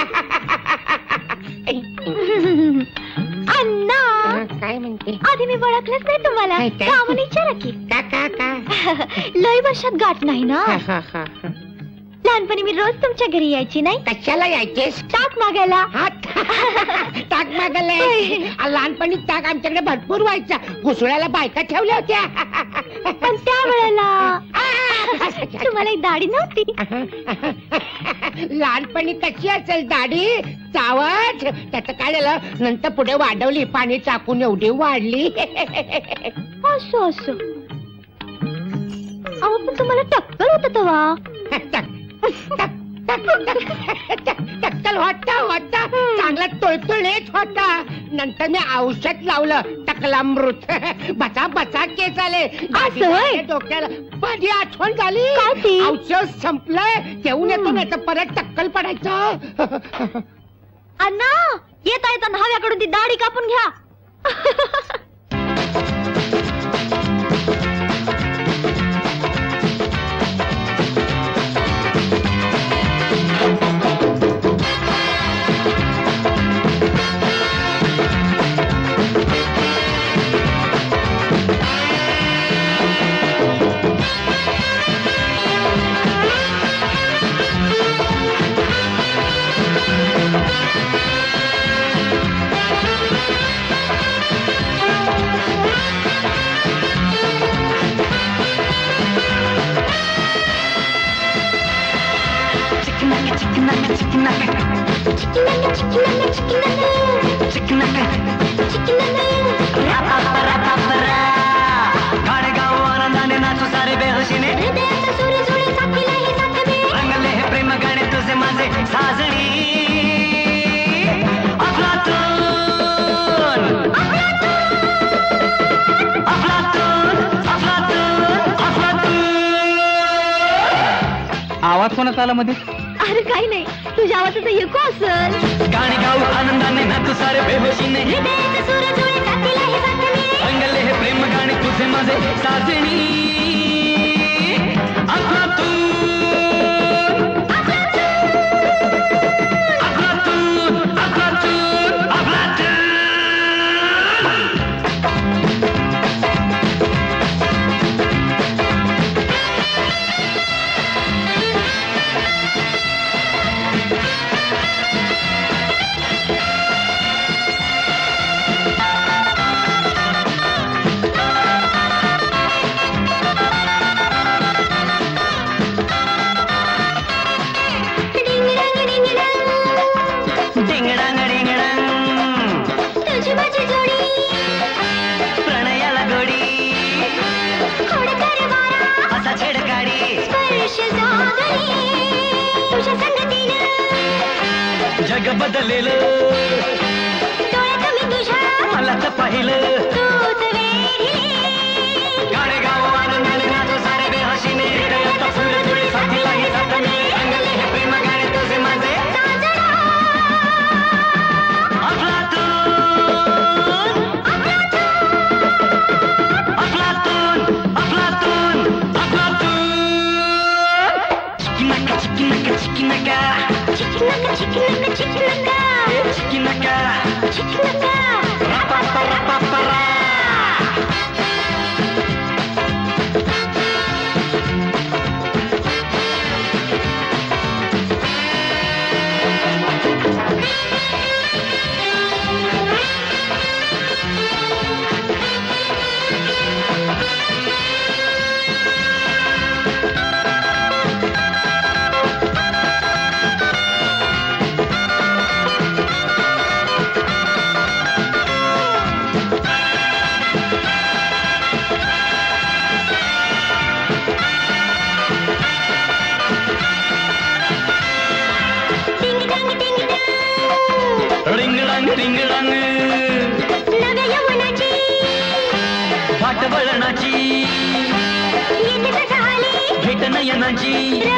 अण्णा काय म्हणते? आधी मी ओळखलंच नाही तुम्हाला. कामाला विचारा की. का का का लय वर्षात गाठ नाही ना. लहानपणी मी रोज तुमच्या घरी यायची नाही. कशाला यायचेस? ताक मागायला. ताक मागायला यायची. लहानपणी ताक आमच्याकडे भरपूर व्हायचा. घुसळ्याला बायका ठेवल्या होत्या. पण त्या वेळेला तुम्हाला एक दाढी नव्हती. लहानपणी कशी असेल दाढी? चावट. त्याचं काय झालं? नंतर पुढे वाढवली, पाणी टाकून एवढी वाढली. असं असं. अहो पण तुम्हाला टक्कल होत तेव्हा. टक्कल होता होता चांगला तोळतोळीत होता. नंतर मी औषध लावलं टकलामृत. बचा बचा केस आले डोक्याला. माझी आठवण झाली. औषध संपलंय, घेऊन येतो नाही तर परत टक्कल पडायचं. अण्णा येता येता न्हाव्याकडून तोपर्यंत ती दाढी कापून घ्या. गाडेगाव आनंदाने नाचू सारे बेहोशीने रंगले हे प्रेम गाणे तुझे माझे साजणी. अफलातून अफलातून अफलातून अफलातून. आवाज कोणाचा आला मध्ये? अरे काही नाही, तुझ्या आवाजाचा एको असेल. गाडेगाव आनंदाने नाचू सारे बेहोशीने रंगले हे प्रेम गाणे तुझे माझे साजणी. अफलातून अफलातून अफलातून अफलातून. जग बदलेलं मला तर पाहिलं. गाडेगाव आनंदाने नाचू सारे बेहोशीने फुल तुळी साथीला ही साथ मिळे. रंगले हे प्रेम गाणे तुझे माझे अफलातून अफलातून अफलातून अफलातून. चिकी नका चिकी नका चिकी नका चिकी नका चिकी नका चिकी नका चिकी नका रपा रपा रपा. रिंगडांग रिंगडांग नव्या यवनाची वाट वळणाची भेट नयनाची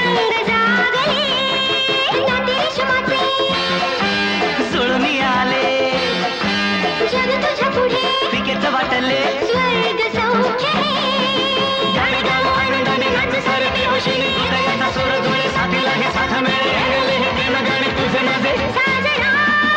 जुळून आले जग तुझ्या पुढे पिकेच वाटले स्वर्ग सौख्य. गाडेगाव आनंदाने नाच सारे बेहोशीने हृदयाचा सूर जुळे साथीला हे साथ मिळे. रंगले हे प्रेम गाणे तुझे माझे साजना.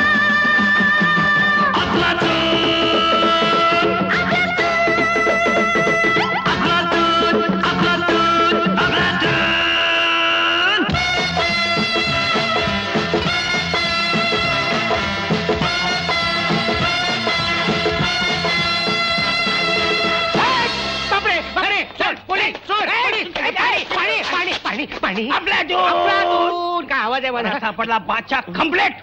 पाणी अफलातून का आवाज आहे माझा? सापडला बादशाह कम्प्लेट.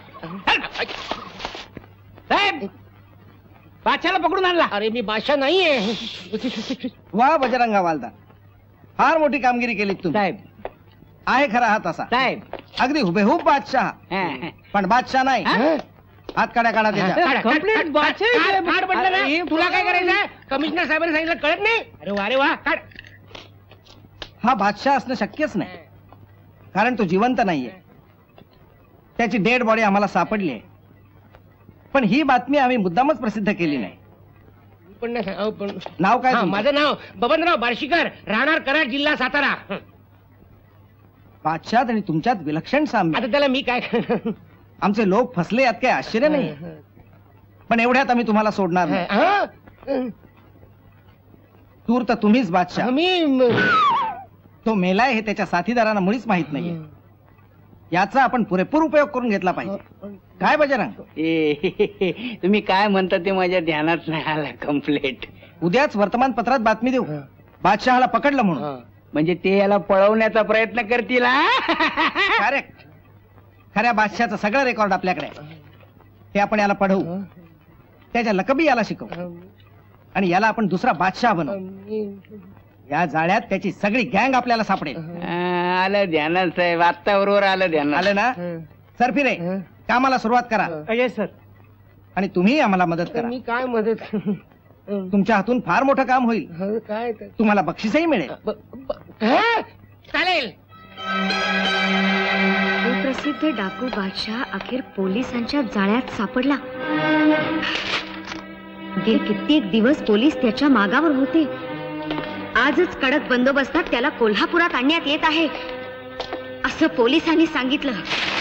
साहेब बादशाला पकडून आणला. अरे मी बादशाह नाहीये. वा बजरंगा वालदा, फार मोठी कामगिरी केली तुम्ही. साहेब आहे खरा हा तसा. साहेब अगदी हुबेहूब बादशाह, पण बादशाह नाही. हात काढा काढा त्याच्या. कंप्लीट बादशाह म्हटलं ना. तुला काय करायचं? कमिशनर साहेबांनी सांगितलं कळत नाही. अरे वा रे वा काढ. हा बादशाह असणं शक्यच नाही, कारण तो जिवंत नाहीये. त्याची डेड बॉडी आम्हाला सापडली आहे. पण ही बातमी आम्ही मुद्दामच प्रसिद्ध केली नाही. पण नाही, अहो, पण नाव काय हा, तुमचं? माझं नाव बबनराव बार्शीकर, राहणार कराड, जिल्हा सातारा. बादशाह आणि तुमच्यात विलक्षण साम्य. आता त्याला मी काय करणार? आमचे लोक फसले यात काही आश्चर्य नाही. पण एवढ्यात आम्ही तुम्हाला सोडणार नाही. हा? तूर तर तुम्हीच बादशाह. मी तो मेलाय हे त्याच्या साथीदारांना मुळीच माहित नाहीये. याचा आपण पुरेपूर उपयोग करून घेतला पाहिजे. काय बजरंग? ए, तुम्ही काय म्हणता ते माझ्या ध्यानात नाही आलं. कम्प्लेट उद्याच वर्तमानपत्रात बातमी देऊ, बादशहाला पकडलं म्हणून. म्हणजे ते याला पळवण्याचा प्रयत्न करतील. करेक्ट. खऱ्या बादशाचं सगळं रेकॉर्ड आपल्याकडे आहे. ते आपण याला पढवू, त्याच्या लकबी याला शिकवू आणि याला आपण दुसरा बादशाह बनवू. या जाळ्यात त्याची सगळी गँग आपल्याला सापडेल. आलं ध्यानात साहेब, आत्ता बरोबर आलं ध्यानात. आलं ना? सर फिरे कामाला सुरुवात करा. Yes sir. आणि तुम्ही आम्हाला मदत करा. मी काय मदत? तुमच्या हातून फार मोठं काम होईल. काय तुम्हाला बक्षीसही मिळेल. चालेल. प्रसिद्ध डाकू बादशाह अखेर पोलिसांच्या जाळ्यात सापडला. गेले कित्येक दिवस पोलीस त्याच्या मागावर होते. आजच कडक बंदोबस्तात त्याला कोल्हापुरात आणण्यात येत आहे असं पोलिसांनी सांगितलं.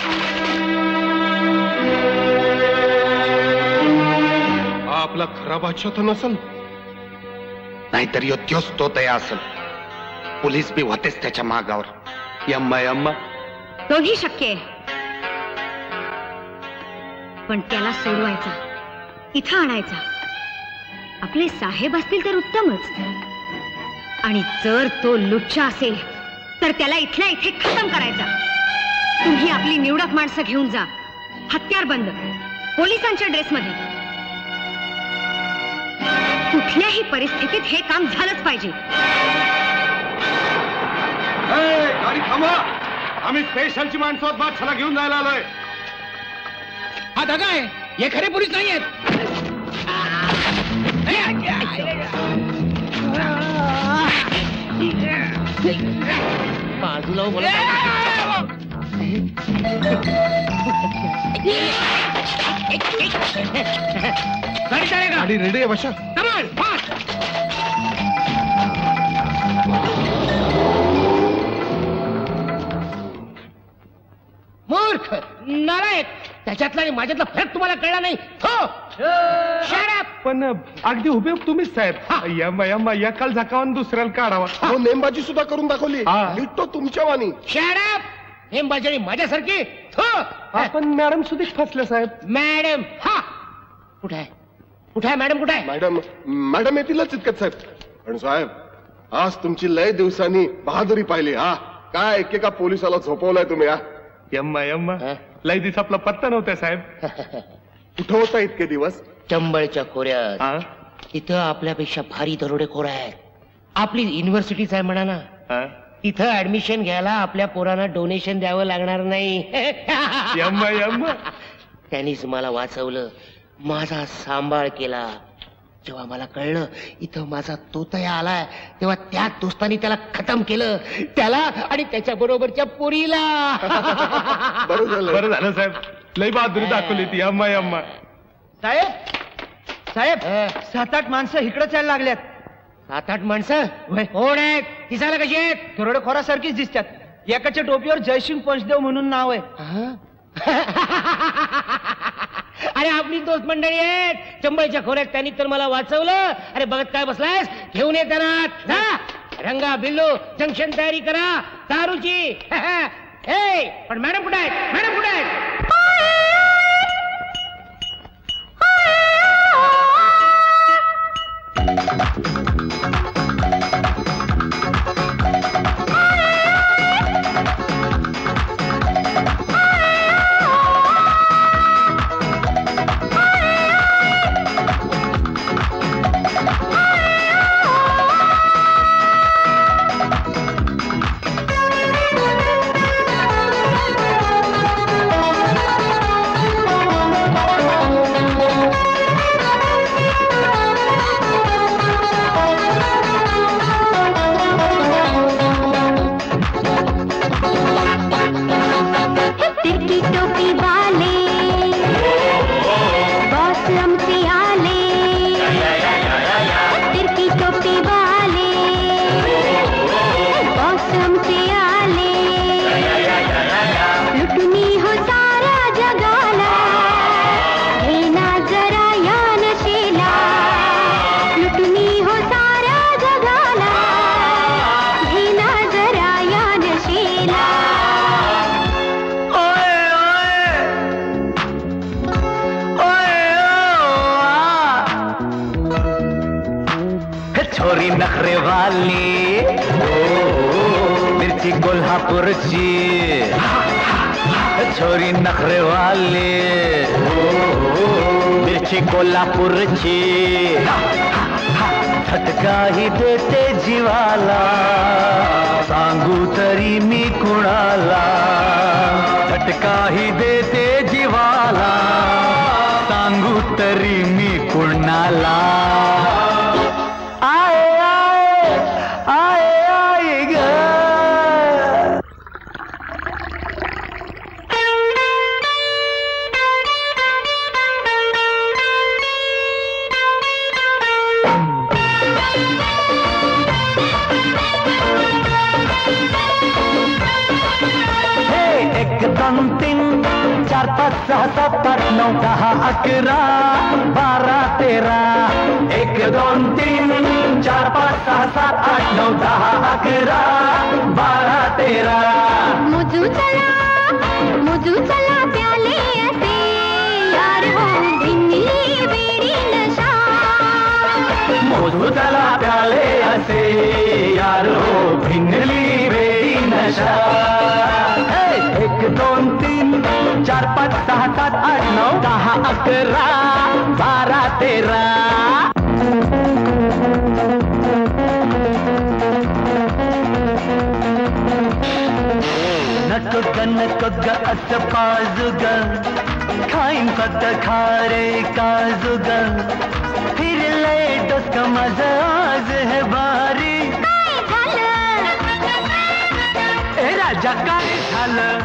हा आपला खरा बादशाह तर नसल, नाहीतर योत्योच तो तया असल. पोलीस बी होतेच त्याच्या मागावर. यम्मा यम्मा दोन्ही शक्य आहे. पण त्याला सोडवायचा, इथं आणायचा. आपले साहेब असतील तर उत्तमच, आणि जर तो लुच्चा असेल तर त्याला इथल्या इथे खतम करायचा. तुम्ही आपली निवडक माणसं घेऊन जा, हत्यार बंद, पोलिसांच्या ड्रेसमध्ये. कुठल्याही परिस्थितीत हे काम झालंच पाहिजे. गाडी थांबा. आम्ही स्पेशलची माणसं बादशाला घेऊन जायला आलोय. हा दगा आहे, हे खरे पोलीस नाही आहेत. बाजूला बोला. गाडी रेडी आहे बशा. मूर्ख, नालायक, त्याच्यातला आणि माझ्यातला फरक तुम्हाला कळला नाही. हो, पण अगदी हुबेहूब तुम्हीच साहेब. यम्मा यम्मा एकाल झाकावून दुसऱ्याला काढावा. हो, नेमबाजी सुद्धा करून दाखवली. लिटतो तुमच्या वाणी. शॅडअप. नेमबाजी माझ्यासारखी. आपण मॅडम सुधीच फसले साहेब. मॅडम हा कुठे आहे? कुठे आहे मॅडम? कुठे आहे मॅडम? मॅडम येतीलच इतकंच साहेब. पण साहेब, आज तुमची लय दिवसांनी बहादुरी पाहिली. हा काय एकेका पोलिसाला झोपवलाय तुम्ही. हा यम्मा यम्मा लय दिवस आपला पत्ता नव्हता साहेब. कुठं होता इतके दिवस? चंबळच्या खोऱ्यात. तिथं आपल्यापेक्षा भारी दरोडेखोर आहेत. आपली युनिव्हर्सिटीच आहे म्हणा ना. तिथं ऍडमिशन घ्यायला आपल्या पोरांना डोनेशन द्यावं लागणार नाही. यम्मा यम्मा त्यांनीच मला वाचवलं, माझा सांभाळ केला. जेव्हा मला कळलं इथं माझा तोतया आलाय, तेव्हा त्या दोस्तानी त्याला खतम केलं, त्याला आणि त्याच्या बरोबरच्या पोरीला. बरं झालं बरं झालं साहेब. लय बहादुरी दाखवली ती. यम्मा यम्मा साहेब, साहेब, सात आठ माणसं इकडे यायला लागल्यात. सात आठ माणसं कोण आहेत? दिसायला कशी आहेत? दरोडेखोरासारखीच दिसतात. एकाच्या टोपीवर जयसिंग पंचदेव म्हणून नाव आहे. अरे आपली दोस्त मंडळी आहेत. चंबळच्या खोऱ्यात त्यांनी तर मला वाचवलं. अरे बघत काय बसलायस? घेऊन ये त्यांना. जा, रंगा बिल्लू जंक्शन तयारी करा दारूची. पण मॅडम कुठे आहेत? मॅडम कुठे आहेत? छोरी नखरेवाली मिरची कोल्हापूरची छोरी नखरेवाली मिरची कोल्हापूरची झटकाही देते जीवाला सांगू तरी मी कुणाला झटकाही देते जीवाला सांगू तरी मी कुणाला आए आए आए आए ग एक दोन तीन चार पाच सहा सात आठ नऊ दहा अकरा बारा तेरा एक दोन तीन चार पाच सहा सात आठ नऊ दहा अकरा बारा तेरा मुझू चला मुझू चला प्याले ऐसे यार हो भिंगली बेड़ी नशा मोजू चला प्याले असे यार हो भिंगली बेडी नशा एक दोन तीन चार पाच सहा सात आठ नऊ दहा अकरा बारा तेरा नको ग नको ग असं पाजू ग खाईन फक्त खारे काजू ग फिरलंय डोसकं माझं आज हे भारी ए राजा काय झालं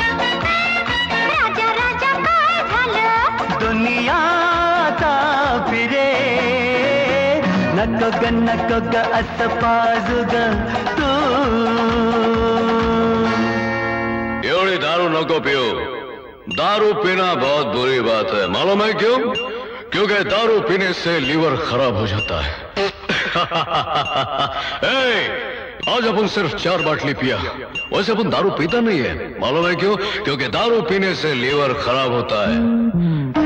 राजा राजा काय झालं दुनिया आता फिरे नको ग नको ग असं पाजू ग तू एवढी दारू नको पियो दारू पीना बहुत बुरी बात है मालूम है क्यों क्योंकि दारू पीने से लीवर खराब हो जाता है ए, आज अपन सिर्फ चार बाटली पिया वैसे अपन दारू पीता नहीं है मालूम है क्यों क्योंकि दारू पीने से लीवर खराब होता है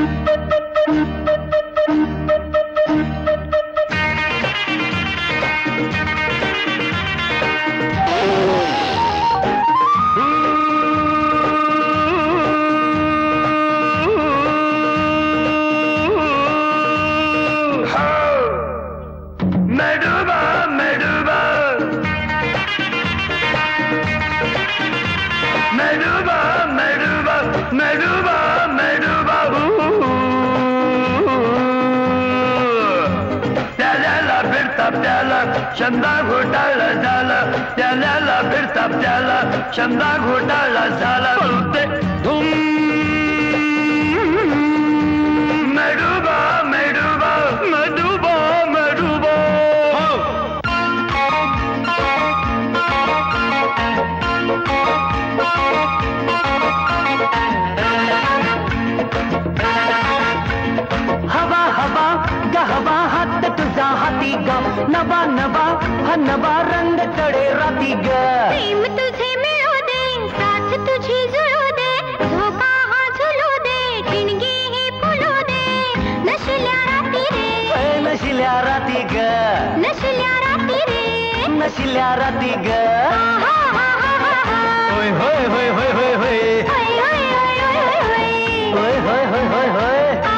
चंदा घोटाळा झाला त्याला फिरता त्याला चंदा घोटाळा झाला बोलते धूम मेडूबा मेडूबा मेडूबा मेडूबा हवा हवा गहवा हात तुझा हाती ग नवा नवा हा नवा रंग चढे राती ग प्रेम तुझे मिळू दे साथ तुझी जुळू दे झोका हा झुलू दे ठिणगी ही फुलू दे नशिल्या राती रे नशिल्या राती ग नशिल्या राती रे नशिल्या राती ग होय होय होय होय होय होय होय होय होय होय होय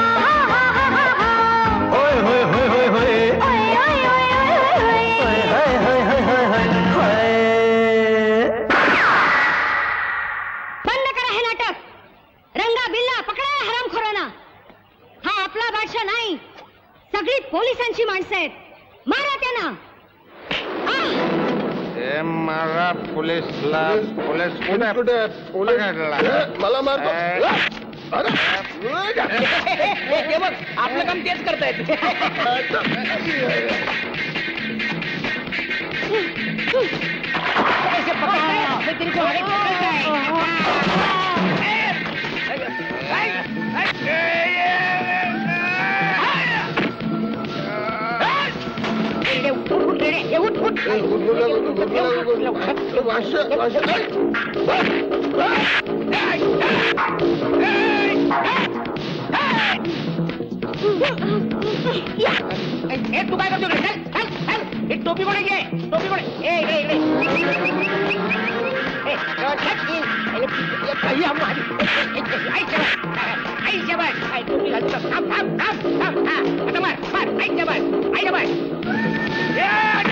सगळी पोलिसांची माणसं आहेत मारा त्यांना मारा पोलीसला पोलीस कुठे कुठे पोलीस मला मारतो बघ आपलं काम तेच करतायत तू काय करतो ही टोपी कोणी घे टोपी कोणी ए इकडे इकडे ए, छट, ई, अरे, ये काही आम- आई, आई, शाबास, आई, शाबास, आई, टोपी घालतो. थांब, थांब, थांब, थांब, हा. आता मार, मार, आई, शाबास, आई, शाबास. ए,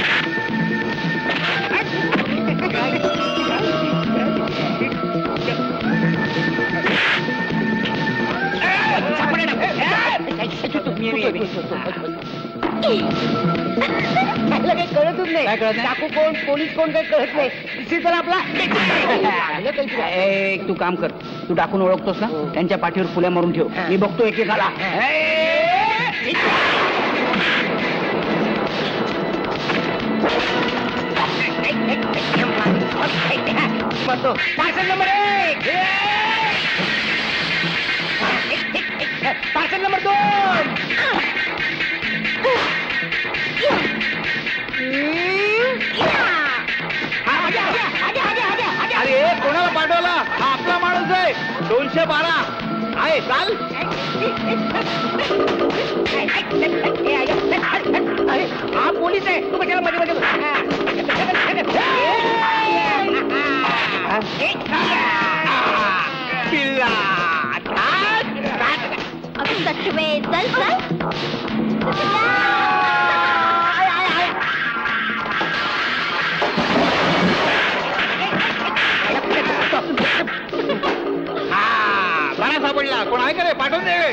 काही कळतच नाही टाकू कोण पोलीस कोण काही कळत नाही दिसली तर आपला एक तू काम कर तू टाकून ओळखतोस ना त्यांच्या पाठीवर फुल्या मारून ठेव मी बघतो एकेकाला पार्सल नंबर एक पार्सल नंबर दोन अरे कोणाला पाठवला हा आपला माणूस आहे दोनशे बारा आहे चाल अरे हा पोलीस आहे तू कशाला मध्ये मध्ये पिल्ला सटवे चल चल बरा सापडला कोण आहे का रे पाठवून दे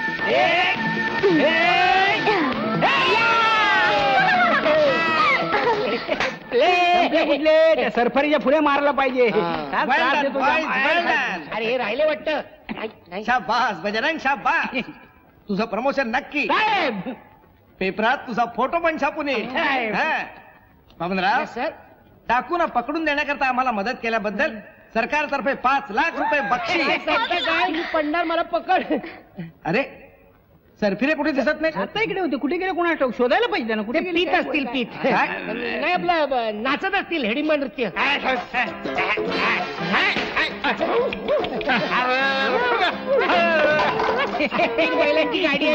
त्या सरफरीच्या फुले मारला पाहिजे अरे हे राहिले वाटतं शाबास बजरंग शाबास तुझं प्रमोशन नक्की पेपरात तुझा फोटो पण छापून येईल बाबनराव सर टाकून पकडून देण्याकरता आम्हाला मदत केल्याबद्दल सरकारतर्फे पाच लाख रुपये बक्षीस काय पडणार मला पकड अरे सरफिरे कुठे दिसत नाही आता इकडे होते कुठे गेले कोणा ठाऊक शोधायला पाहिजे ना कुठे पीत असतील पीत नाही आपलं नाचत असतील हेडिंग नृत्य बैलांची गाडी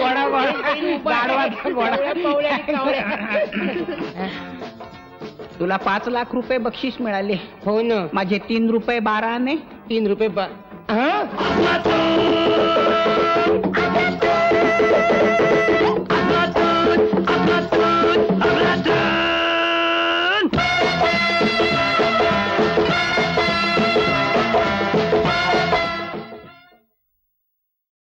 तुला पाच लाख रुपये बक्षीस मिळाले हो ना माझे तीन रुपये बारा आणे तीन रुपये बा